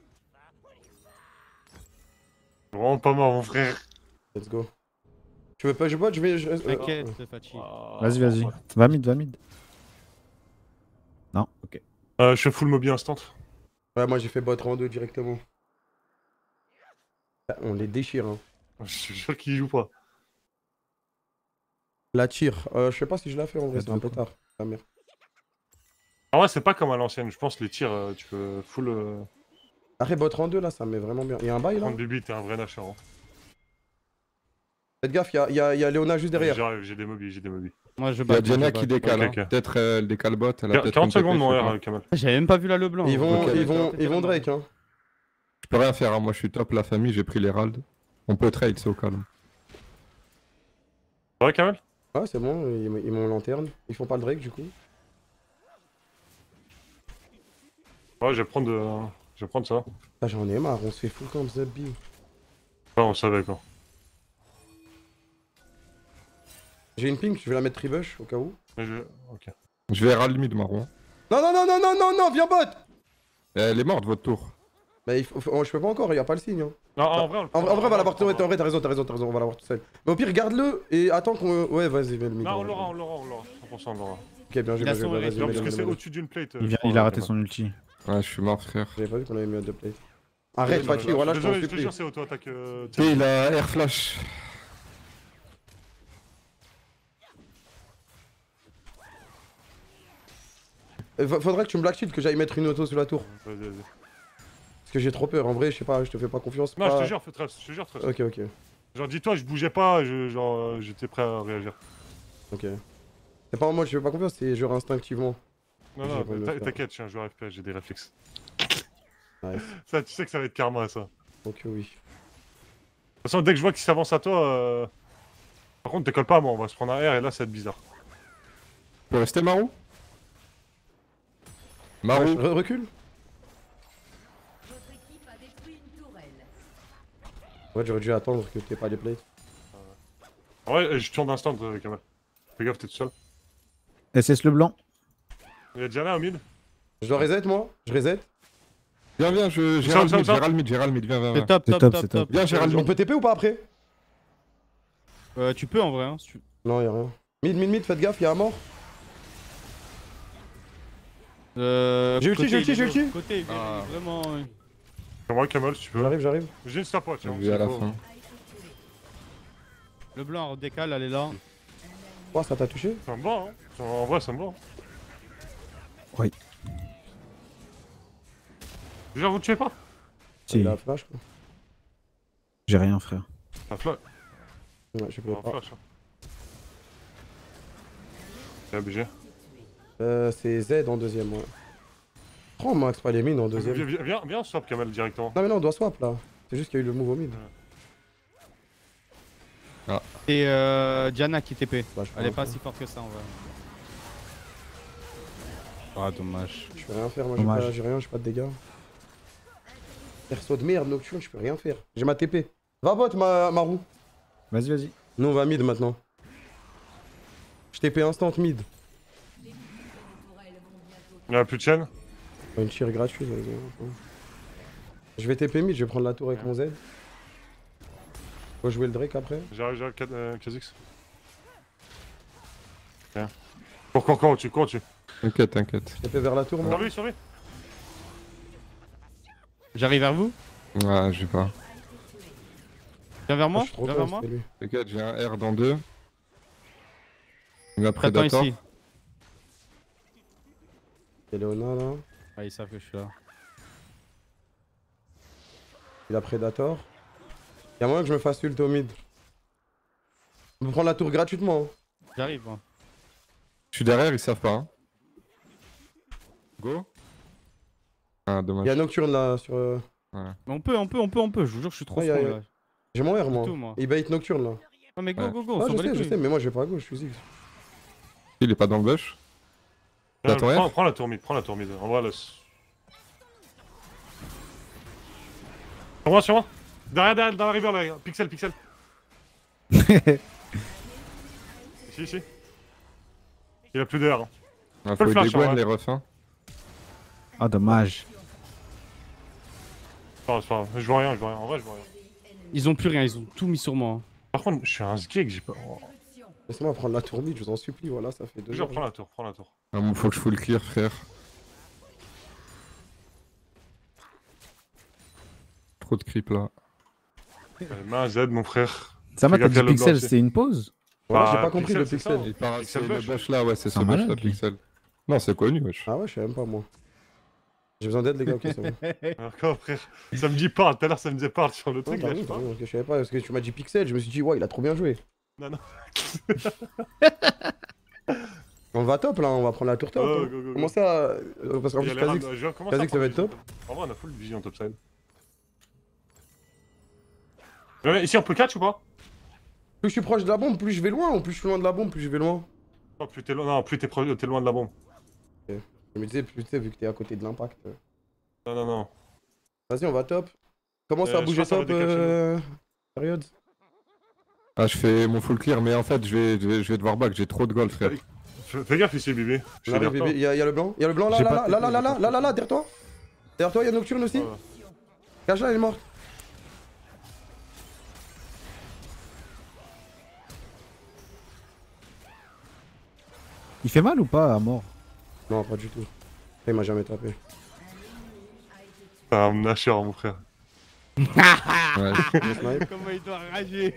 Vraiment pas mort, mon frère. Let's go. Tu veux pas je bot, je vais. je- euh, T'inquiète, euh, c'est fatigué. Vas-y, vas-y. Va mid, va mid. Non, ok. Euh, je fais full mobi instant. Ouais, moi j'ai fait bot en deux directement. Ah, on les déchire, hein. Je suis sûr qu'il joue pas. La tire, euh, je sais pas si je la fais en vrai, La c'est un deux, peu quoi. tard. Ah merde. En vrai, c'est pas comme à l'ancienne. Je pense les tirs, euh, tu peux full. Euh... Après bot en deux là, ça me met vraiment bien. Il y a un bail là. Prendre Bibi, t'es un vrai nasheur. Hein. Faites gaffe, il y a, y a, y a Léona juste derrière. J'arrive, j'ai des mobis, j'ai des mobis. Moi je Y'a bats. Diana qui décale, Ok, hein. ok. Peut-être euh, elle décale bot. Elle a peut-être quarante une secondes, T P, mon je sais R, pas. euh, Kamal. J'avais même pas vu la le blanc. Ils vont, Ok. ils vont, ils vont Drake, hein. Je peux rien faire, hein. Moi je suis top la famille, j'ai pris l'Herald. On peut trade, c'est au calme. C'est vrai, Kamal? Ouais, c'est bon, ils, ils m'ont lanterne. Ils font pas le Drake du coup. Ouais, je vais prendre, euh... je vais prendre ça. Ah, j'en ai marre, on se fait full comme Zebby. Ouais, on savait quoi. J'ai une pink, je vais la mettre tribush au cas où. Mais je... Ok. Je vais Herald mid marron. Non, non, non, non, non, non, non, viens bot. Elle est morte votre tour. Bah, il faut, faut- je peux pas encore, y a pas le signe. Hein. Non, en vrai, on le En, vrai, en vrai, on va l'avoir. on En vrai, t'as raison, t'as raison, t'as raison, on va l'avoir tout seul. Mais au pire, garde-le et attends qu'on. Ouais, vas-y, mets le mid. Non, on l'aura, on l'aura, on l'aura. cent pour cent, on l'aura. Ok, bien joué, Il a bien joué, son bah, R S, vas-y, Non, mets-le, parce que mets-le, c'est mets-le. au-dessus d'une plate. euh, Il, je vient- crois, il a euh, raté Kamal. son ulti. Ouais, je suis mort frère. J'avais pas vu qu'on avait mis un deux plate. Arrête, Oui, Fatih, non, voilà, je t'en désolé, je te supplie. jure, c'est auto-attaque. euh, Et il a air flash. Euh, fa- Faudrait que tu me black shield, que j'aille mettre une auto sous la tour. Vas-y, vas-y. Parce que j'ai trop peur, en vrai, je sais pas, je te fais pas confiance. Non, je pas- te jure, fais trust, je te jure, trust. Ok, ok, Genre, dis-toi, je bougeais pas, je, genre, euh, j'étais prêt à réagir. ok. C'est pas en mode je fais pas confiance, c'est genre instinctivement. Non, J'ai non, pas envie de le t'in- faire. t'inquiète, je suis un joueur F P S, j'ai des réflexes. Nice. Ça, tu sais que ça va être karma, ça. De Ok, oui. toute façon, dès que je vois qu'il s'avance à toi, euh... par contre, décolle pas à moi, on va se prendre un R et là, ça va être bizarre. Tu peux rester Marou? Ouais, Marou? je- re- recule. Votre équipe a détruit une tourelle. Ouais, j'aurais dû attendre que t'aies pas les plates. Ouais, je tourne d'instant, euh, Kamal. Fais gaffe, t'es tout seul. S S le blanc. Il y a Diana au mid. Je dois reset moi? Je reset? Viens, viens, je... Ça, Gérald ça, mid, ça. Gérald mid, Gérald mid, viens, viens, C'est viens. top, C'est top, top, top, c'est top. top. Viens, Gérald On mid. peut T P ou pas après? Euh, tu peux en vrai, hein. si tu- Non, y'a rien. Mid, mid, mid, faites gaffe, y'a un mort. Euh, J'ai ulti, côté, j'ai ulti, il est j'ai low. ulti. Côté, il est Ah. vraiment. euh, C'est moi, Kamal, si tu veux. J'arrive, j'arrive. J'ai une stopwatch, J'ai hein. vu à la c'est fin. Le blanc décale, elle est là. Oh, ça t'a touché? Ça me va, hein. En vrai, ça me va. Oui. Genre, vous tuez pas? Si. Il a un flash quoi. J'ai rien, frère. Un flash. Ouais, je peux Un pas. flash. hein. C'est obligé. Euh, c'est Z en deuxième, ouais. Prends max pas les mines en Viens, deuxième. viens, viens, viens, swap Kamel directement. Non mais non, on doit swap là. C'est juste qu'il y a eu le move au mid. Et euh, Diana qui T P. Bah, je Elle est peux pas rien si forte que ça en vrai. Ah dommage. faire. Je peux rien faire, moi j'ai Dommage. pas- j'ai rien, j'ai pas de dégâts. Perso de merde, nocturne, je peux rien faire. J'ai ma T P. Va bot ma Marou. Vas-y, vas-y. Nous on va mid maintenant. Je T P instant mid. Il y a plus de chaîne. Une tire gratuite. vas-y. Je vais T P mid, je vais prendre la tour avec mon Z. Faut jouer le Drake après. J'arrive, j'arrive, K- euh, Kha'Zix. Viens. Cours, cours, cours, tu cours, tu. T'inquiète, t'inquiète. T P vers la tour moi. Sur lui, sur lui. J'arrive vers vous. Ouais, j'ai pas. Viens vers Ah, moi. je suis trop Viens con, vers moi. c'était lui. T'inquiète, j'ai un R dans deux. Il a T'attends Predator. ici. Et Léona là. Ah ils savent que je suis là. Il a Predator. Y'a moyen que je me fasse ult au mid. On peut prendre la tour gratuitement. Hein. J'arrive moi. Je suis derrière, ils savent pas. Hein. Go. Ah, dommage. Y'a Nocturne là sur. euh, Mais on peut, on peut, on peut, on peut. Je vous jure, je suis trop Ouais, y a- franc y a- là. J'ai mon R moi. tout, moi. Il bait Nocturne là. Non mais go, Ouais. go, go. Ah, on je s'en bat les sais, je couilles. sais, mais moi je vais pas à gauche, je suis Ziggs. Il est pas dans le bush. Euh, T'as ton prends, R prends la tour mid, prends la tour mid. En vrai, là. c'est- Sur moi, sur moi. Derrière, derrière, dans la river là. Pixel, pixel. Ici, ici. Il a plus d'air. Hein. Il Peux faut le flash, des Gwen, en vrai. les refs. Hein. Ah, dommage. C'est pas grave, c'est pas grave. Je vois rien, je vois rien. En vrai, je vois rien. Ils ont plus rien, ils ont tout mis sur moi. Par contre, je suis un sgeg, j'ai pas. Oh. Laisse-moi prendre la tour mid, je vous en supplie, voilà, ça fait deux Déjà, heures. prends la tour, prends la tour. Ah, bon, faut que je full clear, frère. Trop de creep là. Euh, Mets un Z, mon frère. Ça m'a Fais gaffe, dit il y a le pixel, blanc c'était une pause. Voilà, Bah, j'ai pas compris Pixel, le c'est ça, pixel. Il part, Pixel c'est le bush. bush là, ouais, c'est ce Ah, bush malade, là, lui. pixel. Non, c'est connu, wesh. Ah ouais, je sais même pas moi. J'ai besoin d'aide les gars, ok, c'est bon. Encore, frère. Ça me dit parle, tout à l'heure, ça me disait parle sur le Non, truc, t'as là, je vu, sais t'as pas. vu, ok, je savais pas, parce que tu m'as dit pixel, je me suis dit, ouais, il a trop bien joué. Non, non. On va top là, on va prendre la tour top. Oh, hein. go, go, go. Comment ça euh, Parce qu'en Il y plus, a les Kha'Zix, rames, je commence Kha'Zix, à ça va prendre être top. vision. En vrai, on a full vision topside. Ouais, ici, on peut catch ou pas? Plus je suis proche de la bombe, plus je vais loin, ou plus je suis loin de la bombe, plus je vais loin. Non, plus t'es loin, non, plus t'es pro- t'es loin de la bombe. Je me disais, plus tu sais, vu que t'es à côté de l'impact. euh. Non, non, non. Vas-y, on va top. Commence Euh, à je bouger pense que ça va top, décaler euh... période. Ah, je fais mon full clear, mais en fait, je vais, je vais, je vais devoir back, j'ai trop de gold, frère. Fais fais gaffe ici, bébé. Je J'arrive, t'ai l'air bébé, il y, a- il y a le blanc, il y a le blanc là, J'ai là, pas là, de là, T P, là, là, j'ai là, pas là, de là, là, derrière toi. Derrière toi, il y a Nocturne aussi. Ouais. Cache là, elle est morte. Il fait mal ou pas à mort? Non, pas du tout. Il m'a jamais tapé. T'es un nasher, mon frère. Ouais. Le snipe. Comment il doit rager.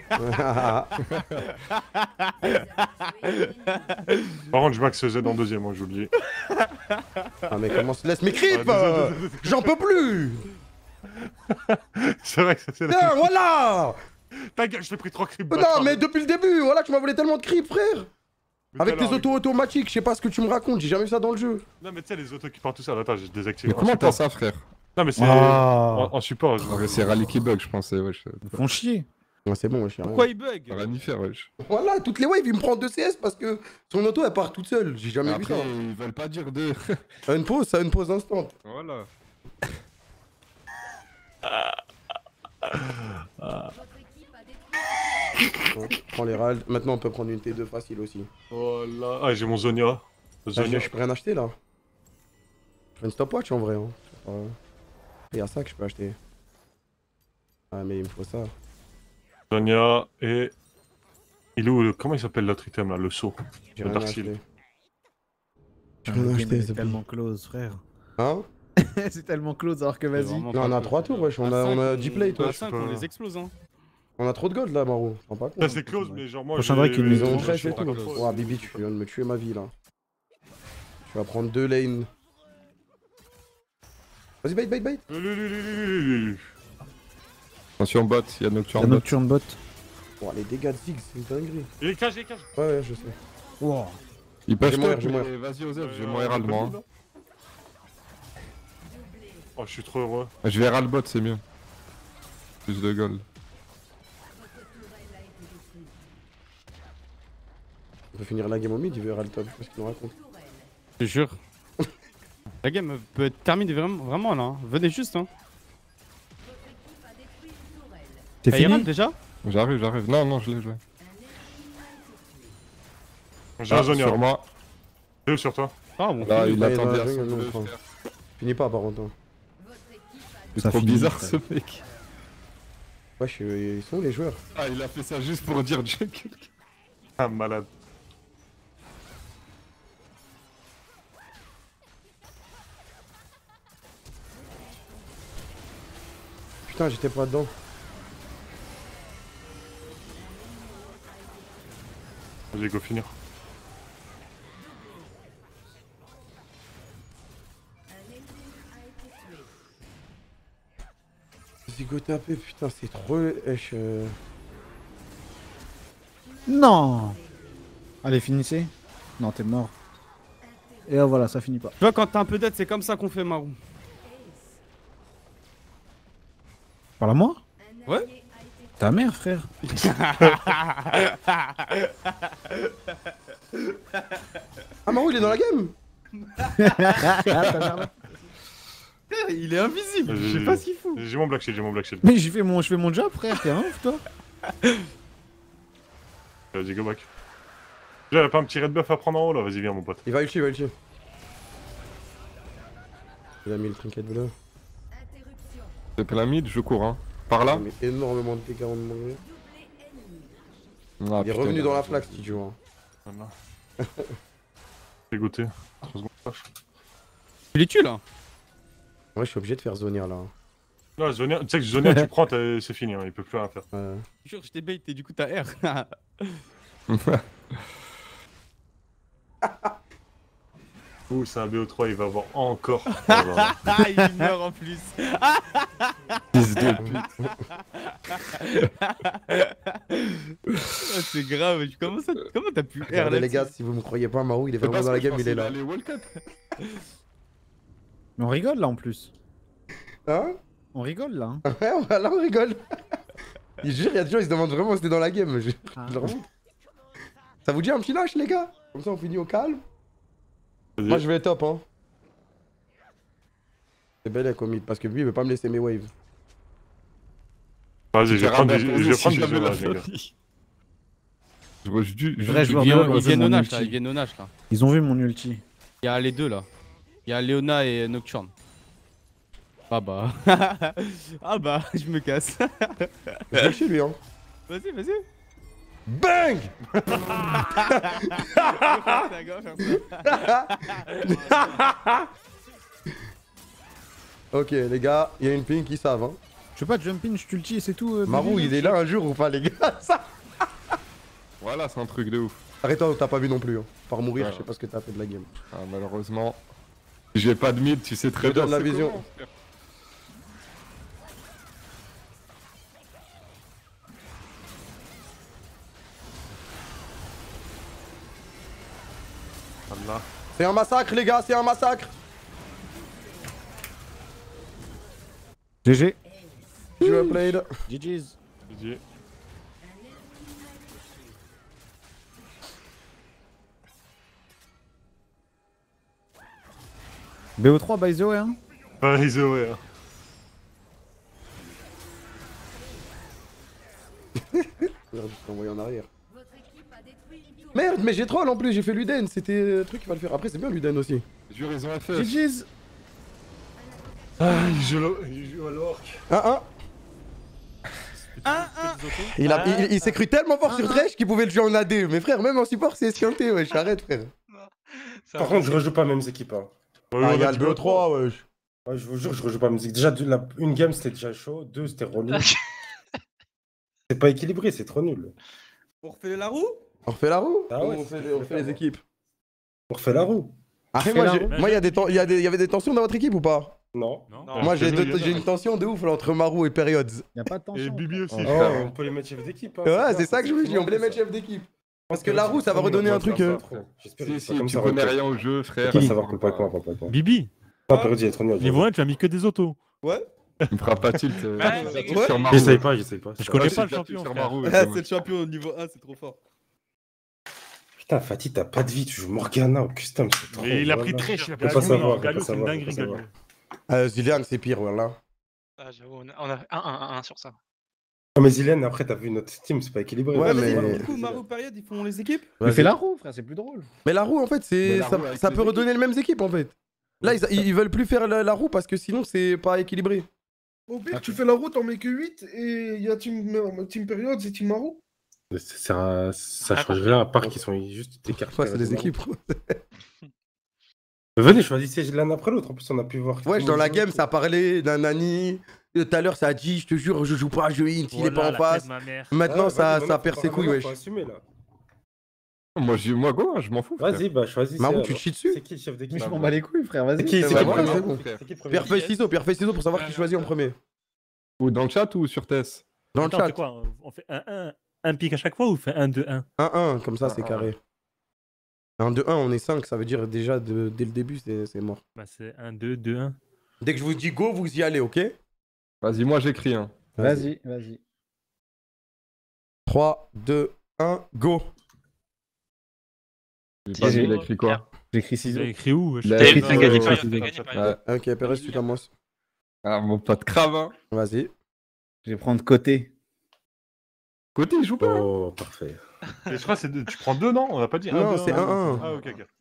Par contre, je max Z en deuxième, moi, j'oublie. Ah mais comment se laisse mes creeps Ah, euh, désolé, désolé. J'en peux plus. C'est vrai que ça, c'est Tiens, la. voilà. Ta gueule, je t'ai pris trois creeps. Non mais depuis le début, voilà que tu m'as volé tellement de creeps, frère. Avec tes autos automatiques, je sais pas ce que tu me racontes, j'ai jamais vu ça dans le jeu. Non, mais tu sais, les autos qui partent tout seul. Attends, j'ai désactivé. Mais comment t'as ça, frère? Non, mais c'est. Ah. En, en support. je- Ah, mais c'est Rally qui bug, je pensais, wesh. Ils font chier. Ouais, c'est bon, wesh. y a rien. Pourquoi il bug? Rien y faire, wesh. Voilà, toutes les waves, il me prend deux C S parce que son auto elle part toute seule. J'ai jamais vu Après, ça. ils veulent pas dire deux. Ça a une pause, ça a une pause instant. Voilà. Ouais, prends les ralds. Maintenant on peut prendre une T deux facile aussi. Oh là. Ah, j'ai mon Zonia. Là, Zonia. je je peux rien acheter là. Je fais une stopwatch en vrai. Hein. Euh, Il y a ça que je peux acheter. Ah mais il me faut ça. Zonia et. Il est où le... Comment il s'appelle l'autre item là? Le saut. J'ai Le rien Dark acheté. Seal. J'ai rien Le game acheté, est c'est tellement close, frère. Hein? C'est tellement close alors que vas-y. Non, on a trois tours, wesh. On a, on a dix plates, À wesh. cinq, on les explose, hein. On a trop de gold là, Maro. Je rends pas compte. Ça, c'est close, mais genre moi. Prochain j'ai- break, une Ils ont maison, une trèche je et suis pas tout. close. Ouah, Bibi, tu viens de me tuer ma vie là. Tu vas prendre deux lanes. Vas-y, bait, bait, bait. Attention, bot, il y a La Nocturne bot. nocturne bot. Ouah, les dégâts de Ziggs, c'est une dinguerie. Il est cage, il est cage. Ouais, ouais, je sais. Wow. Ils peuvent J'ai mon top, R, j'ai mon mais vas-y, Osef, j'ai Euh, mon R à moi. Oh, je suis trop heureux. Je vais ras le bot, c'est mieux. Plus de gold. On peut finir la game au mid, il verra le top, je sais pas ce qu'il nous raconte. Je te jure. La game peut être terminée vraiment, vraiment là. Hein. Venez juste. Hein. C'est T'as fini Iram déjà? J'arrive, j'arrive. Non, non, je l'ai joué. J'ai un Ah, Zonia. sur moi. Deux sur toi. Ah bon. Là, il Là, il est dans attendait la à son jungle, non, bleu, je crois. frère. Finis pas par contre. hein. C'est Ça trop finit, bizarre ça. ce mec. Wesh, euh, ils sont où les joueurs? Ah, il a fait ça juste pour dire jungle. Ah, malade. Putain, j'étais pas dedans. Vas-y, go finir. Vas-y, go taper, putain, c'est trop. Wesh, euh... Non. Allez, finissez. Non, t'es mort. Et là, voilà, ça finit pas. Tu vois, quand t'as un peu d'aide, c'est comme ça qu'on fait, Marou. Parle à moi? Ouais. Ta mère, frère. Ah, Marou, il est dans la game. Il est invisible. Vas-y, Je sais pas ce qu'il fout. J'ai mon black shield, j'ai mon black shield. Mais j'ai fait mon, je fais mon job, frère. T'es un ouf, toi. Vas-y, go back. Déjà, y'a pas un petit red buff à prendre en haut là? Vas-y, viens, mon pote. Il va ulti, il va ulti. Il a mis le trinket bleu. C'est plein mid, je cours hein. Par là. Il a mis énormément de dégâts en manger. Ah, Il est putain, revenu il dans a- la flaque, si tu vois. Voilà. Dégoûté. trois secondes. Tu les tues là? Ouais, je suis obligé de faire Zonia là. Non, Zonia, tu sais que Zonia, tu prends, t'as- c'est fini, hein, il peut plus rien faire. Ouais. Je jure, je t'ai bait et du coup t'as R. Ouh, c'est un B O trois, il va avoir encore. Ah, il meurt en plus. Fils de pute. Oh, c'est grave, comment ça, comment t'as pu R Regardez là les gars, si vous me croyez pas, Marou, il est C'est vraiment pas dans la ce que je game, il est pensais, là. allait World Cup. Mais on rigole là en plus. Hein? On rigole là. Hein. Ouais, là on rigole. Il jure, il y a des gens, ils se demandent vraiment si c'était dans la game. Je... Ah. je leur montre. Ça vous dit un petit lâche, les gars? Comme ça, on finit au calme. Vas-y. Moi, je vais top, hein. C'est belle avec Omid, parce que lui, il veut pas me laisser mes waves. Vas-y, je vais prendre des, je vais Si prendre des jamais la Zonia, les gars. folie. Je vois juste du. Vrai Ils joueur viennent, de ils LoL, viennent mon au Nash ulti. là, ils viennent au Nash là. Ils ont vu mon ulti. Il y a les deux là. Il y a Léona et Nocturne. Ah bah. Ah bah, je me casse. Je vais chez lui, hein. Vas-y, vas-y. Bang! Ok, les gars, il y a une ping qui savent, hein. Je veux pas jump in, je t'ulti et c'est tout. euh, Marou, Billy. il est là un jour ou pas, les gars? Ça... Voilà, c'est un truc de ouf. Arrête-toi, t'as pas vu non plus. Hein. Par mourir, Ouais. je sais pas ce que t'as fait de la game. Ah, malheureusement. J'ai pas de mid, tu sais très Je bien. donne la c'est vision. comment, frère. Voilà. C'est un massacre, les gars, c'est un massacre. G G. Je vais played. G G's. Vas-y. B O trois by the way, hein. Vas-y, ouais. hein. Merde, je t'ai envoyé en arrière. Merde, mais j'ai troll en plus, j'ai fait l'Uden, c'était le truc qu'il va le faire. Après, c'est bien l'Uden aussi. Jure, ils ont G F F. G's. Ah, il joue, le- il joue à l'orc. un un. Il, a- il, il s'est cru tellement fort sur Thresh qu'il pouvait le jouer en A D. Mais frère, même en support, c'est esquinté, wesh, arrête, frère. Par contre, je rejoue pas mes équipes. Hein. Ouais, Ah, on il y a a le dit B O trois, wesh. Ouais, je vous jure, je rejoue pas mes équipes. Déjà, deux- la- une game c'était déjà chaud, deux c'était relou. C'est pas équilibré, c'est trop nul. On refait la roue? On refait la roue? Ah ouais, on c'est fait, ce les- que on je fait vais les faire, équipes. On refait la roue. Après, Fais moi, la j'ai- roue. moi, il y, a des ten- il y, a des- il y avait des tensions dans votre équipe ou pas? Non. Non. Moi, j'ai parce que deux- nous, j'ai une tension de ouf là, entre Marou et Periods. Y'a pas de tension. Et Bibi aussi. Oh, frère. on peut les mettre chef d'équipe. Hein, Ouais, bien, c'est ça que je me dis, on peut les mettre chef d'équipe. Parce que la roue, ça va redonner un truc. euh, J'espère Si, que si, c'est comme tu ça. connais va rien au jeu, frère. pas savoir qu'on peut pas, qu'on peut pas. Bibi, Non, Perdu, il est trop nul. Niveau un, tu as mis que des autos. Ouais. Il me fera pas tilt. euh, Ouais, sur ouais. Marou. J'essaye pas, j'essaye pas. Je connais Ouais, pas c'est le de la champion, tilt sur frère. Marou, Ah, vraiment. c'est le champion au niveau un, c'est trop fort. Putain, Fatih, t'as pas de vie, tu joues Morgana au custom, c'est trop. Mais il a pris voilà. Trèche, il a Faut pris pas Galio, savoir, non, Galio, faut c'est pas une savoir, dinguerie, faut pas Galio. Euh, Zillian, c'est pire, voilà. Ah, j'avoue, on a, on a un un un sur ça. Non, mais Zillian, après, t'as vu notre team, c'est pas équilibré. Ouais, Ouais, mais- mais du coup, Maru période, ils font les équipes. Mais fais la roue, frère, c'est plus drôle. Mais la roue, en fait, Mais c'est la ça, roue avec ça les peut équipes. redonner les mêmes équipes, en fait. Là, ils, ils- ils veulent plus faire la, la roue parce que sinon, c'est pas équilibré. Au pire, tu fais la route, t'en mets que huit et il y a Team, team Period et Team Maru. Ça, sert à- ça change rien, à part qu'ils sont juste écartés. Ouais, c'est des équipes. Mais venez, choisissez l'un après l'autre, en plus, on a pu voir. Ouais, dans la game, ça parlait d'un nani. Tout à l'heure, ça a dit, je te jure, je joue pas, je hint, il est pas en face. Maintenant, ça, ça perd ses couilles, wesh. Faut assumer, là. Moi, je- moi, go, hein, je m'en fous. frère. Vas-y, bah, choisis. Marou, tu te chies dessus. C'est qui le chef d'équipe? Mais je m'en bats les couilles, frère, vas-y. C'est qui, c'est bah, qui voilà, le premier c'est bon. C'est qui le premier Pierre feuille ciseaux, pierre feuille ciseaux pour savoir qui choisit en premier. Ou dans le chat ou sur Tess? Dans le Attends, chat. c'est quoi? On fait un un, un pic à chaque fois ou on fait un deux un? un un, comme ça, c'est un, carré. un deux un, on est cinq, ça veut dire déjà de- dès le début, c'est c'est mort. Bah, c'est un deux deux un. Dès que je vous dis go, vous y allez, ok? Vas-y, moi j'écris. Hein. Vas-y, vas-y. trois, deux, un, go! J'ai pas J'ai- vu, il a écrit quoi? J'écris Tu ciseaux. l'as écrit où? Il a T'as écrit t'as sur- gagné sur- pas, sur- t'as gagné sur- pas. Ouais. Ok, Pérez, tu commences. Ah, mon pote crave, hein. Vas-y. Je vais prendre côté. Côté, il joue pas. hein. Oh, parfait. Et je crois que c'est deux- tu prends deux, non? On a pas dit un, Non, deux, c'est un un. Ah, ok, ok.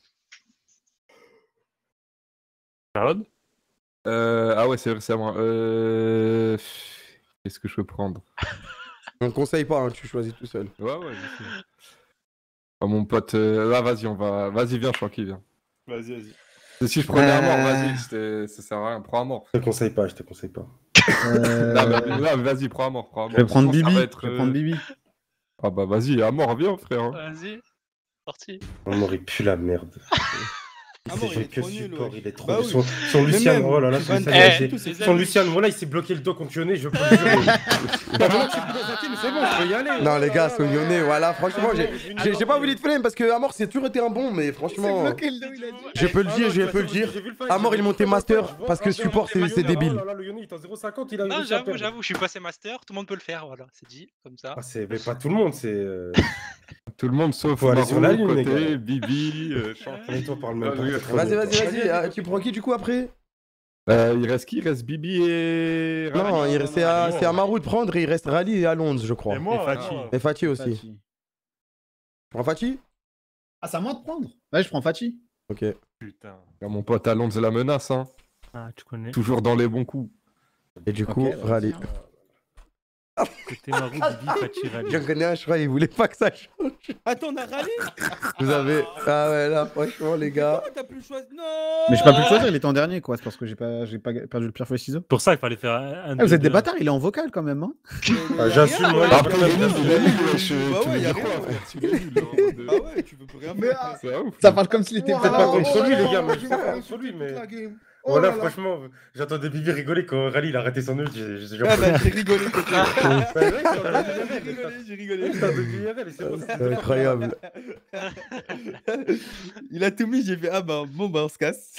Période? Euh, ah ouais, c'est vrai, c'est à moi. Euh... Qu'est-ce que je peux prendre? On conseille pas, hein, tu choisis tout seul. Ouais, ouais, je sais. Oh, mon pote, euh, là, vas-y, on va... Vas-y, viens, Shanky, viens. Vas-y, vas-y. Et si je prenais un mort, Euh. vas-y, c'était- ça sert à rien, prends un mort. Je te conseille pas, je te conseille pas. Euh, Non, mais, non, mais vas-y, prends un mort, prends un mort. Je vais prendre Sinon, ça Bibi. va être, Je vais euh, prendre Bibi. Ah bah vas-y, à mort, viens, frère. hein. Vas-y, sorti. On aurait pu la merde. Ah Il bon, s'est il est fait que trop nul, support, ouais. il est trop Bah nul. oui. Son, son Mais Lucian, même, oh là là, tu son vas- Lucian, Eh, il a été- les son amis. Lucian, voilà, il s'est bloqué le dos contre Yone, je peux le jurer. Bah, maintenant que je suis plus dans sa team, c'est bon, je peux y aller. Non, les gars, Oh là là Sognonné, là. voilà, franchement, j'ai- Ah, j'ai j'ai pas voulu de flemme parce que Amor, c'est toujours été un bon, mais franchement. le dos, il a dit. Je peux le Ah dire, non, je j'ai peux le vu- dire. j'ai vu le fight, Amor, j'ai il vu montait le master fight, je vois- parce que je vois- support, c'est c'est Oh débile. là là, le Yone, il est en zéro cinquante, il a Non, réussi à j'avoue, perdre. j'avoue, je suis passé master, tout le monde peut le faire, voilà, c'est dit, comme ça. Ah, c'est mais pas tout le monde, c'est. euh, Tout le monde sauf Faut aller sur la Marou, lune, les côté, gars. Bibi, euh, Shanky. Et toi, parle même Ah, pas, oui. c'est trop Vas-y, nul, vas-y, toi. vas-y. Ah, tu prends qui du coup après? Euh, il reste qui? Il reste Bibi et... Non, Rani. il- c'est à, c'est à Marou de prendre et il reste Rally et Alonso, je crois. Et moi, Et Fatih. non. Et Fatih aussi. Fatih. Tu prends Fatih? Ah, c'est à moi de prendre. Ouais, je prends Fatih. Ok. Putain. Ah, mon pote Alonso la menace, hein. Ah, tu connais. Toujours dans les bons coups. Et du coup, Ok, Rally. Côté Marou, Bibi, Fatih, Rally. J'en connais un, je crois, il voulait pas que ça change. Attends, on a rallye. Vous avez. Ah ouais, là, franchement, les gars. Comment t'as pu le choisir? Non. Mais j'ai pas pu le choisir, il était en dernier, quoi. C'est parce que j'ai pas, j'ai pas perdu le pierre feuille ciseau. Pour ça, il fallait faire un. Ah, vous êtes des bâtards, il est en vocal quand même, hein. Ah, j'assume, moi, Bah, j'ai après, pas il est de- nul, il est nul, wesh. Bah Tu ouais, veux y a dire quoi, rien. frère? Tu es nul, hein, de- Ah ouais, tu peux plus rien Mais, faire. ah, C'est ouf. Ça parle comme s'il était Peut-être peut-être pas pas contre lui, les gars, mais je je vais sais faire pas insulter contre lui, toute mais. la game. Oh Voilà, là là. franchement, j'entendais Bibi rigoler quand Rally il a arrêté son ult. j'ai- j'ai- j'ai- Ah bah j'ai rigolé, côté. Ouais, ouais, J'ai rigolé, j'ai rigolé. Putain de I R L, c'est bon, c'est C'est incroyable. Il a tout mis, j'ai fait ah bah bon bah on se casse.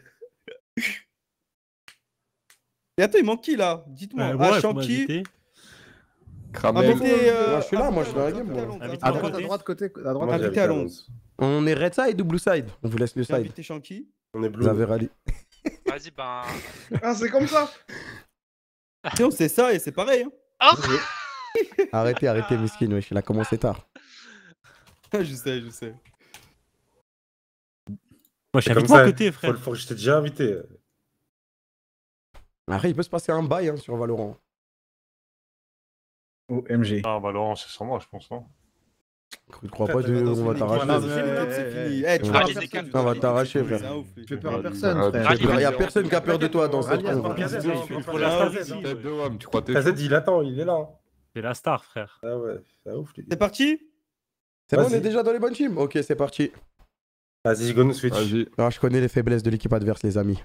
Et attends, il manque qui là? Dites-moi. Euh, Ah, ouais, faut Shanky. m'inviter. Ah, Cramel. mettez, euh, Moi, je suis là, moi, je suis dans la game, moi. Invitez Invite À Alonso. droite, à droite, côté, à droite. Moi, Invité j'avais à Alonso. On est red side ou blue side? On vous laisse le J'ai side. invité Shanky. On est Vous bleu. avez Rally. Vas-y, ben. Ah, c'est comme ça. Sinon, c'est ça et c'est pareil. Hein. Ah Arrêtez, arrêtez, Miskin, wesh, il a commencé tard. je sais, je sais. Moi, je suis C'est comme invité à ça, côté, faut, frère. faut que je t'ai déjà invité. Après, il peut se passer un bail hein, sur Valorant. O M G. Ah, bah Laurent, c'est sans moi, je pense, non? Je crois pas, de... on va t'arracher. Non, c'est fini, c'est fini. Eh, tu Ouais. vas Rallye faire des ça, quatre. tu On va vas t'arracher, faire ça, frère. c'est un ouf, lui. Tu fais peur à Ah, personne, ah, frère. Rallye, Il y a vas-y, personne qui a peur de toi dans cette Rallye, conve. Rallye, Vas-y, Rallye, il faut Rallye, la Rallye, phase, Rallye. Tête de homme, tu crois t'es K Z, chaud? il attend, il est là. hein. C'est la star, frère. Ah ouais, c'est ouf, lui. C'est parti? C'est bon, on Vas-y. est déjà dans les bonnes teams? Ok, c'est parti. Vas-y, go nous switch. Vas-y. Alors, je connais les faiblesses de l'équipe adverse, les amis.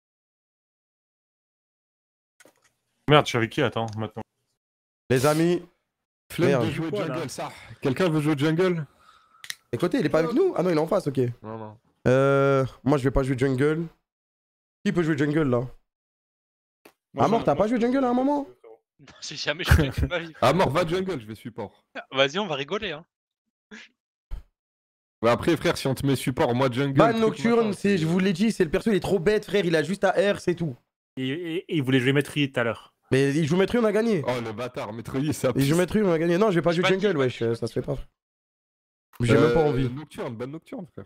Merde, je suis avec qui, attends, maintenant? Les amis, Flemme Merde. de jouer Quoi, là jungle, ça. Quelqu'un veut jouer jungle? écoutez, il est pas avec nous? Ah non, il est en face, ok. Non, non. Euh, moi, je vais pas jouer jungle. Qui peut jouer jungle là? Ah mort, t'as pas joué jungle à un moment? Non, j'ai jamais joué de ma vie. Ah mort, va jungle, je vais support. Vas-y, on va rigoler, hein. Ouais, après frère, si on te met support, moi jungle. Ban truc, Nocturne, machin, c'est, je vous l'ai dit, c'est le perso, il est trop bête frère, il a juste à R, c'est tout. Et, et- et il voulait jouer Maîtrise tout à l'heure. Mais il joue Maîtrise, on a gagné. Oh le bâtard, Metroid ça. Il joue Maîtrise, on a gagné. Non, je vais pas Je jouer ban qui, jungle, ban wesh, qui, euh, ban ça qui. se fait pas. J'ai même pas envie. Nocturne, ban Nocturne frère.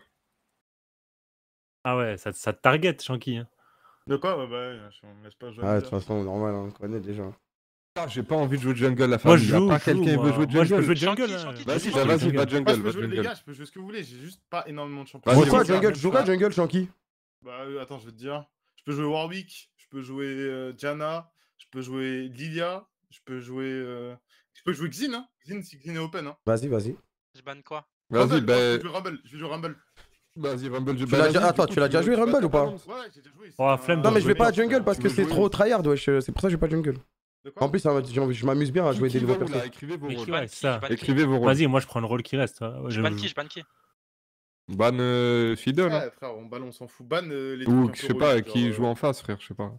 Ah ouais, ça, ça te target, Shanky. Hein. De quoi? Ouais, bah, ouais, on me laisse pas jouer. Ah, de toute façon, normal, on connaît déjà. Ah, j'ai pas envie de jouer jungle la Moi, famille. je Y'a joue, pas je quelqu'un joue, qui veut moi. jouer Moi, je peux jungle. jouer jungle. Shanky, hein. Shanky, Vas-y, Shanky, bah, vas-y, va Moi, jungle, je peux va jouer les jungle. gars, je peux jouer ce que vous voulez, j'ai juste pas énormément de champions. Vas-y, Pourquoi vas-y, jungle? Tu joues quoi jungle, Shanky? Bah, euh, attends, je vais te dire. Je peux jouer Warwick, je peux jouer euh, Janna, je peux jouer Lilia, je peux jouer. euh, Je peux jouer Xin, hein. Xin, si Xin est open, hein. Vas-y, vas-y. Je banne quoi? Vas-y, Rumble, bah. moi, je vais jouer Rumble, je vais jouer Rumble. Vas-y, Rumble, je Tu l'as déjà- Attends, tu l'as déjà joué Rumble ou pas? Ouais, j'ai déjà joué. Oh, c'est flemme un- Non, mais je vais jouer pas à bien, jungle parce tu que veux c'est jouer trop tryhard, wesh, c'est pour ça que je vais pas jungle. De quoi? En plus, ça, je je m'amuse bien à jouer des nouveaux persos. Écrivez vos Mais rôles. qui- ban ouais, qui, ça. je ban qui. Écrivez vos rôles. Vas-y, moi, je prends le rôle qui reste. hein. Je Je- ban qui, je ban qui. Ban euh, Fiddle. hein. Ouais, frère, on balance, on s'en fout. Ban euh, les Ou trucs un je peu sais pas, relous, qui genre, joue euh, en face, frère, je sais pas.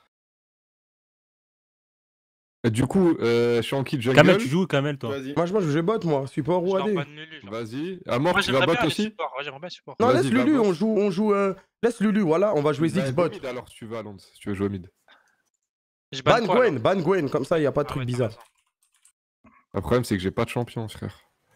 Et du coup, euh, Shanky jungle. Kamel, tu joues Kamel, toi? Vas-y. Moi, je moi, je joue bot, moi, support Je ou leur A D. banne Lulu. genre. Vas-y. À mort, Moi, tu vas j'aimerais bot bien aller aussi. support. Ouais, j'aimerais bien support. Non, Vas-y, laisse va Lulu, bot. on joue, on joue, euh, laisse Lulu, voilà, on va jouer Bah, Ziggs go bot. mid, alors si tu veux à Londres, si tu veux jouer mid. Je banne Ban quoi, Gwen, alors? ban Gwen, comme ça, y a pas de Ah truc ouais, t'as bizarre. raison. Le problème, c'est que j'ai pas de champion, frère.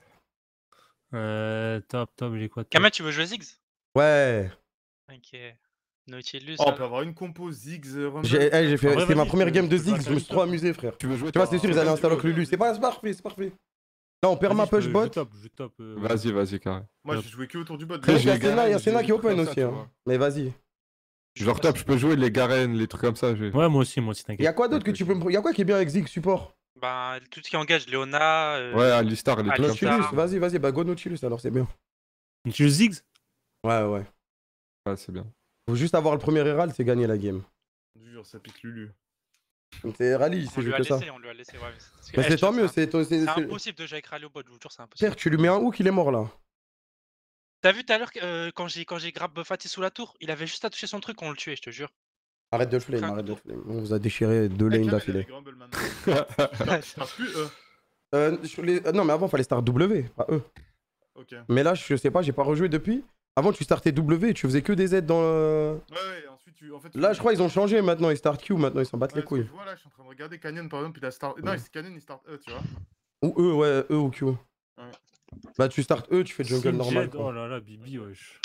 Euh, top, top, j'ai quoi? top Kamel, tu veux jouer Ziggs? Ouais. Ok. Nautilus. Oh, on alors. peut avoir une compo Ziggs Rumble. J'ai eh, j'ai En fait, vrai, c'est ma vas-y, première je peux- game de je peux jouer Ziggs, à je me suis trop Top. amusé, frère. Tu veux jouer Tu vois, toi, c'est sûr, ils hein. allaient installer avec Lulu. C'est pas, c'est parfait, c'est parfait. Là, on perd Vas-y, ma je peux- push je bot. joue top, je joue top. euh, Vas-y, vas-y, carré. Moi, Top. j'ai joué que autour du bot. Après, Il y j'ai a Senna, il y a Garen, Senna j'ai qui des trucs open comme ça, aussi, tu hein. vois. Mais vas-y. Genre top, je peux jouer les Garen, les trucs comme ça. j'ai- Ouais, moi aussi, moi aussi, Il y t'inquiète. a quoi d'autre que tu peux me. Il y a quoi qui est bien avec Ziggs support? Bah, tout ce qui engage Léona. euh, Ouais, Alistar, les trucs comme Alistar. ça. Nautilus, vas-y, vas-y, bah go Nautilus alors, c'est bien. Tu joues Ziggs? Ouais, ouais. Ouais, c'est bien. Faut juste avoir le premier Herald, c'est gagner la game. Jure, ça pique Lulu. C'est rallye, On c'est lui juste a que ça. laissé, on lui a laissé. Ouais, mais c'est- Mais eh, c'est je tant te- mieux, c'est c'est. c'est- C'est c'est- impossible de jouer avec rallye au bot, je vous jure, c'est impossible. Pierre, tu lui mets un hook, il est mort là. T'as vu tout à l'heure euh, quand j'ai quand j'ai grab Fatih sous la tour, il avait juste à toucher son truc, on le tuait, je te jure. Arrête de le flame, Crac. arrête de le flame. On vous a déchiré deux lanes d'affilée. plus E. Euh, sur les- euh, non, mais avant, fallait start W, pas E. Ok. Mais là, je sais pas, j'ai pas rejoué depuis. Avant, tu startais W et tu faisais que des Z dans le. Ouais, ouais, ensuite tu. En fait, tu- Là, je crois ils ont changé maintenant, ils start Q maintenant, ils s'en battent Ouais, les couilles. Je vois là, je suis en train de regarder Canyon par exemple, il a start. Non, c'est Canyon, il start E, tu vois. Ou E, ouais, E ou Q. Ouais. Bah, tu start E, tu fais jungle Sin normal. Jet, quoi. oh là là, Bibi, wesh.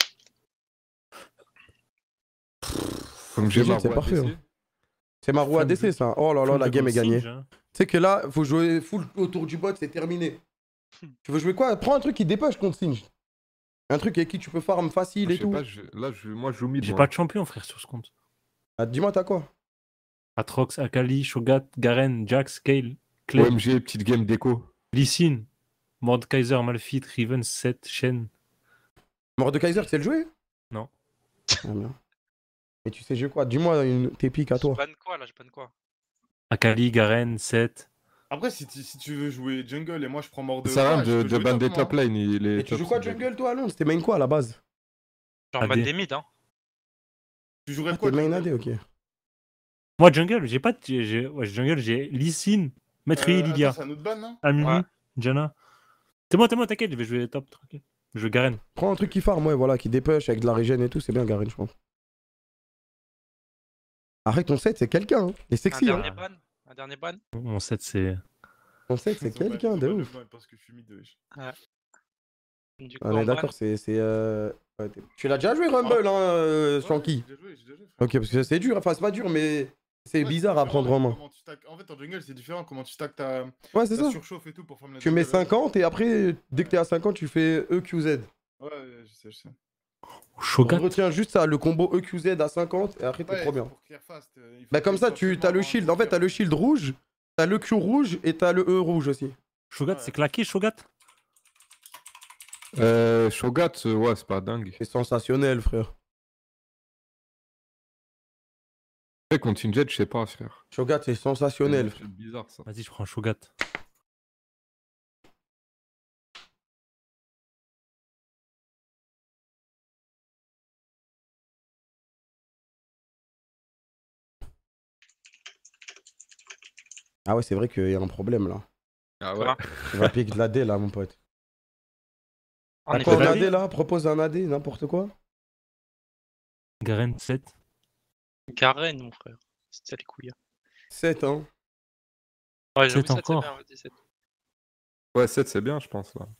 Comme j'ai Jet, ma c'est roue parfait, A D C. hein. C'est ma roue A D C ça. Oh là là, la game est gagnée. Tu sais que là, faut jouer full autour du bot, c'est terminé. Tu veux jouer quoi? Prends un truc qui dépush contre Singe. Un truc avec qui tu peux farm facile Je et sais tout. pas, je- là, je- moi, je joue mid. J'ai moi. pas de champion, frère, sur ce compte. Ah, dis-moi, t'as quoi? Atrox, Akali, Shogat, Garen, Jax, Kale, Clay, O M G, petite game déco. Lee Sin, Mordekaiser, Malphite, Riven, Seth, Shen. Mordekaiser, tu sais le jouer? Non. Ah, bien. Et tu sais jouer quoi? Dis-moi une... tes pics à Je toi. banne quoi là, je banne quoi? Akali, Garen, Seth. Après, si tu, si tu veux jouer jungle et moi je prends mort de. Ça sert à rien Ah, je de, peux de jouer ban top, des moi, top hein. lane. Il est Et tu top, joues quoi c'est jungle toi, Londres? C'était main quoi à la base? Genre A D. banne des mid, hein. Tu jouerais Ah, quoi t'es main jungle A D, ok. Moi, jungle, j'ai pas de. j'ai- Ouais, jungle, j'ai Lee Sin, Maître Euh, Lilia, attends, c'est un autre ban, non Amumu, Ouais. Jana. C'est moi, c'est moi, t'inquiète, je vais jouer top, tranquille. Je joue Garen. Prends un truc qui farm, ouais, voilà, qui dépush avec de la régène et tout, c'est bien Garen, je pense. Arrête, ton set, c'est quelqu'un, hein. Il est Un sexy, hein. dernier ban. Un dernier ban. Mon set, c'est. Ton set, c'est Ils ont pas- quelqu'un ils ont de pas le ouf. ban Parce que je suis mid, wesh. Du coup, On est en ban. d'accord, c'est. c'est, euh... ouais, t'es- tu l'as déjà joué Rumble, hein, euh, Ouais, Shanky? j'ai déjà joué, j'ai déjà joué, frère. Ok, parce que c'est dur, enfin, c'est pas dur, mais c'est Ouais, bizarre à différent, prendre en main. comment tu stack- En fait, en jungle, c'est différent comment tu stacks ta, Ouais, c'est ta ça. surchauffe et tout pour farmer la Tu mets jungle, ouais. cinquante et après, dès que t'es à cinquante, tu fais E Q Z. Ouais, ouais, je sais, je sais. Shogat. On retient juste ça, le combo E Q Z à cinquante et après t'es Ouais, trop bien. pour clear fast, euh, il faut Bah que comme tu ça, sois tu absolument t'as le avoir un shield. En fait, joker. t'as le shield rouge, t'as le Q rouge et t'as le E rouge aussi. Shogat, Ouais. c'est claqué, Shogat. Euh, Shogat, euh, ouais, c'est pas dingue. C'est sensationnel, frère. Après, contre Sinjet, je sais pas, frère. Shogat, c'est sensationnel, frère. C'est bizarre ça. Vas-y, je prends Shogat. Ah ouais, c'est vrai qu'il y a un problème là. Ah ouais. Tu vas piquer de l'A D là, mon pote. On T'as est quoi en pas A D là? Propose un A D, n'importe quoi. Garen sept. Garen, mon frère. C'est ça les couilles. sept, hein. Ouais, j'avoue, sept sept, c'est encore. bien, ouais, dix-sept. Ouais, sept c'est bien, je pense là.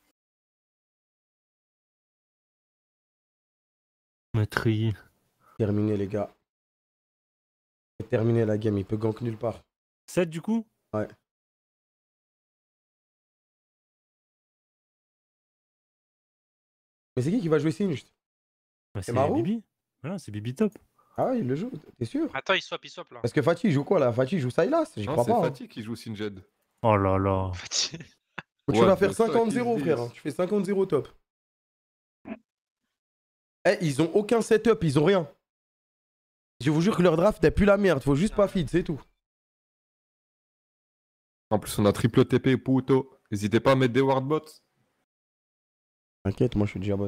Maîtrise. Terminé, les gars. C'est terminé la game, il peut gank nulle part. sept du coup? Ouais. Mais c'est qui qui va jouer Singed? Bah, C'est c'est Marou? Bibi. Voilà, c'est Bibi top. Ah ouais, il le joue, t'es sûr? Attends, il swap, il swap là. Parce que Fatih il joue quoi là? Fatih il joue Sylas? J'y Non, crois c'est pas. hein. Fatih qui joue Singed. Oh là là. Fatih. Tu What vas faire the fuck cinquante is zéro, this? frère. hein. Tu fais cinquante zéro top. Eh, ils ont aucun setup, ils ont rien. Je vous jure que leur draft n'est plus la merde, faut juste pas feed, c'est tout. En plus, on a triple T P, puto. N'hésitez pas à mettre des wardbots. T'inquiète, moi je suis déjà bot.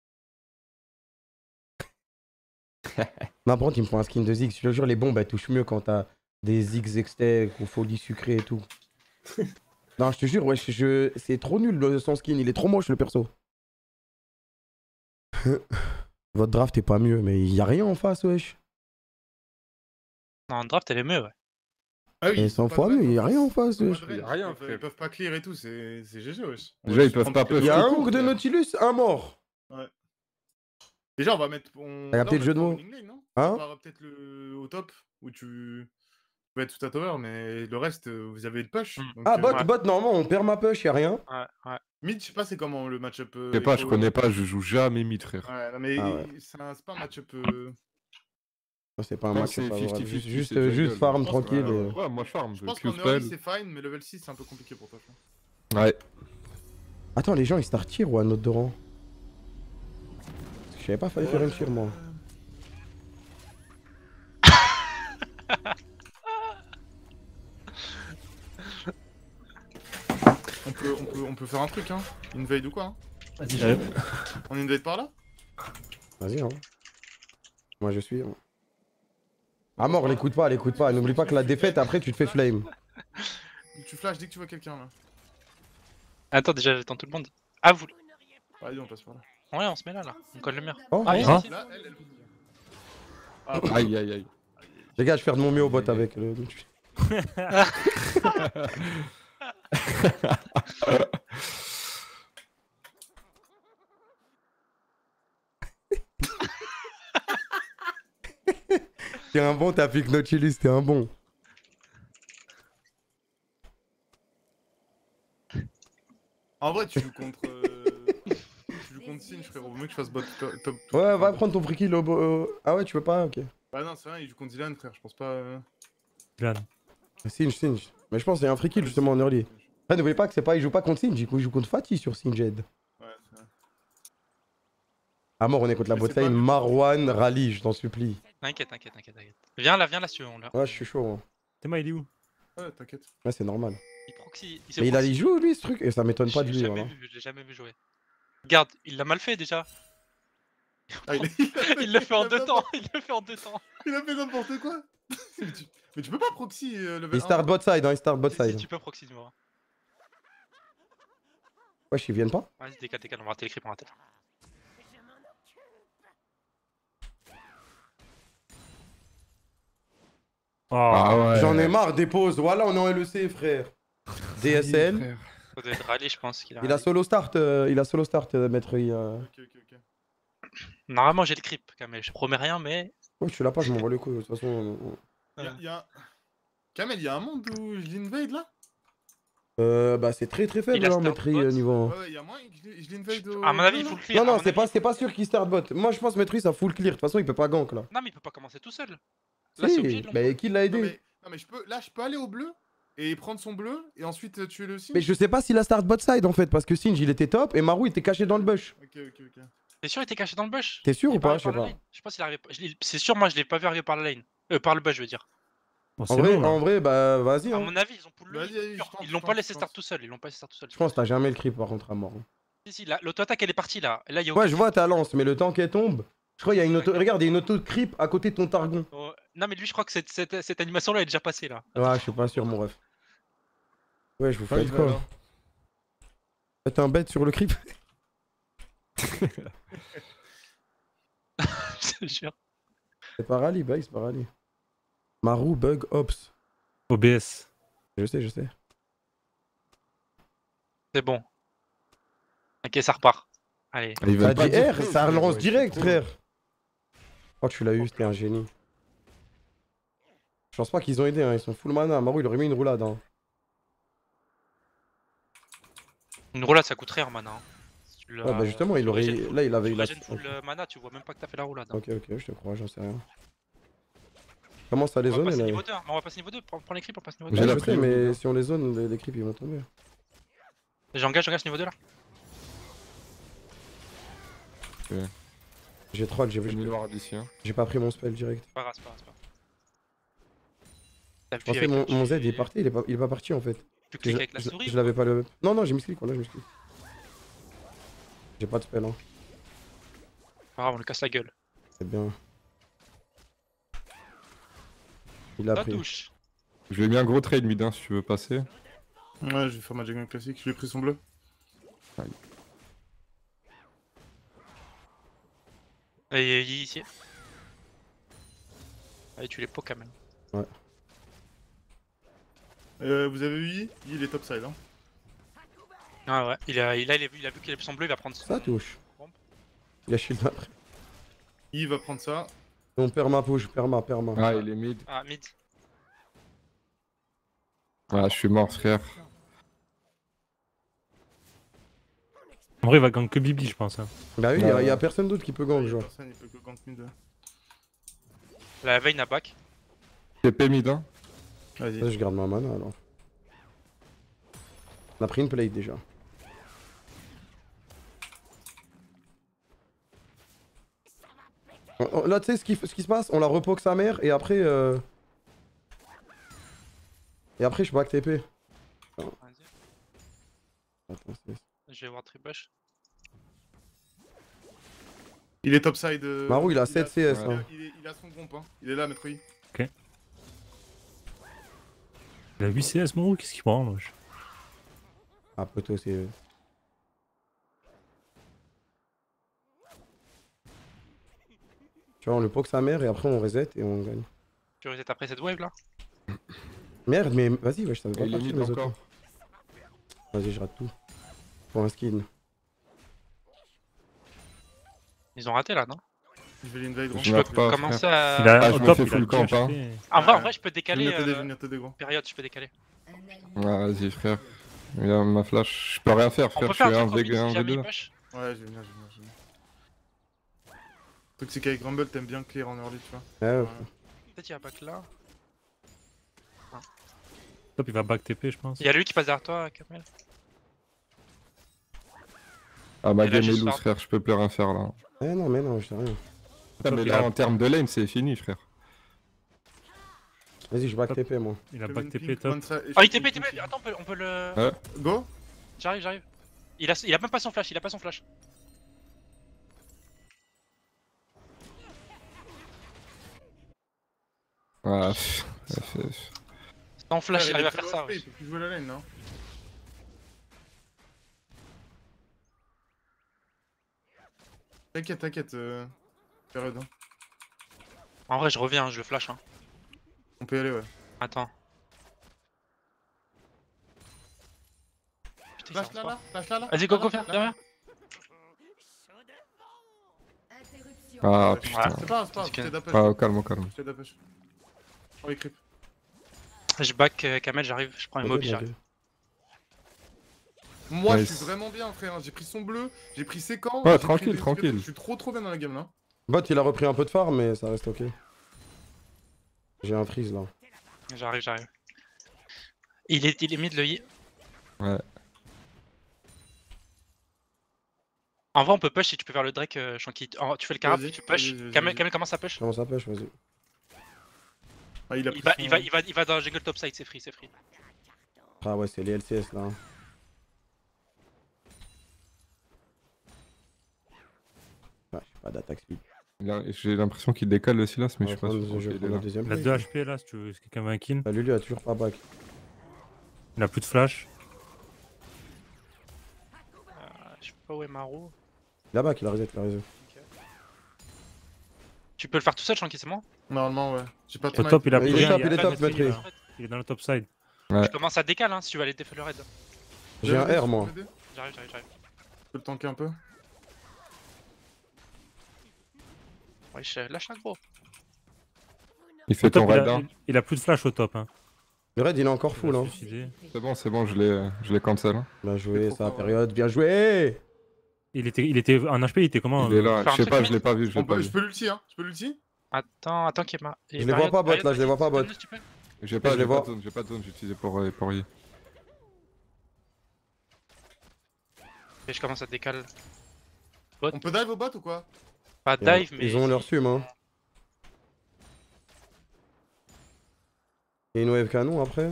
Non, par contre, il me faut un skin de Ziggs. Je te jure, les bombes elles touchent mieux quand t'as des Ziggs extec ou folie sucrée et tout. Non, je te jure, ouais, je, je- c'est trop nul le- son skin, il est trop moche le perso. Votre draft est pas mieux, mais il y a rien en face, wesh. Non, en draft, elle est mieux, ouais. Ah oui, Et ils cent sont fois pas mieux, il y a de- rien en face, ils sont wesh. pas de Y a range, rien, ils peuvent- frère. Ils peuvent pas clear et tout, c'est c'est G G, wesh. On Déjà, va ils juste peuvent prendre pas quelques Il y a un secondes, hook de euh, Nautilus, un mort. Ouais. Déjà, on va mettre. On... T'as capté là, le jeu de on va mots? faire winning lane, non Hein? À part peut-être le... au top, où tu peux être tout à tower, mais le reste, euh, vous avez le push. Mm. donc, Ah, euh, bot, ouais. bot, normalement, on perd ma push, y a rien. Ouais, ouais. Mid, je sais pas c'est comment le match-up. euh, Je sais pas, je Echo, connais euh, pas, je joue jamais mid, frère. Ouais, non, mais Ah ouais. il- c'est un- c'est pas un match-up. euh, Ça, C'est pas un Non, match c'est favorable. cinquante Juste, cinquante, juste, c'est euh, jungle. juste farm Je pense que- tranquille. ouais, et- Ouais, moi je farm, Je pense Q qu'en early spell. c'est fine, mais level six c'est un peu compliqué pour toi. Je pense. Ouais. Attends, les gens ils start tier ou un autre de rang? Parce que je savais pas, fallait faire une tier moi. On peut, on, peut, on peut faire un truc, hein. Invade ou quoi hein. Vas-y, ouais. On invade par là. Vas-y, hein. Moi je suis. hein. Ah mort, l'écoute pas, l'écoute pas. N'oublie pas que la défaite après tu te fais flame. Tu flash dès que tu vois quelqu'un là. Attends, déjà, j'attends tout le monde. Ah, vous. Allez, on passe par là. Ouais, on se met là, là. On colle le mur. Oh, Ah, oui, Ah. si, si. Là, elle, elle. Ah, Aïe aïe aïe. les gars, je vais faire de mon mieux au bot avec le. T'es un bon, t'as piqué Nautilus, t'es un bon. En vrai, tu joues contre. euh, tu joues contre Sin, frérot. Vaut mieux que je fasse bot to- top. Ouais, va prendre ton free kill au. bo- au- Ah ouais, tu veux pas? Ok. Bah non, c'est vrai, il joue contre Dylan, frère. Je pense pas. euh, Lan. Singe, Singe. Mais je pense qu'il y a un free kill justement en early. Après, n'oubliez pas que c'est pas, il joue pas contre Singe, il joue contre Fatih sur Singed. Ouais, c'est vrai. Ah mort, on est contre la Mais bot c'est pas lane. le- Marwan, rallye, je t'en supplie. T'inquiète, t'inquiète, t'inquiète, t'inquiète. Viens là, viens là, si on là. Ouais, je suis chaud. hein. Théma, il est où? Ouais, t'inquiète. Ouais, c'est normal. Il proxy. Il se Mais il a proxy. il joue lui ce truc et ça m'étonne pas de Je lui. l'ai jamais Voilà. vu, je l'ai jamais vu jouer. Regarde, il l'a mal fait déjà. Ah, il, a- Il le fait en a deux fait temps, n'importe- il le fait en deux temps. Il a fait n'importe quoi. mais, tu... mais tu peux pas proxy euh, level Il start un. bot side, hein, il start bot Si, si, side. tu peux proxy moi. Wesh, ils viennent pas? Vas-y, décale, décale, on va rater les creeps, on va rater. Oh. Ah ouais. J'en ai marre des pauses. Voilà, on est en L E C, frère. D S L. Ça doit être rallye, je pense qu'il a. Il a solo start, euh, il a solo start, euh, maître. il, euh... Ok, ok, ok. Normalement, j'ai le creep, Kamel. Je promets rien, mais. Ouais, je suis là pas, je m'envoie le coup. De toute façon. on- on- Y'a y a... Kamel, y'a un monde où je l'invade là. Euh, bah, c'est très très faible, Il a hein, start maître. bot. euh, niveau. Ouais, ouais, y'a moyen que je l'in- je l'invade au. À mon avis, il bleu, faut là le clear. Non, à non, mon c'est avis, pas, il c'est faut pas le sûr qu'il start bot. Moi, je pense maître, ça full clear. De toute façon, il peut pas gank là. Non, mais il peut pas commencer tout seul. Là, c'est obligé Si, de bah, l'envoyer. qui l'a Non aidé? mais, non mais je peux, là je peux aller au bleu et prendre son bleu et ensuite euh, tuer le aussi. Mais je sais pas s'il a start bot side en fait, parce que Singe il était top et Marou il était caché dans le bush. Ok, ok, ok. T'es sûr, il était caché dans le bush? T'es sûr Il est ou pas? arrivé Je sais par la pas. lane. Je pense qu'il est arrivé. je l'ai- C'est sûr, moi, je l'ai pas vu arriver par la lane. Euh, par le bush, je veux dire. Bon, En c'est vrai, bon, là. en vrai, bah vas-y. À Hein. mon avis, ils ont pull le Vas-y, vas-y, mid je pur. tente, Ils je l'ont pas tente, laissé je start tente. tout seul. Ils l'ont pas laissé start tout seul. Je pense que t'as jamais le creep par contre à mort. hein. Si, si, la- l'auto-attaque, elle est partie là. Là, il y a Ouais, aucun je vois ta lance, mais le temps qu'elle tombe, je crois qu'il y a une auto. Regarde, il y a une auto creep à côté de ton targon. Oh, non, mais lui, je crois que cette, cette, cette animation-là est déjà passée là. Ouais, je suis pas sûr, mon ref. Ouais, je vous Ouais, fais il va quoi? là. Faites un bet sur le creep. Je te jure. C'est pas rallye, bah, c'est pas rallye. Marou, bug, ops. O B S. Je sais, je sais. C'est bon. Ok, ça repart. Allez. Ils Ça veulent pas dit dire R, que- ça relance Ouais, direct, c'est frère. Oh, tu l'as eu, c'était un génie. Je pense pas qu'ils ont aidé, hein. Ils sont full mana. Marou, il aurait mis une roulade. Hein. Une roulade, ça coûte rien, mana. hein. Si tu l'as- Ouais, bah justement, il tu aurait. régènes full- Là, il avait. tu Il a... régènes full euh, mana, tu vois même pas que t'as fait la roulade. hein. Ok, ok, je te crois, j'en sais rien. Comment ça les On va zone passer là niveau deux, hein. On va passer niveau deux, prends, prends les creeps, on passe niveau Ouais, deux. je sais, mais si on les zone, les, les creeps ils vont tomber. J'engage, j'engage ce niveau deux là. J'ai troll, j'ai Je vais le voir d'ici. Hein. j'ai pas pris mon spell direct. C'est pas grave, c'est pas grave. c'est pas grave. T'as Je appuyé pensais avec mon, le- mon Z il est parti, il est pas, il est pas parti en fait. Tu cliques Je- avec la je- souris Je l'avais pas le. Non, non, j'ai mis clic, voilà, j'ai mis clic. J'ai pas de spell, hein. Pas grave, on lui casse la gueule. C'est bien. Il a Ça pris. touche. Je lui ai mis un gros trade mid hein, si tu veux passer. Ouais, je vais faire ma jungle classique. Je lui ai pris son bleu. Et il est ici. Allez, tu les pots quand même. Ouais. Euh, vous avez vu I Il est topside. Hein. Ah ouais, il a, il a, il a vu, il a vu qu'il a son bleu, il va prendre Ça touche. Bon. Il a shield après. I va prendre ça. On perma push, perma, perma. Ah, il est mid. Ah, mid. Ah, je suis mort, frère. En vrai, il va gang que Bibi, je pense. Hein. Bah oui, il y a- y, a personne d'autre qui peut gang, genre. Personne, il peut que gank mid. La veille n'a back. T P mid hein. Vas-y. Vas-y, je garde ma mana alors. On a pris une plate déjà. On- on- Là, tu sais ce qui, ce qui se passe? On la repoke sa mère et après. Euh... Et après, je back T P. Attends, Vas-y. Attends, c'est- Je vais voir Tribush. Il est topside. Euh... Marou, il a sept C S. Il a, hein. il est- il a son groupe. Hein. Il est là, maître I. Il a huit C S, mon qu'est-ce qu'il prend, wesh. Ah, poteau, c'est. Tu vois, on le poke sa mère et après on reset et on gagne. Tu reset après cette wave là. Merde, mais vas-y, ouais, je savais Et pas il est partir mid les autres. encore. Vas-y, je rate tout. Pour un skin. Ils ont raté là, non? Je vais l'invade. Je Je meurs peux pas, commencer frère. à. Il a, Ah, au je me top, fais il a full tout camp, hein. acheté. En vrai, en Ouais. vrai, je peux Je vais décaler. venir t'aider, je Euh... vais venir t'aider, gros. Période, je peux décaler. Ah, vas-y, frère. Il a ma flash. Je peux rien faire, On frère. peut Je suis faire un un truc V en mid un si V jamais il deux. push. Ouais, je vais venir, je vais venir. Je vais venir. Le truc, c'est qu'avec Rumble, t'aimes bien clear en early, tu vois. Ouais, ouais. Peut-être il y a back là. Top, il va back T P, je pense. Il y a lui qui passe derrière toi, Kamel. Ah, ma Il a game est juste loose, farm. frère. Je peux plus rien faire là. Eh non, mais non, je sais rien. Ah, mais il là, a- en termes de lane, c'est fini, frère. Vas-y, je back Top. T P moi. Il a Je back fais T une P, pink, top. one side, et je Oh, il fais T P, une T P. pink. Attends, on peut, on peut le. Ouais. Go. J'arrive, j'arrive. Il a, il a même pas son flash, il a pas son flash. Ah, pff, pff, pff. Sans flash, il il arrive à est faire très ça. low H P, wesh. Il peut plus jouer la lane, là. T'inquiète, t'inquiète. Euh... Période. Hein. En vrai, je reviens, je le flash. Hein. On peut y aller, ouais. Attends. Putain, il Flash s'en là, sort. là. Flash là, là. Vas-y, go, Là, go, là, viens, là. viens, viens. Interruption. Ah, Ouais, putain. C'est pas grave, c'est pas grave. Ok. Je t'aide à push. Ah, au calme, au calme. Je t'aide à push. Oh, les creeps. Je back euh, Kamel, j'arrive, je prends une Ok, mobi, ok. j'arrive. Moi, je Nice. suis vraiment bien, frère. J'ai pris son bleu, j'ai pris ses camps. Ouais, j'ai pris tranquille, des- tranquille. Je suis trop trop bien dans la game là. Bot, il a repris un peu de farm, mais ça reste ok. J'ai un freeze là. J'arrive, j'arrive. Il est, il est mid le I. Ouais. En vrai, on peut push si tu peux faire le Drake, euh, Shanky. En- Tu fais le carap, Vas-y, tu push. vas-y, vas-y, Kamel, vas-y. Kamel commence à push. Comment ça pêche, vas-y. Ah, il a Il pris va, son- il va, il va, il va dans la jungle topside, c'est free, c'est free. Ah ouais, c'est les L C S là. hein. Ouais, j'ai pas d'attaque speed. Il a- J'ai l'impression qu'il décale le Silas, mais On je va suis pas prendre- sûr je vais qu'il est prendre la là. deuxième Il a plate. deux H P là, si tu veux, si quelqu'un veut un kill. Bah, Lulu a toujours pas back. Il a plus de flash. Euh, je sais pas où est Maro. Là-bas qu'il a reset, il a reset. Tu peux le faire tout seul, tranquille, c'est moi. Normalement, ouais. J'ai pas Au ton top, il a Il plus est rien. top, il est top, Maîtrise, Maîtrise. là. Il est dans le top side. Ouais. Je commence à décaler hein, si tu veux aller défaire le raid. J'ai un R moi. J'arrive, j'arrive, j'arrive. Je peux le tanker un peu. Ouais, je lâche un gros. Il Au fait top, ton il, raid a, hein. il, il a plus de flash au top. Hein. Le raid il est encore full Il a hein. suicidé. C'est bon, c'est bon, je l'ai je l'ai cancel. Hein. Bien joué, trop ça la fort, période, bien joué. Il était, il était en H P, il était comment Il est euh, là, faire un je sais truc pas, mid je l'ai pas vu, je l'ai On pas peut, vu. je peux l'ulti, hein. Je peux l'ulti. Attends, attends qu'il y ait ma. Je les vois pas bot là, je les vois pas bot. J'ai pas, je les j'ai pas vois. de zone, j'ai pas de zone, j'ai utilisé pour euh, pour y. Et je commence à décaler. On peut dive au bot ou quoi? Pas dive, mais. Ils ont leur sum hein. Il y a une wave canon après.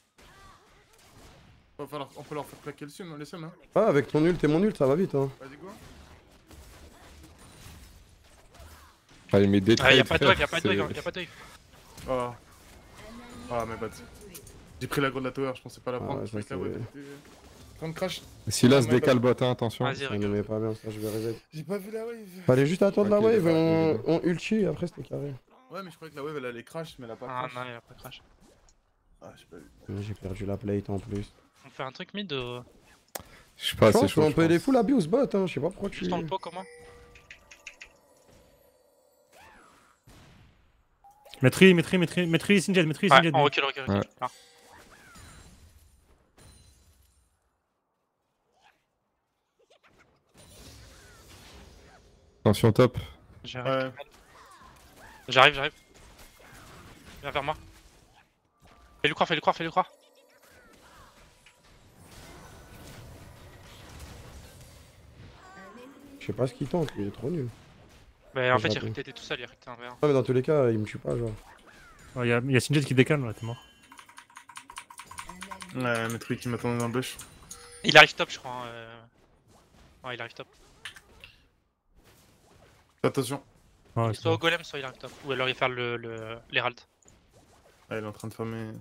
Va falloir- On peut leur faire claquer le sum, les sums, hein. Ah avec ton ult et mon ult ça va vite hein. Vas-y, go. Ah, il met des Ah, y'a trades, pas de frère, wave, y'a pas de c'est- wave, y'a pas de wave. Oh. Ah, mais bad. J'ai pris la de la tower, je pensais pas la Ah, prendre. ouais, je croyais ça, que la c'est- wave était. Prendre crash. Silas Ah, décale my bad. bot, hein, attention. Vas-y, Ça ne regarde. met pas bien ça, je vais reset. J'ai pas vu la wave. Fallait juste attendre la Ok, wave, d'accord, on, ok. on ulti et après c'était carré. Ouais, mais je croyais que la wave elle allait crash, mais elle a pas Ah crash. non, y'a pas de crash. Ah, j'ai pas vu. J'ai perdu la plate en plus. On fait un truc mid ou. Je sais pas, Je c'est pense chaud. qu'on je peut les pense. full abuse bot hein, je sais pas pourquoi tu... Juste dans le pot, comment? Maîtrise, maîtrise, maîtrise, maîtrise, Sinjet, maîtrise, Ouais, Sinjet. on recule, recule, recule. Ouais. Ah. Attention top. J'arrive. Ouais. J'arrive, j'arrive. Viens vers moi. Fais-le croire, fais-le croire, fais-le croire. Je sais pas ce qu'il tente, il est trop nul. Mais en fait, il j'attends. recrutait tout seul, il recrutait un V un. Ah mais dans tous les cas, il me tue pas genre. Il y a, y a Sinjet qui décale là, t'es mort. Ouais, mais truc qui m'attendait dans le bush. Il arrive top, je crois. hein, euh. Ouais, il arrive top. Attention. Ouais, c'est Soit bon. au golem, soit il arrive top. Ou alors il va faire le, le, l'herald. Ah, il est en train de farmer.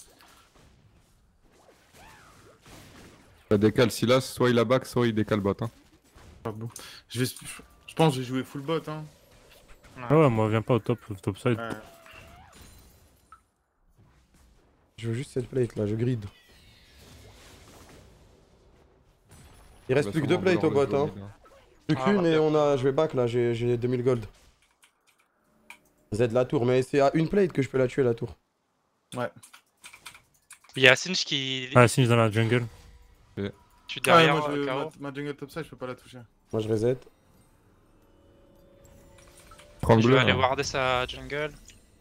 Ça décale Silas, soit il a back, soit il décale bot. Hein. Pardon. Je vais. Je pense que j'ai joué full bot, hein. Ah ouais, moi viens pas au top, au top side. Ouais. Je veux juste cette plate là, je grid. Il reste Bah, plus que sûrement deux plates au vouloir bot le hein. jouer, hein. Plus Ah, qu'une et parfait. on a... je vais back là, j'ai j'ai deux mille gold. Z la tour, mais c'est à une plate que je peux la tuer la tour. Ouais. Il y a Singe qui Ah, Sinj dans la jungle. tue derrière ouais, moi, je... euh, K O. ma, ma jungle topside, je peux pas la toucher. Moi je reset. Prends le Je bleu. vais aller hein. warder sa jungle.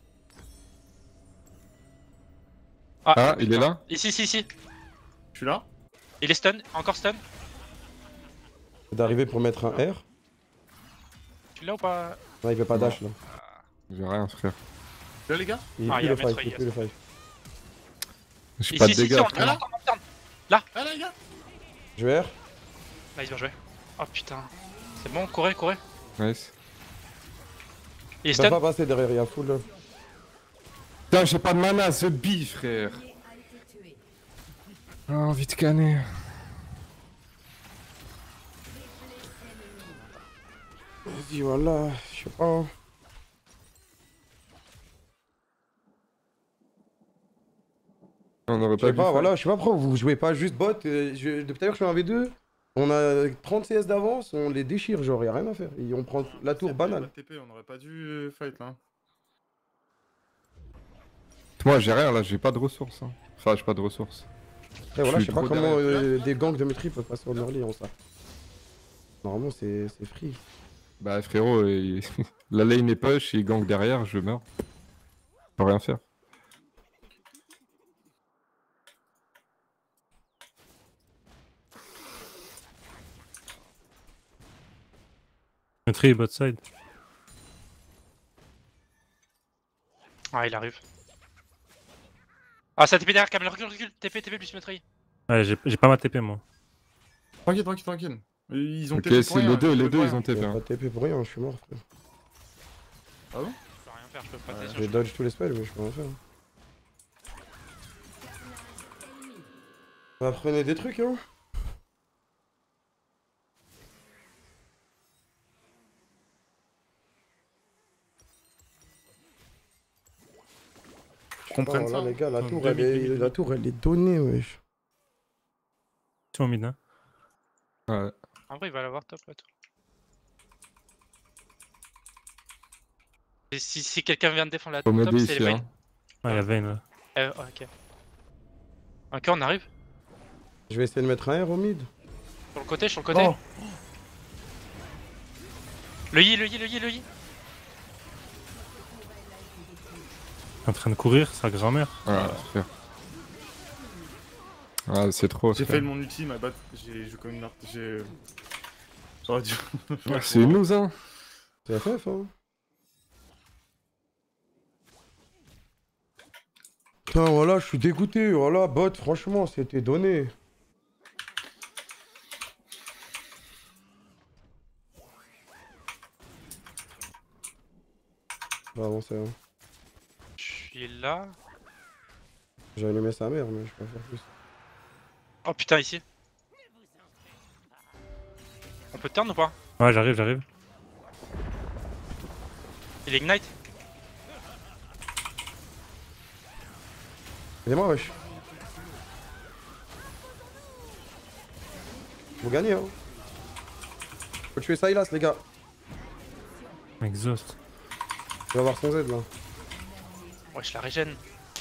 Ah, il est là. Ici, ici, ici. Je suis là. Il est stun, encore stun. C'est d'arriver pour mettre un R. Tu l'as ou pas? Non, il fait pas dash là. J'ai rien, frère. Là, les gars. Il est Ah, plus il y a le fight, Maître il est plus le fight. J'ai Ici, pas de ici, ici, dégâts. on frère. le tourne, on le tourne. Là, Ah, là, les gars. Je vais R. nice, bien joué. Oh putain. C'est bon, courez, courez. Nice. Il est Il peut stun. pas passer derrière, il y a full. là. Putain, j'ai pas de mana, ce bi, frère. Ah, envie de canner. Vas-y, voilà, je sais pas. On aurait Je sais pas pas, vu voilà, je sais pas pourquoi vous jouez pas juste bot. euh, je- Depuis tout à l'heure, je suis en V deux. On a trente C S d'avance, on les déchire, genre, y'a rien à faire. Et on prend la tour C'est pas banale. de T P, on aurait pas dû euh, fight là. Moi, j'ai rien là, j'ai pas de ressources. Hein. Enfin, j'ai pas de ressources. Et voilà, je je suis sais pas trop comment derrière. euh, des gangs de maîtrise peuvent passer en early en ça. Normalement, c'est c'est free. Bah, frérot, il- la lane est push, il gank derrière, je meurs. Je peux rien faire. Maîtrise, bot side. Ah, il arrive. Ah, ça T P derrière, Kamel, recule, recule. T P, T P plus Maîtrise. Ouais, j'ai j'ai pas ma T P moi. Tranquille, tranquille, tranquille. Ils ont Ok, T P si pour rien, les hein, deux, ils les peuvent deux, rien. ils ont T P. Y'a hein. pas de T P pour rien, je suis mort. frère. Ah bon? Je peux rien faire, je peux pas Ouais, t'aider, J'ai je- dodge tous les spells, mais je peux rien faire. Apprenez des trucs, hein. Comprennent Oh, ça. là, les gars, la hein. tour, Deux elle mid, deux est... mid, la tour, elle est donnée, wesh. Tu en mid, hein. Ouais. En vrai, il va l'avoir top là. Tout. Et si, si quelqu'un vient de défendre la Faut top, m'aider c'est ici, les hein. Vayne. Ah, il y a Vayne là. Euh, ouais, ok. Ok, on arrive. Je vais essayer de mettre un R au mid. Sur le côté, sur le côté. Oh. Le yi, le yi, le yi, le yi. En train de courir, sa grand-mère. Ah, frère. Ah, c'est trop. J'ai frère. fait mon ulti, ma batte. J'ai joué comme une merde. J'ai. J'aurais dû. Ah, c'est une loose, hein. C'est F F, hein. Putain, voilà, je suis dégoûté. Voilà, bot, franchement, c'était donné. On va avancer, hein. Je suis là. J'ai allumé sa mère, mais je peux pas faire plus. Oh putain, ici. On peut turn ou pas? Ouais, j'arrive, j'arrive. Il ignite. Aidez-moi, wesh. Vous gagnez, hein. Faut tuer Sylas, les gars. Exhaust. Je vais avoir son Z, là. Ouais, je la régène.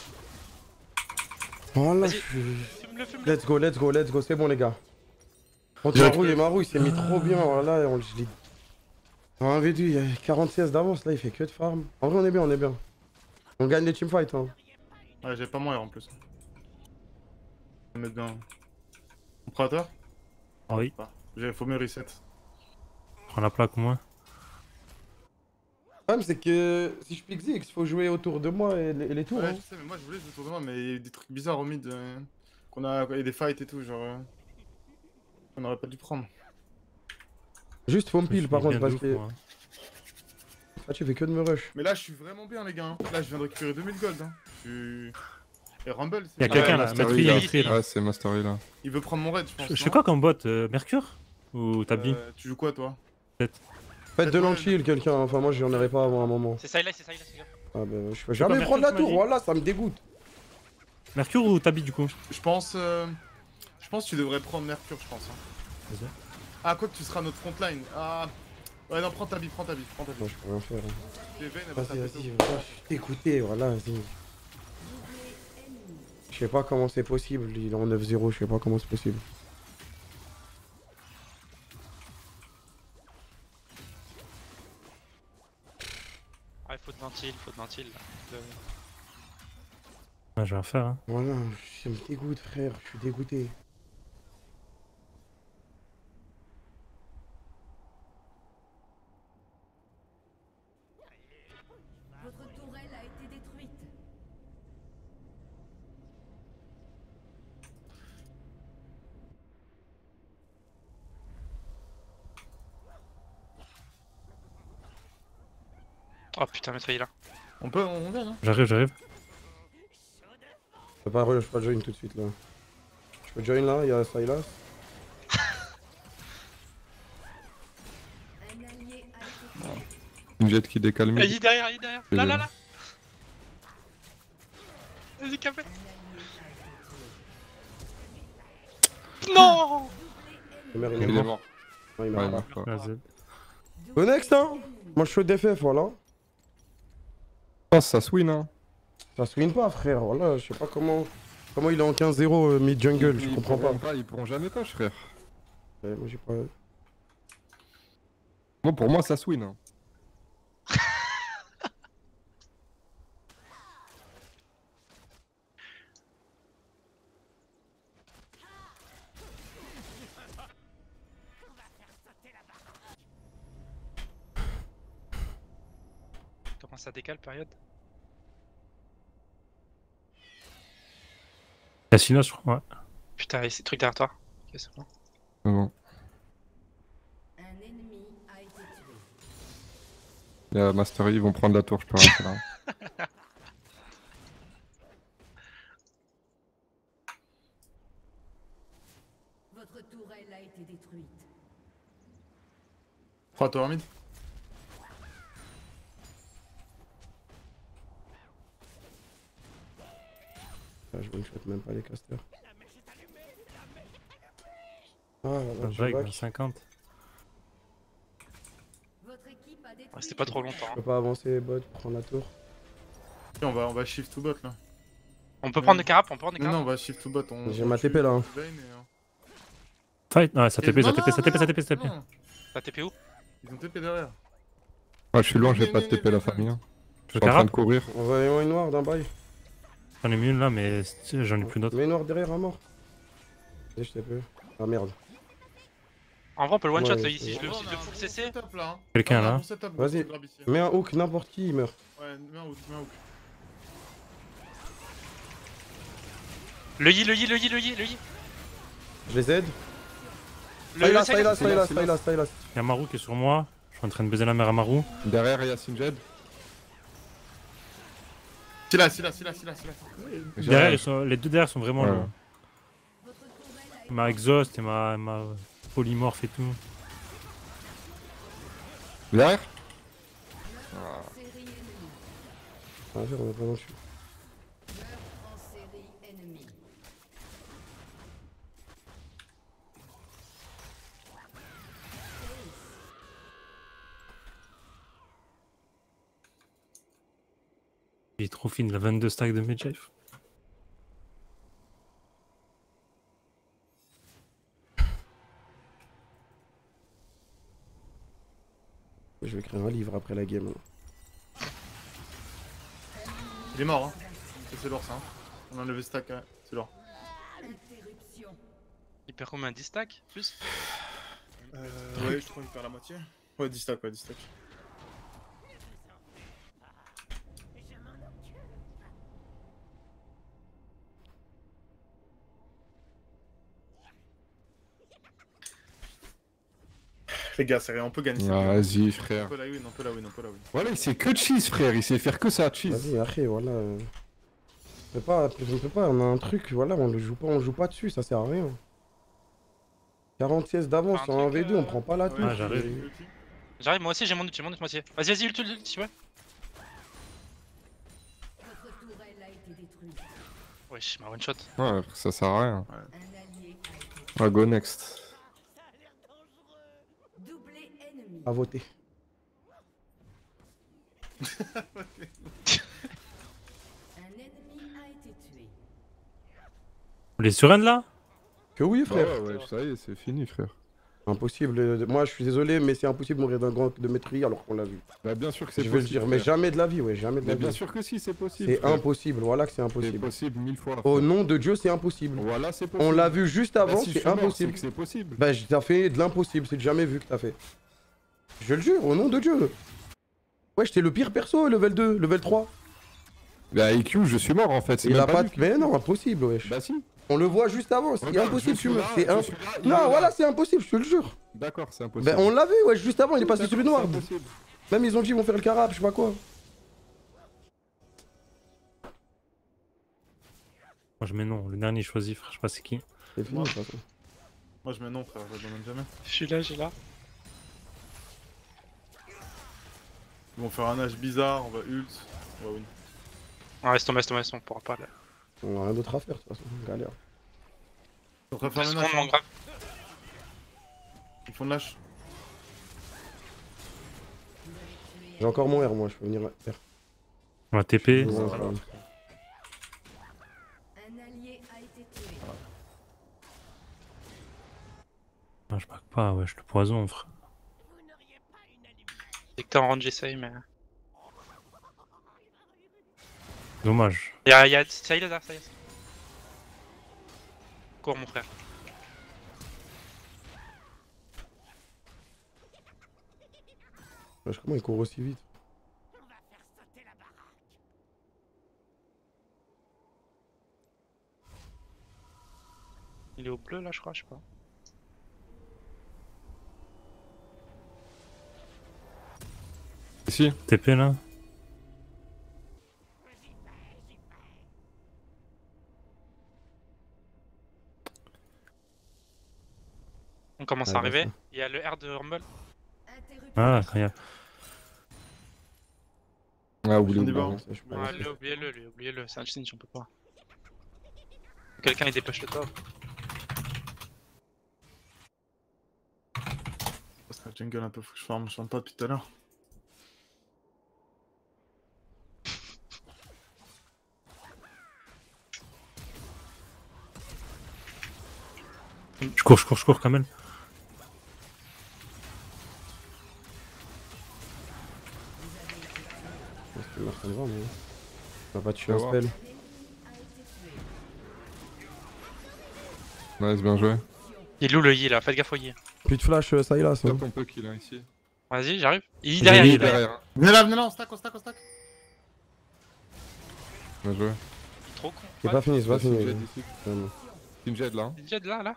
Voilà, Vas-y, je suis... fume-le, fume-le. Let's go, let's go, let's go, c'est bon, les gars. Contre Marou, et Marou, il s'est mis trop bien, voilà, on, je l'ai... En un v deux, il y a quarante C S d'avance, là, il fait que de farm. En vrai, on est bien, on est bien. On gagne les teamfights, hein. Ouais, j'ai pas mon R en plus. Je vais mettre bien. On prend à terre? Ah oui. J'ai faut me reset. Prends la plaque au moins. Le problème, c'est que si je pique Ziggs, faut jouer autour de moi et les, et les tours. Ouais, hein. je sais, mais moi je voulais jouer autour de moi, mais il y a eu des trucs bizarres au mid. euh, qu'on a. Il y a des fights et tout, genre. euh, On aurait pas dû prendre. Juste, faut me Je me pile, suis par mis contre, bien de parce ouf, que. moi. Ah, tu fais que de me rush. Mais là, je suis vraiment bien, les gars. hein. Là, je viens de récupérer deux mille gold. Hein. Je suis. Et Rumble, c'est. Il y a quelqu'un Ouais, là, Mastery, Mastery, là. Mastery, là. Ouais, c'est Mastery là. Il veut prendre mon raid, je pense. Je je fais non quoi comme bot euh, Mercure Ou Tabi Euh, Tu joues quoi, toi? Peut-être. Faites de Ouais, l'anti-heal, quelqu'un. Enfin, moi, j'en aurais pas avant un moment. C'est Sylas, c'est Sylas, les gars. Ah, bah, je peux pas jamais Mercure, prendre la tu m'as tour, dit voilà, ça me dégoûte. Mercure ou Tabi du coup? Je pense. euh, Je pense que tu devrais prendre Mercure, je pense. hein. Vas-y. Ah, quoi que tu seras notre frontline. Ah. Ouais, non, prends ta bille, prends ta bille, prends ta bille. Non, je peux rien faire. hein. Les veines, elles vont Vas-y, taper vas-y, tôt. voilà, je suis dégoûté, voilà, vas-y. Je sais pas comment c'est possible, il est en neuf zéro, je sais pas comment c'est possible. Ah, il faut de ventile, faut de ventile. là. De- Ouais, je vais en faire. Hein. Voilà, ça me dégoûte, frère, je suis dégoûté. Votre tourelle a été détruite. Oh putain, maître, il est là. On peut, on vient, hein. J'arrive, j'arrive. Je peux pas, je peux pas join tout de suite là. Je peux join là, il y a Sylas. Un allié a été Une jet qui décale Ah, mid. il est derrière, il est derrière. C'est Là, bien. là, là. Vas-y, café. Non. Le maire, il Il est est mort. mort. Non, il Ouais, meurt il pas. meurt pas. Vas-y. Go next, hein. Moi je suis au D F F, voilà. Je pense que ça swing, hein. Ça se win pas, frère, voilà, je sais pas comment. Comment il est en quinze zéro euh, mid-jungle, je Ils comprends pas. pourront Ils pourront jamais touch, frère. Ouais, moi j'ai pas. Moi, pour moi, ça swing. Hein. Comment ça décale, période? Cassina, je crois. Ouais. Putain, il y a ces trucs derrière toi. Ok, c'est bon. C'est bon. Un ennemi a été tué. Il y a Mastery, ils vont prendre la tour, je peux rien faire. hein. Trois tower mid. Ah, je one shot même pas les casters. Ah, Un là, je vague, back. cinquante. Ouais, c'était pas trop longtemps. Je peux pas avancer bot, prendre la tour. Et on va, on va shift to bot là. On peut prendre des carapes, on peut prendre des Non, non, carapes. on va shift to bot. on- J'ai on ma tue- T P là. hein. Vayne et, euh, Fight. Ouais, ça et- T P, ça non, T P, non, ça T P, non, ça T P, ça T P. non. T'as T P où? Ils ont T P derrière. Ouais, je suis loin, je vais pas te T P la famille. hein. Je suis en train de courir. Envoyez-moi une noire d'un bail. J'en ai mis une là, mais j'en ai plus d'autres. Mets une noire derrière à mort. Vas-y, je T P. Ah merde. En vrai, on peut le one shot Ouais, là ici. c'est- Je le, si je le full C C. Quelqu'un là. Vas-y, mets un hook, n'importe qui il meurt. Ouais, mets un hook, mets un hook. Le yi, le yi, le yi, le yi, le yi. Je les aide. Le- Sylas, le Sylas, Sylas, Sylas, Sylas, Sylas, Sylas. Y'a Maru qui est sur moi. Je suis en train de baiser la mère à Maru. Derrière, il y a Sinjed. C'est là, c'est là, c'est là, c'est là, c'est là. Derrière, ils sont- les deux derrière sont vraiment Ouais. loin. Ma exhaust et ma, ma polymorphe et tout. Derrière Ah, on a vraiment tué. Il est trop fine, il a vingt-deux stacks de Medjef. Je vais écrire un livre après la game. Il est mort, hein. Ça, c'est lourd, ça. Hein. On a enlevé stack, hein. C'est lourd. Il perd combien? dix stacks? Plus? Euh, ouais, je crois qu'il perd la moitié. Ouais, dix stacks, ouais, dix stacks. Les gars, c'est rien, on peut gagner cette Ah, game. vas-y, On frère. peut la win, on peut la win, on peut la win. Voilà, il sait que cheese, frère. Il sait faire que ça, cheese. Vas-y, après, voilà. On peut pas, on peut pas, on a un truc, voilà, on le joue pas, on joue pas dessus, ça sert à rien. quarante-six d'avance Enfin, en un un v deux, truc, on prend pas la touche. Ah, j'arrive. J'arrive, moi aussi, j'ai mon ult, j'ai mon ult moitié. Vas-y, vas-y, ult, ult, ult, si ouais. Wesh, ma one shot. Ouais, ça sert à rien. Ouais, go next. À voter. Vous les sereines là? Que oui, frère. Ouais, ouais, ça y est, c'est fini, frère. Impossible. euh, Moi, je suis désolé, mais c'est impossible de mourir d'un grand de maîtrise alors qu'on l'a vu. Bah, bien sûr que c'est Je possible. vais le dire, mais frère. jamais de la vie, ouais, jamais de la Mais vie. bien sûr que si, c'est possible. C'est frère. impossible, voilà que c'est C'est impossible. possible mille fois. Au frère. nom de Dieu, c'est impossible. Voilà, c'est possible. On l'a vu juste Bah, avant, si je c'est suis mort, impossible. c'est que c'est possible. Bah, j- t'as fait de l'impossible, c'est jamais vu que t'as fait. Je le jure, au nom de Dieu. Ouais, j'étais le pire perso, level deux, level trois. Bah, I Q, je suis mort en fait. c'est Il même a pas lui de. qui- Mais non, impossible, wesh. Bah, si. On le voit juste avant, c'est Regarde, impossible, je tu suis meurs. là, C'est je imp- suis là, il est Non, là. voilà, c'est impossible, je te le jure. D'accord, c'est impossible. Bah, on l'a vu, ouais, juste avant, il est passé D'accord, sur le noir. c'est impossible. Même ils ont dit ils vont faire le carap, je sais pas quoi. Moi je mets non, le dernier choisi, frère, je sais pas c'est qui. C'est fini, de toute façon. Moi, je mets non, frère, je le donne jamais. Je suis là, je suis là. Ils vont faire un âge bizarre, on va ult, on va win. Ah, laisse tomber, laisse tomber, laisse tomber, on pourra pas là. On a rien d'autre à faire, de toute façon, galère. On va faire Deux le secondes, mon nash. grave. Ils font le nash. J'ai encore mon R, moi, je peux venir R. On va T P. Ouais, ouais. Un allié a été tué. Non, je back pas, ouais, je le poison, frère. Dès que t'es en range, j'essaye, mais. Dommage. Y'a, y'a. Ça y est, là, ça y est. Cours, mon frère. Wesh, comment il court aussi vite? Il est au bleu là, je crois, je sais pas. Ici. T P là. On commence Ouais, à arriver. bah, Il y a le R de Rumble. Ah, rien. Ah, oubliez On y le va. baron, ça, je peux pas. Ouais, lui, oubliez-le, lui, oubliez-le, c'est un cinch, on peut pas. Quelqu'un il dépêche le top. Parce que la jungle un peu, faut que je farme, je farme pas depuis tout à l'heure. Je cours, je cours, je cours quand même. C'est mort, ça me va, mais. On va pas tuer On un va voir. spell. Nice, bien joué. Il est où le yi là? Faites gaffe au yi. Plus de flash, euh, ça y est là, ça. Top, on peut kill hein, ici. Vas-y, j'arrive. Il est Il derrière, est il est Il est derrière. derrière. hein. Venez là, venez là, on stack, on stack, on stack. Bien joué. Il est trop con. C'est pas fini, c'est pas Là, fini. Sinjed là. ici. Euh, Sinjed là. hein. Il est déjà de là, là.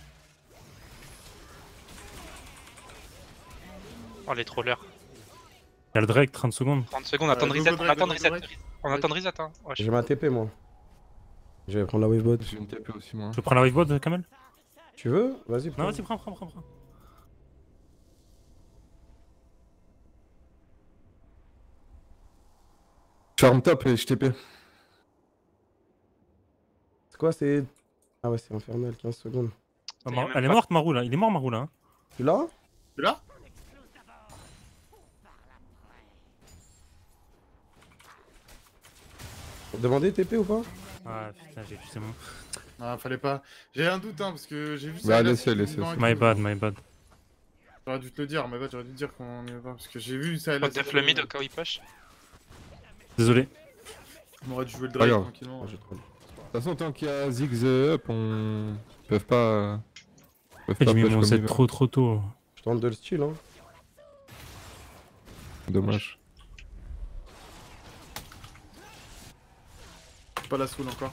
Oh, les trollers. Il y a le Drake, trente secondes. trente secondes, attends de go, reset, go, on go, attend go, de reset. go, On attend de reset, hein. Ouais, je- J'ai ma T P moi. Je vais prendre la wavebot. J'ai une T P aussi, moi. Je prends la wavebot, Kamel? Tu veux? Vas-y, prends. Non, vas-y, prends, prends, prends. prends. Je farm top et je T P. C'est quoi, c'est. Ah ouais, c'est infernal, quinze secondes. Ah, Il y a Mar- même Elle est pas- morte, Marou là. Il est mort, Marou là. Hein. Tu l'as? Tu là? Demandez T P ou pas? Ah putain, j'ai c'est bon. Ah, fallait pas. J'ai un doute, hein, parce que j'ai vu ça. Bah, là, laissez, c'est laissez, devant laissez. et My tout. bad, my bad. J'aurais dû te le dire, mais bah, j'aurais dû te dire qu'on y va pas, parce que j'ai vu ça. On def le mid au cas où il push. Désolé. On aurait dû jouer le Pas drive grave. tranquillement. Ah, j'ai trop. De toute façon, tant qu'il y a Ziggs up, on. Ils peuvent pas. Ils peuvent J'ai pas mis push mon comme Z ils veulent. trop trop tôt. Je tente de le style, hein. Dommage. Pas la soul encore.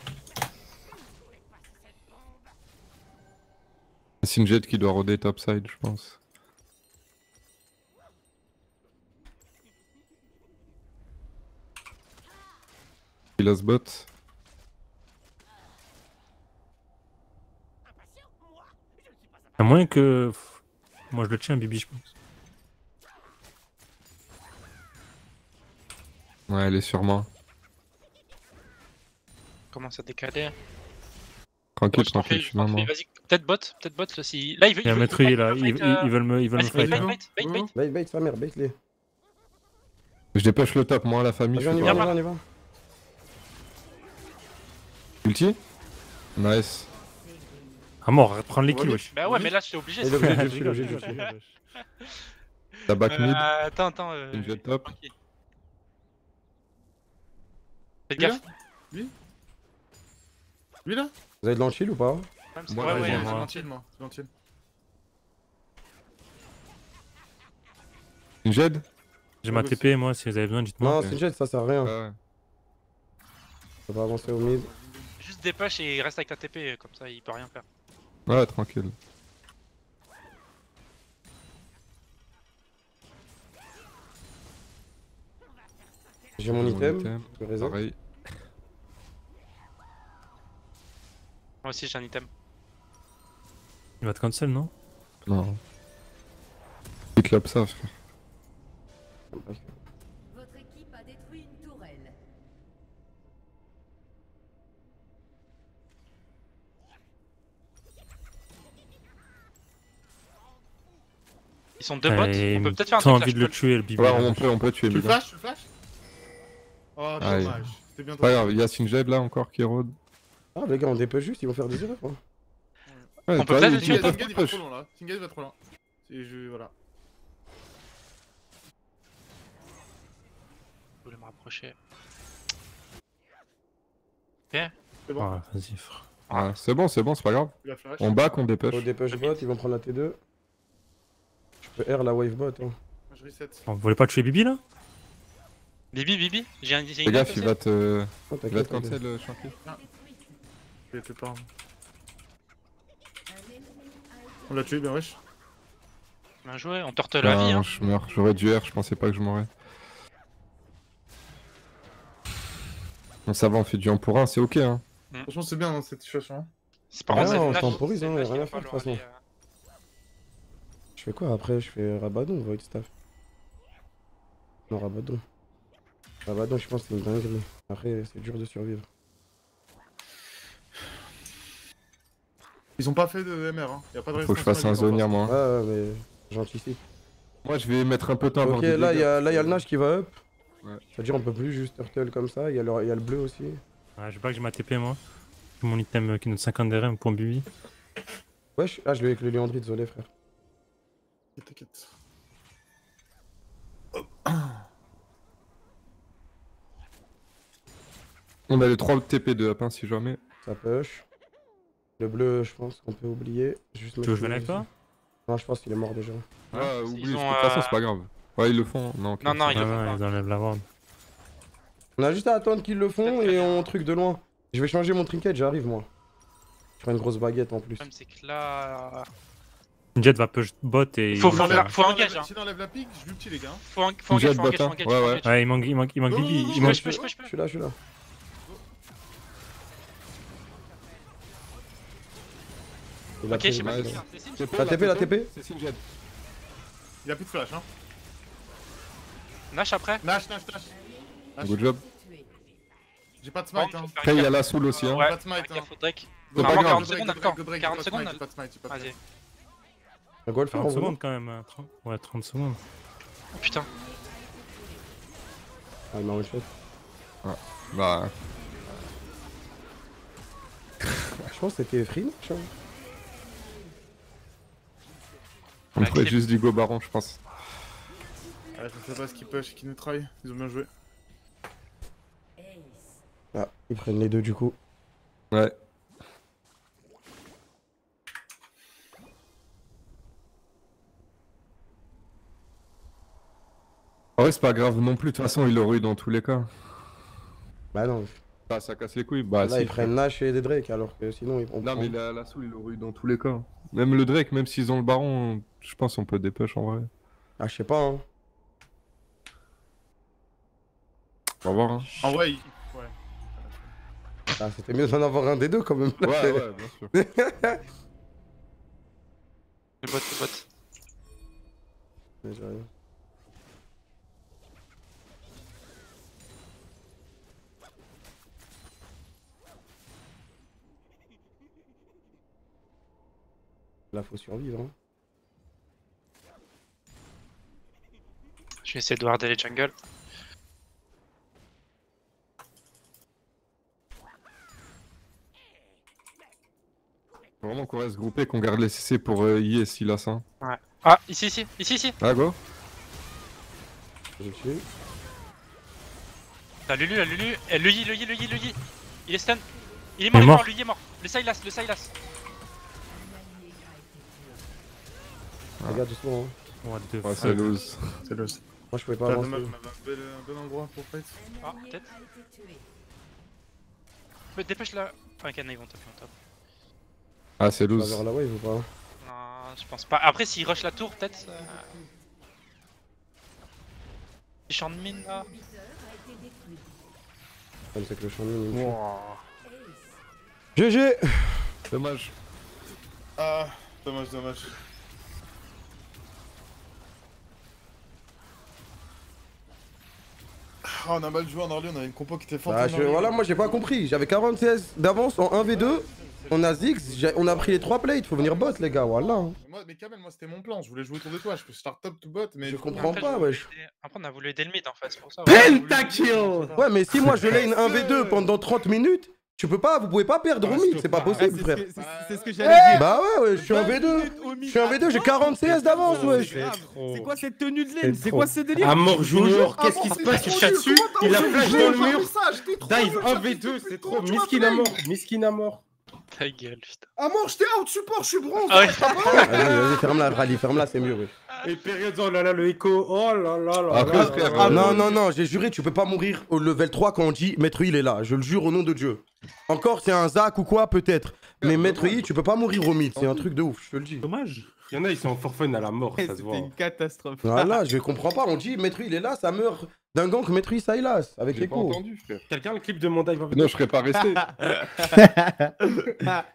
Sinjed qui doit roder topside, je pense. Il a ce bot. À moins que. Moi je le tiens, Bibi, je pense. Ouais, elle est sur moi. Commence à décaler. Tranquille, Moi, je t'en tranquille, prie, je suis je t'en dans prie. moi. Vas-y, peut-être bot, peut-être bot là si. Là il veut. Il y a un veut- maître veut yi fight, là. il Ils, veut ils, fight, euh, ils veulent me, ils veulent me Vas-y, fight. bait, hein. bait, bait, bait, bait. Bait, bait sa mère, bait les. Je dépêche le top, moi, la famille. Vas-y, je on y suis va, pas- on y va, on y va. Ulti. Nice. Ah mort, arrête de prendre les kills, Ouais, wesh. Bah ouais, mais là j'étais obligé. Il est c'est- obligé de Je tuer, il est rigole, obligé de je tuer. La back mid. Euh, Attends, attends. euh, Une jet top. tranquille. Faites Lui, gaffe. Lui là? Vous avez de l'anchill ou pas? Ouais, Moi, ouais, ouais, ouais, C'est moi. gentil, moi. C'est gentil. Sinjed. J'ai ma T P, moi, si vous avez besoin, dites-moi. Non, ok. c'est une jet, ça sert à rien. Ouais. Ça va avancer au mid. Juste dépêche et reste avec ta T P, comme ça il peut rien faire. Ouais, tranquille. J'ai mon item. Je vais reset. Pareil. Moi aussi j'ai un item. Il va te cancel, non? Non. Il clap ça, frère. Votre équipe a détruit une tourelle. Ils sont deux bots, Eh, on peut peut-être faire un T'as truc là, envie je de le peux- tuer, le Bibi. Ouais, là, on wesh. peut, on peut tuer Tu le mid. hein. flash? Tu le flash? Oh, Allez. dommage. C'était bien Pas grave, il y a Sinjed là encore qui rôde. Ah, les gars, on dépêche juste, ils vont faire des erreurs. Hein. Ouais, On peut t'as peut-être vu, le tuer, ils peuvent Singed il pas va push. trop loin là. Singed va trop loin. Et je. Voilà. Je voulais me rapprocher. C'est bon. Ah, vas-y, frère. Ouais, c'est bon, c'est bon, c'est pas grave. Il a flash. On back, on dépêche. Au dépêche bot, ils vont prendre la T deux. Je peux R la wave bot. Hein. Moi, je reset. Bon, vous voulez pas tuer Bibi là? Bibi, Bibi, j'ai un j'ai Fais une gaffe, note il aussi. va te. Oh, Il va t'inquiète, te cancel t'inquiète. le champion. Je l'ai pas. On l'a tué, bien wesh. Bien joué, on torte la vie. Ah, Hein. je meurs, j'aurais dû R, je pensais pas que je m'aurais. Bon, ça va, on fait du un pour un, c'est ok hein. Franchement, c'est bien dans cette situation. hein. C'est pas Ah, grave, on c'est temporise, c'est hein, y a là qu'il rien va à faire, de toute falloir façon. aller, euh, Je fais quoi après? Je fais Rabadon, Void Staff. Non, Rabadon. Rabadon, je pense que c'est une dinguerie. Après, c'est dur de survivre. Ils ont pas fait de M R, hein. Y a pas de Faut que je fasse un zonia, moi. Ouais, ouais, mais j'anticipe. Moi, je vais mettre un peu de temps avant Ok, de là, il y, a- dégâts. là, y a le nage qui va up. Ouais. C'est-à-dire, on peut plus juste turtle comme ça. Il y, a le- y a le bleu aussi. Ouais, je veux pas que j'ai ma T P, moi. J'ai mon item euh, qui note cinquante D R M pour Bibi. Wesh, ah, je l'ai avec le Léandri, désolé, frère. T'inquiète. On a les trois T P de up, hein, si jamais. Ça push. Le bleu, je pense qu'on peut oublier. Juste Tu veux que je vienne avec toi? Non, je pense qu'il est mort déjà. Ouais, oublie, de toute ont, façon, euh, c'est pas grave. Ouais, ils le font. Non, ok, Non, non, c'est ils le pas- font Ouais, pas. ils enlèvent la ward. On a juste à attendre qu'ils le font et on truc de loin. Je vais changer mon trinket, j'arrive moi. Je ferai une grosse baguette en plus. Le problème, c'est que là. Jet va push bot et. Faut- il- faut ouais. faire- faut engage, hein. Si t'enlève la pique, je lui petit les gars. Faut en- faut engage, Jet faut bot, engage, faut hein. engage. Ouais, faut ouais. engage. Ouais, il manque, il manque, il manque Bibi. Je Il manque. push, push, push, Je push. suis là, je suis là. Il a Ok, pris j'ai le pas baguette. fait ça. C'est signe. La T P, la T P. C'est signe Jet. Il a plus de flash, hein. Nash après. Nash, Nash, Nash. Nash. Good job. J'ai pas de smite, hein. Après, il y a la soul aussi, hein. Ouais, Pas de smite, hein. faut Drake. C'est pas Normalement, grave. quarante secondes, encore. Go break, quarante j'ai pas de secondes. smite, j'ai pas de smite, j'ai pas de Vas-y. smite. On va le faire en trente vrai. secondes quand même. hein, trente Ouais, trente secondes. Oh putain. Ah, il m'a one shot. Bah. Je pense que c'était free, Nash, hein. On La pourrait clé. juste du go baron, je pense. Ouais, je sais pas ce qu'ils push et qu'ils nous try. Ils ont bien joué. Ah, ils prennent les deux du coup. Ouais. En vrai, c'est pas grave non plus, de toute façon, il l'aurait eu dans tous les cas. Bah non. Bah, ça casse les couilles. Bah, Là, si. ils prennent Nash et des Drake alors que sinon ils. on Non, prend- mais la, la soul, il l'aurait eu dans tous les cas. Même le Drake, même s'ils ont le baron, je pense qu'on peut dépush en vrai. Ah, je sais pas, hein. On va voir, hein. En vrai, il- ouais. Ah, c'était mieux d'en avoir un des deux quand même. Ouais, ouais, bien sûr. Le bot, le bot. Mais j'ai rien. Là, faut survivre, hein. Je vais essayer de warder les jungles. Faut vraiment qu'on reste groupé, qu'on garde les C C pour euh, I et Silas. Hein. Ouais. Ah, ici, ici, ici, ici. Ah, go. Je le tue. La Lulu, la Lulu. Eh, le Yi, le Yi, le Yi, le Yi. Il est stun. Il est Il mort, est il est mort. mort, lui il est mort. Le Sylas, le Sylas. Regarde doucement, hein. What the Ouais, fuck. c'est lose. C'est le. Moi, je pouvais pas Ah, avancer. dommage, on avait un bel, un bel endroit pour fight. Ah, peut-être. Mais dépêche là. Enfin, Kana, ils vont taper en top. Ah, c'est Tu vas lose. vers la wave ou pas? Non, je pense pas. Après, s'ils rush la tour, peut-être. Euh... Les champs de mine là. Comme c'est que le champ de mine, il me tue. Wow. G G. Dommage. Ah, dommage, dommage. Ah, on a mal joué en early, on avait une compo qui était forte. Bah, en je- early. voilà, moi j'ai pas compris. J'avais quarante C S d'avance en un v deux. On a Ziggs, j'ai- on a pris les trois plates. Faut venir bot, les gars. Voilà. hein. Moi, mais Kamel, moi c'était mon plan, je voulais jouer autour de toi, je peux start top to bot, mais Je du coup, comprends Après, pas, je voulais wesh. aider- Après, on a voulu aider le mid en fait, c'est pour ça. Pentakill. Ouais, mais si moi je lane un v deux pendant trente minutes, tu peux pas, vous pouvez pas perdre au mid. C'est pas Ah, possible, c'est ce frère. que- c'est- c'est ce que j'allais dire. Bah ouais, ouais, je suis en v deux. Je suis en v deux, j'ai quarante C S d'avance, wesh. C'est grave. C'est quoi cette tenue de C'est laine? C'est trop. quoi ce délire? Amor Junior, qu'est-ce qui Amor, se c'est passe? trop Il chat nul, dessus, comment t'as il a osé flash jouer dans le par mur. message, t'es trop Dive nul, un ça v fait deux, tout c'est le trop. temps, tu vois, Miskin à mec. mort, miskin à mort. Ta gueule, putain. Amor, j'étais out support, je suis bronze. Ah ouais. t'as pas- Vas-y, vas-y, ferme-la, Rally, ferme-la, c'est mieux, wesh. Et période, oh là là, le écho, oh là là là. Après, là frère, là là. Non, non, non, j'ai juré, tu peux pas mourir au level trois quand on dit Maître Yi, il est là. Je le jure au nom de Dieu. Encore, c'est un Zac ou quoi, peut-être. Mais Maître Yi, tu peux pas mourir au mid. C'est un truc de ouf, je te le dis. Dommage. Il y en a, ils sont en forfun à la mort, ça se C'était voit. une catastrophe. Voilà, je comprends pas. On dit Maître Yi, il est là, ça meurt d'un gank Maître Yi, Sylas, avec J'ai les pas coups. entendu, frère. Quelqu'un le clip de mon dive un v deux. Non, je serais pas resté. Ah,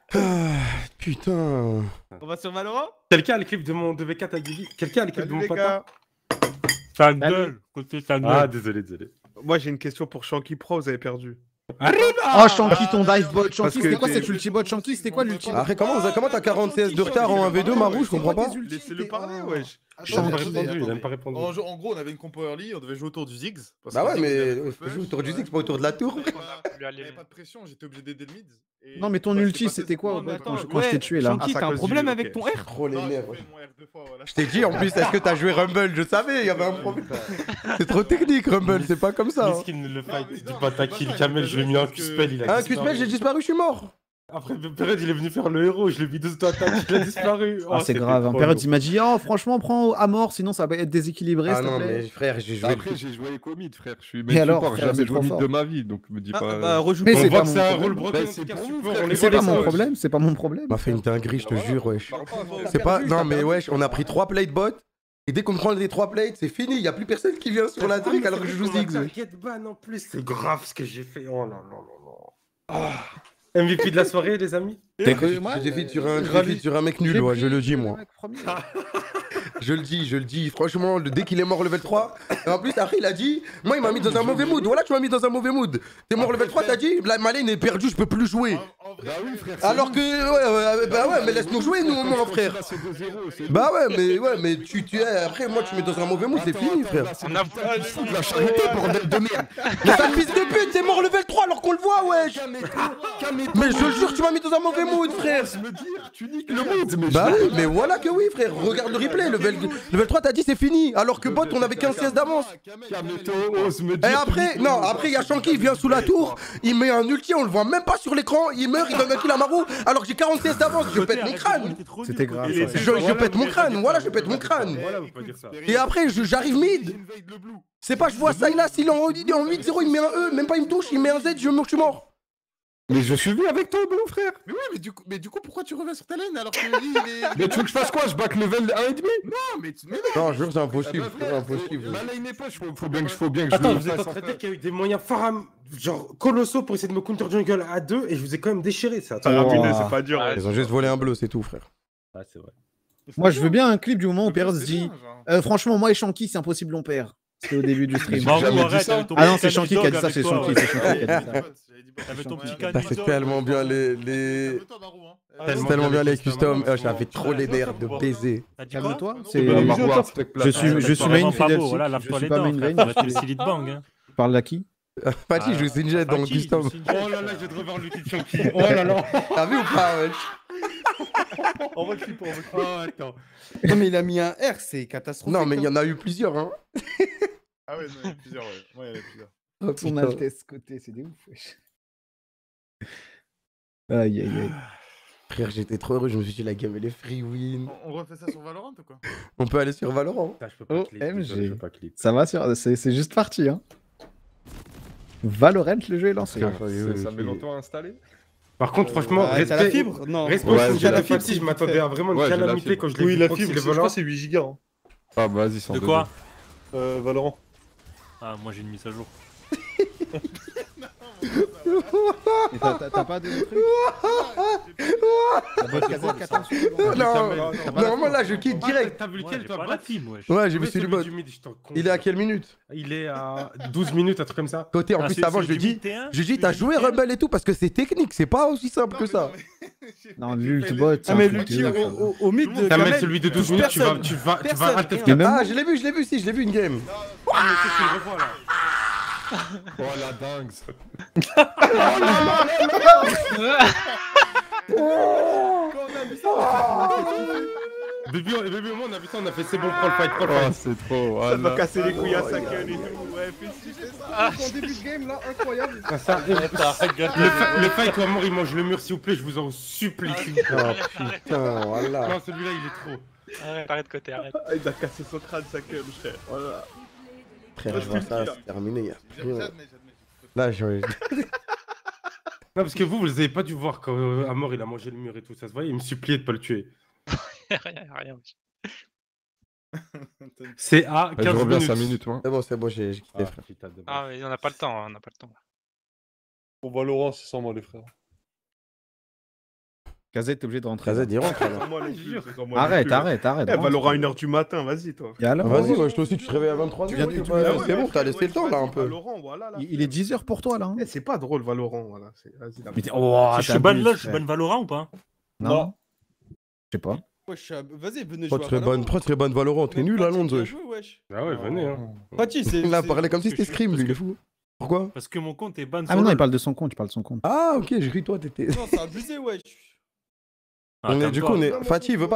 putain. On va sur Valorant? Quelqu'un a le clip de mon deux v quatre à Guigui. Quelqu'un a le clip de Salut mon les pata. gars. Ta gueule, côté ta gueule. Ah, désolé, désolé. Moi j'ai une question pour Shanky Pro, vous avez perdu. Oh, Shanky, ton dive bot. Parce Shanky, que c'était quoi t'es- cet ulti bot? Shanky, c'était quoi l'ulti? Après, comment comment t'as quarante C S de retard en un v deux, Marou? Je comprends pas. Laissez-le parler, wesh. Il a pas Attendez, répondu, il a attendez. pas répondu. En, en gros, on avait une compo early, on devait jouer autour du Ziggs. parce Bah que ouais, Ziggs, mais il avait il pas faut de jouer push, autour du ouais. Ziggs, pas autour de la tour. Il n'y avait pas de pression, j'étais obligé d'aider le mid. et- Non, mais ton Ouais, ulti, passé, c'était quoi non, mais quand je attends, quand je t'ai tué là? Shanky, t'as un problème avec ton R? Trop les Non, j'ai nerfs. fait mon R deux fois, voilà. Je t'ai dit en plus, est-ce que t'as joué Rumble? Je savais, il y avait un problème. C'est trop technique, Rumble, c'est pas comme ça. hein. Miskin le fight, mais dis non, pas mais t'as c'est pas kill ça, Kamel, c'est je lui ai mis un parce que- Q-spell, il a Un Q-spell, j'ai disparu, je suis mort. Après, Pérez, il est venu faire le héros, je l'ai mis deux attaques, il a disparu. Ah, c'est grave. Un période, il m'a dit, oh, franchement, prends à mort, sinon ça va être déséquilibré. Ah s'il te non, plaît. mais frère, j'ai joué. Après, j'ai joué éco mid, frère. Je suis Et même alors, support, frère, jamais c'est joué trop mid fort. de ma vie, donc me dis Ah, pas. bah rejoue Mais pas. c'est On voit pas que mon c'est un problème. rôle Bah, breton, c'est c'est pour vous, support, frère, on Mais est c'est pas pas mon les problème, c'est pas mon problème. m'a fait une dinguerie, je te jure, wesh. C'est pas. Non, mais wesh, on a pris trois plates bot. Et dès qu'on prend les trois plates, c'est fini. Y a plus personne qui vient sur la trick alors que je joue Ziggs. wesh. Get ban en plus, c'est grave ce que j'ai fait. Oh là là là là. Ah. M V P de la soirée, les amis. T'as cru moi J'ai fait sur un, j'ai fait sur un mec nul, ouais, je le dis moi. Je le dis, je le dis. Franchement, le- dès qu'il est mort level trois, et en plus après il a dit, moi il m'a mis dans un mauvais mood. Voilà, tu m'as mis dans un mauvais mood. T'es mort level trois, t'as dit, la ma lane est perdue, je peux plus jouer. Bah oui, frère. Alors que, ouais, ouais, bah ouais, mais laisse-nous jouer nous, mon frère. Bah ouais, mais ouais, mais tu, tu es. Après, moi tu mets dans un mauvais mood, c'est fini, frère. On a de la charité, bordel de merde. Mais sale fils de pute, t'es mort level trois alors qu'on le voit, wesh. Mais je te jure, tu m'as mis dans un mauvais mood, frère. me dire, tu niques le mood, mais Bah oui, mais voilà que oui, frère. Regarde le replay. Level, level trois, t'as dit c'est fini. Alors que bot, on avait quinze C S d'avance. ose me Et dire. après, non, après, il y a Shanky, il vient sous la tour. Il met un ulti, on le voit même pas sur l'écran. Il meurt, il donne un kill à Marou. Alors que j'ai quarante C S d'avance. Je pète mon crâne. C'était grave. Je, je pète mon crâne. Voilà, je pète mon crâne. Voilà, vous pouvez dire ça. Et après, je- j'arrive mid. C'est pas, je vois Sylas, il est en, il est en huit zéro, il met un E. Même pas, il me touche, il met un Z, je me- je suis mort. Mais je suis venu avec toi, mon frère. Mais ouais, mais du coup, mais du coup, pourquoi tu reviens sur ta lane alors que lui, il est. Mais tu veux que je fasse quoi? Je back level un et demi? Non, mais tu. Mais Non, je jure, c'est impossible. Bah, C'est frère, impossible. Ma lane est push, faut faut bien que faut bien que je Attends, me vous êtes fasse en train de dire enfin. qu'il y a eu des moyens faram... genre colossaux pour essayer de me counter jungle à deux et je vous ai quand même déchiré ça. Ah, Oh. punaise, c'est pas dur. Ouais, ouais. Ils ont juste volé un bleu, c'est tout, frère. Ah, c'est vrai. Moi, je veux bien un clip du moment où Perez c'est dit, bien, genre. euh, franchement, moi et Shanky, c'est impossible, on perd. C'était au début du stream. Marou, jamais dit arrête ça. avec ton Ah non, petit c'est Shanky qui a dit dog ça, avec c'est toi, Shanky, ouais. c'est Shanky qui a dit ça. T'avais ton petit Ça fait tellement bien les. les... Calme-toi, Marou, hein. Tellement Tellement bien les custom, customs. franchement. Ah, j'avais trop les nerfs de baiser. T'as dit quoi? Calme-toi, Bah, c'est. Bah, Je Marwa, s'il te plaît. suis, je suis Vraiment main pas fidèle. beau, voilà, Je lave-toi suis les pas dents, main frère. vein. Ça va tuer le silly de bang. hein. Tu parles à qui? Fatih, je suis Sinjet dans Fatih, custom. je suis Oh là là, j'ai de revoir l'outil de Chunky. Oh là là. T'as vu ou pas, wesh? On va le flipper, on va le flipper. Oh, attends. Non, mais il a mis un R, c'est catastrophique. Non, mais il y en a eu plusieurs, hein. Ah ouais, non, il y en a plusieurs, ouais. Ouais, il y en a plusieurs. Oh, Son putain. Altesse côté, c'est des ouf, wesh. Aïe, aïe, aïe. Frère, j'étais trop heureux, je me suis dit la game elle est free win. On, on refait ça sur Valorant ou quoi? On peut aller sur Valorant. Putain, je peux pas Oh, clip, M G. désolé, je peux pas clip. Ça va, sur... c'est c'est juste parti, hein. Valorant, le jeu est lancé. Frère, oui, oui, Ça oui. met longtemps à installer? Par contre, franchement, Ah, t'as la respect. fibre? Non. Respect Ouais, au j'ai sujet la de fibre, Fatih, je m'attendais à vraiment une Ouais, j'ai la calamité fibre. quand je l'ai Oui, vu la proxy fibre, les je crois volants. que c'est huit gigas. hein. Ah, bah vas-y, sans De quoi? Euh, Valorant. Ah, moi j'ai une mise à jour. Et t'as- T'as t'as pas de truc? La bonne casette quatorze secondes. Non, T'as pas la normalement là je quitte direct. T'as vu Moi, lequel j'ai toi, pas bot la film, wesh. Ouais, j'ai vu Oui, celui du celui bot. du mid, je t'en Il est à quelle minute? Il est à douze minutes, un truc comme ça. Côté, en Ah, plus c'est- avant c'est je lui du dis, mid T un? je lui dis C'est t'as du joué mid T un? Rebel et tout parce que c'est technique, c'est pas aussi simple que ça. Non, l'ult bot. c'est Ah, un mais truc l'ulti de au, ouf, ça. au, au mid de T'as mis Kamel, celui de douze touche minutes, tu vas, personne. tu vas, tu vas Personne, alt F rien. quatre. Ah, je l'ai vu, je l'ai vu, si, je l'ai vu une game. Ah, mais c'est ce que je revois là. Oh la dingue. Baby, on- baby, au moins, on a vu ça, on a fait c'est bon, prends le fight, prends le Oh, fight. c'est trop. Ça m'a Voilà. cassé les couilles à sa gueule et tout. Ouais, fais ci, fais ça. Son début de game là, incroyable. Ah, ça, le, fa- le fight, toi, mort, il mange le mur, s'il vous plaît, je vous en supplie. Oh putain, voilà. Non, celui-là, il est trop. Arrête, arrête côté, arrête. Ah, il a cassé son crâne, sa gueule, frère. Voilà. Frère, je vois ça, c'est terminé. y a plus rien. J'admets, j'admets. Là, je. Non, parce que vous, vous avez pas dû voir quand euh, Amor, il a mangé le mur et tout, ça se voyait, il me suppliait de pas le tuer. Rien, rien. C'est à Je quinze reviens minutes. cinq minutes, moi. C'est bon, c'est bon, j'ai j'ai quitté, Ah, frère. putain de Ah, mais on n'a pas le temps, hein, on n'a pas le temps. Pour Valorant, c'est sans moi, les frères. Kazet, t'es obligé de rentrer. Kazet, il rentre alors. Sans moi non plus, sans moi non Arrête, plus. arrête, arrête. Eh, Valorant à une heure du matin, vas-y toi. Et alors Vas-y, ouais, toi aussi tu te réveilles à vingt-trois Tu viens heures. de- ouais, tu ouais, viens- ouais, C'est bon, t'as laissé le temps là un peu. Valorant, voilà, là. Il il est dix heures pour toi là. hein. Eh, c'est pas drôle Valorant, voilà. c'est- Vas-y, là. Mais t'es- oh, Si je suis ban t'abuses, LOL, je suis frère. ban Valorant ou pas? Non. Je sais pas. Wesh, euh, vas-y, venez Pourquoi jouer. tu serais bonne, pourquoi tu serais bonne Valorant? T'es nul à Londres, wesh. wesh. Ah ouais, venez, hein. Fatih, c'est. Il a c'est- parlé comme si parce que c'était je- Scream, parce lui, il est que- fou. Pourquoi? Parce que mon compte est ban Ah sur mais non, LOL. il parle de son compte, il parle de son compte. Ah, ok, j'ai cru toi, t'étais. Non, c'est abusé, wesh. Ah, On est, du coup, calme-toi. on est. Fatih, il veut pas.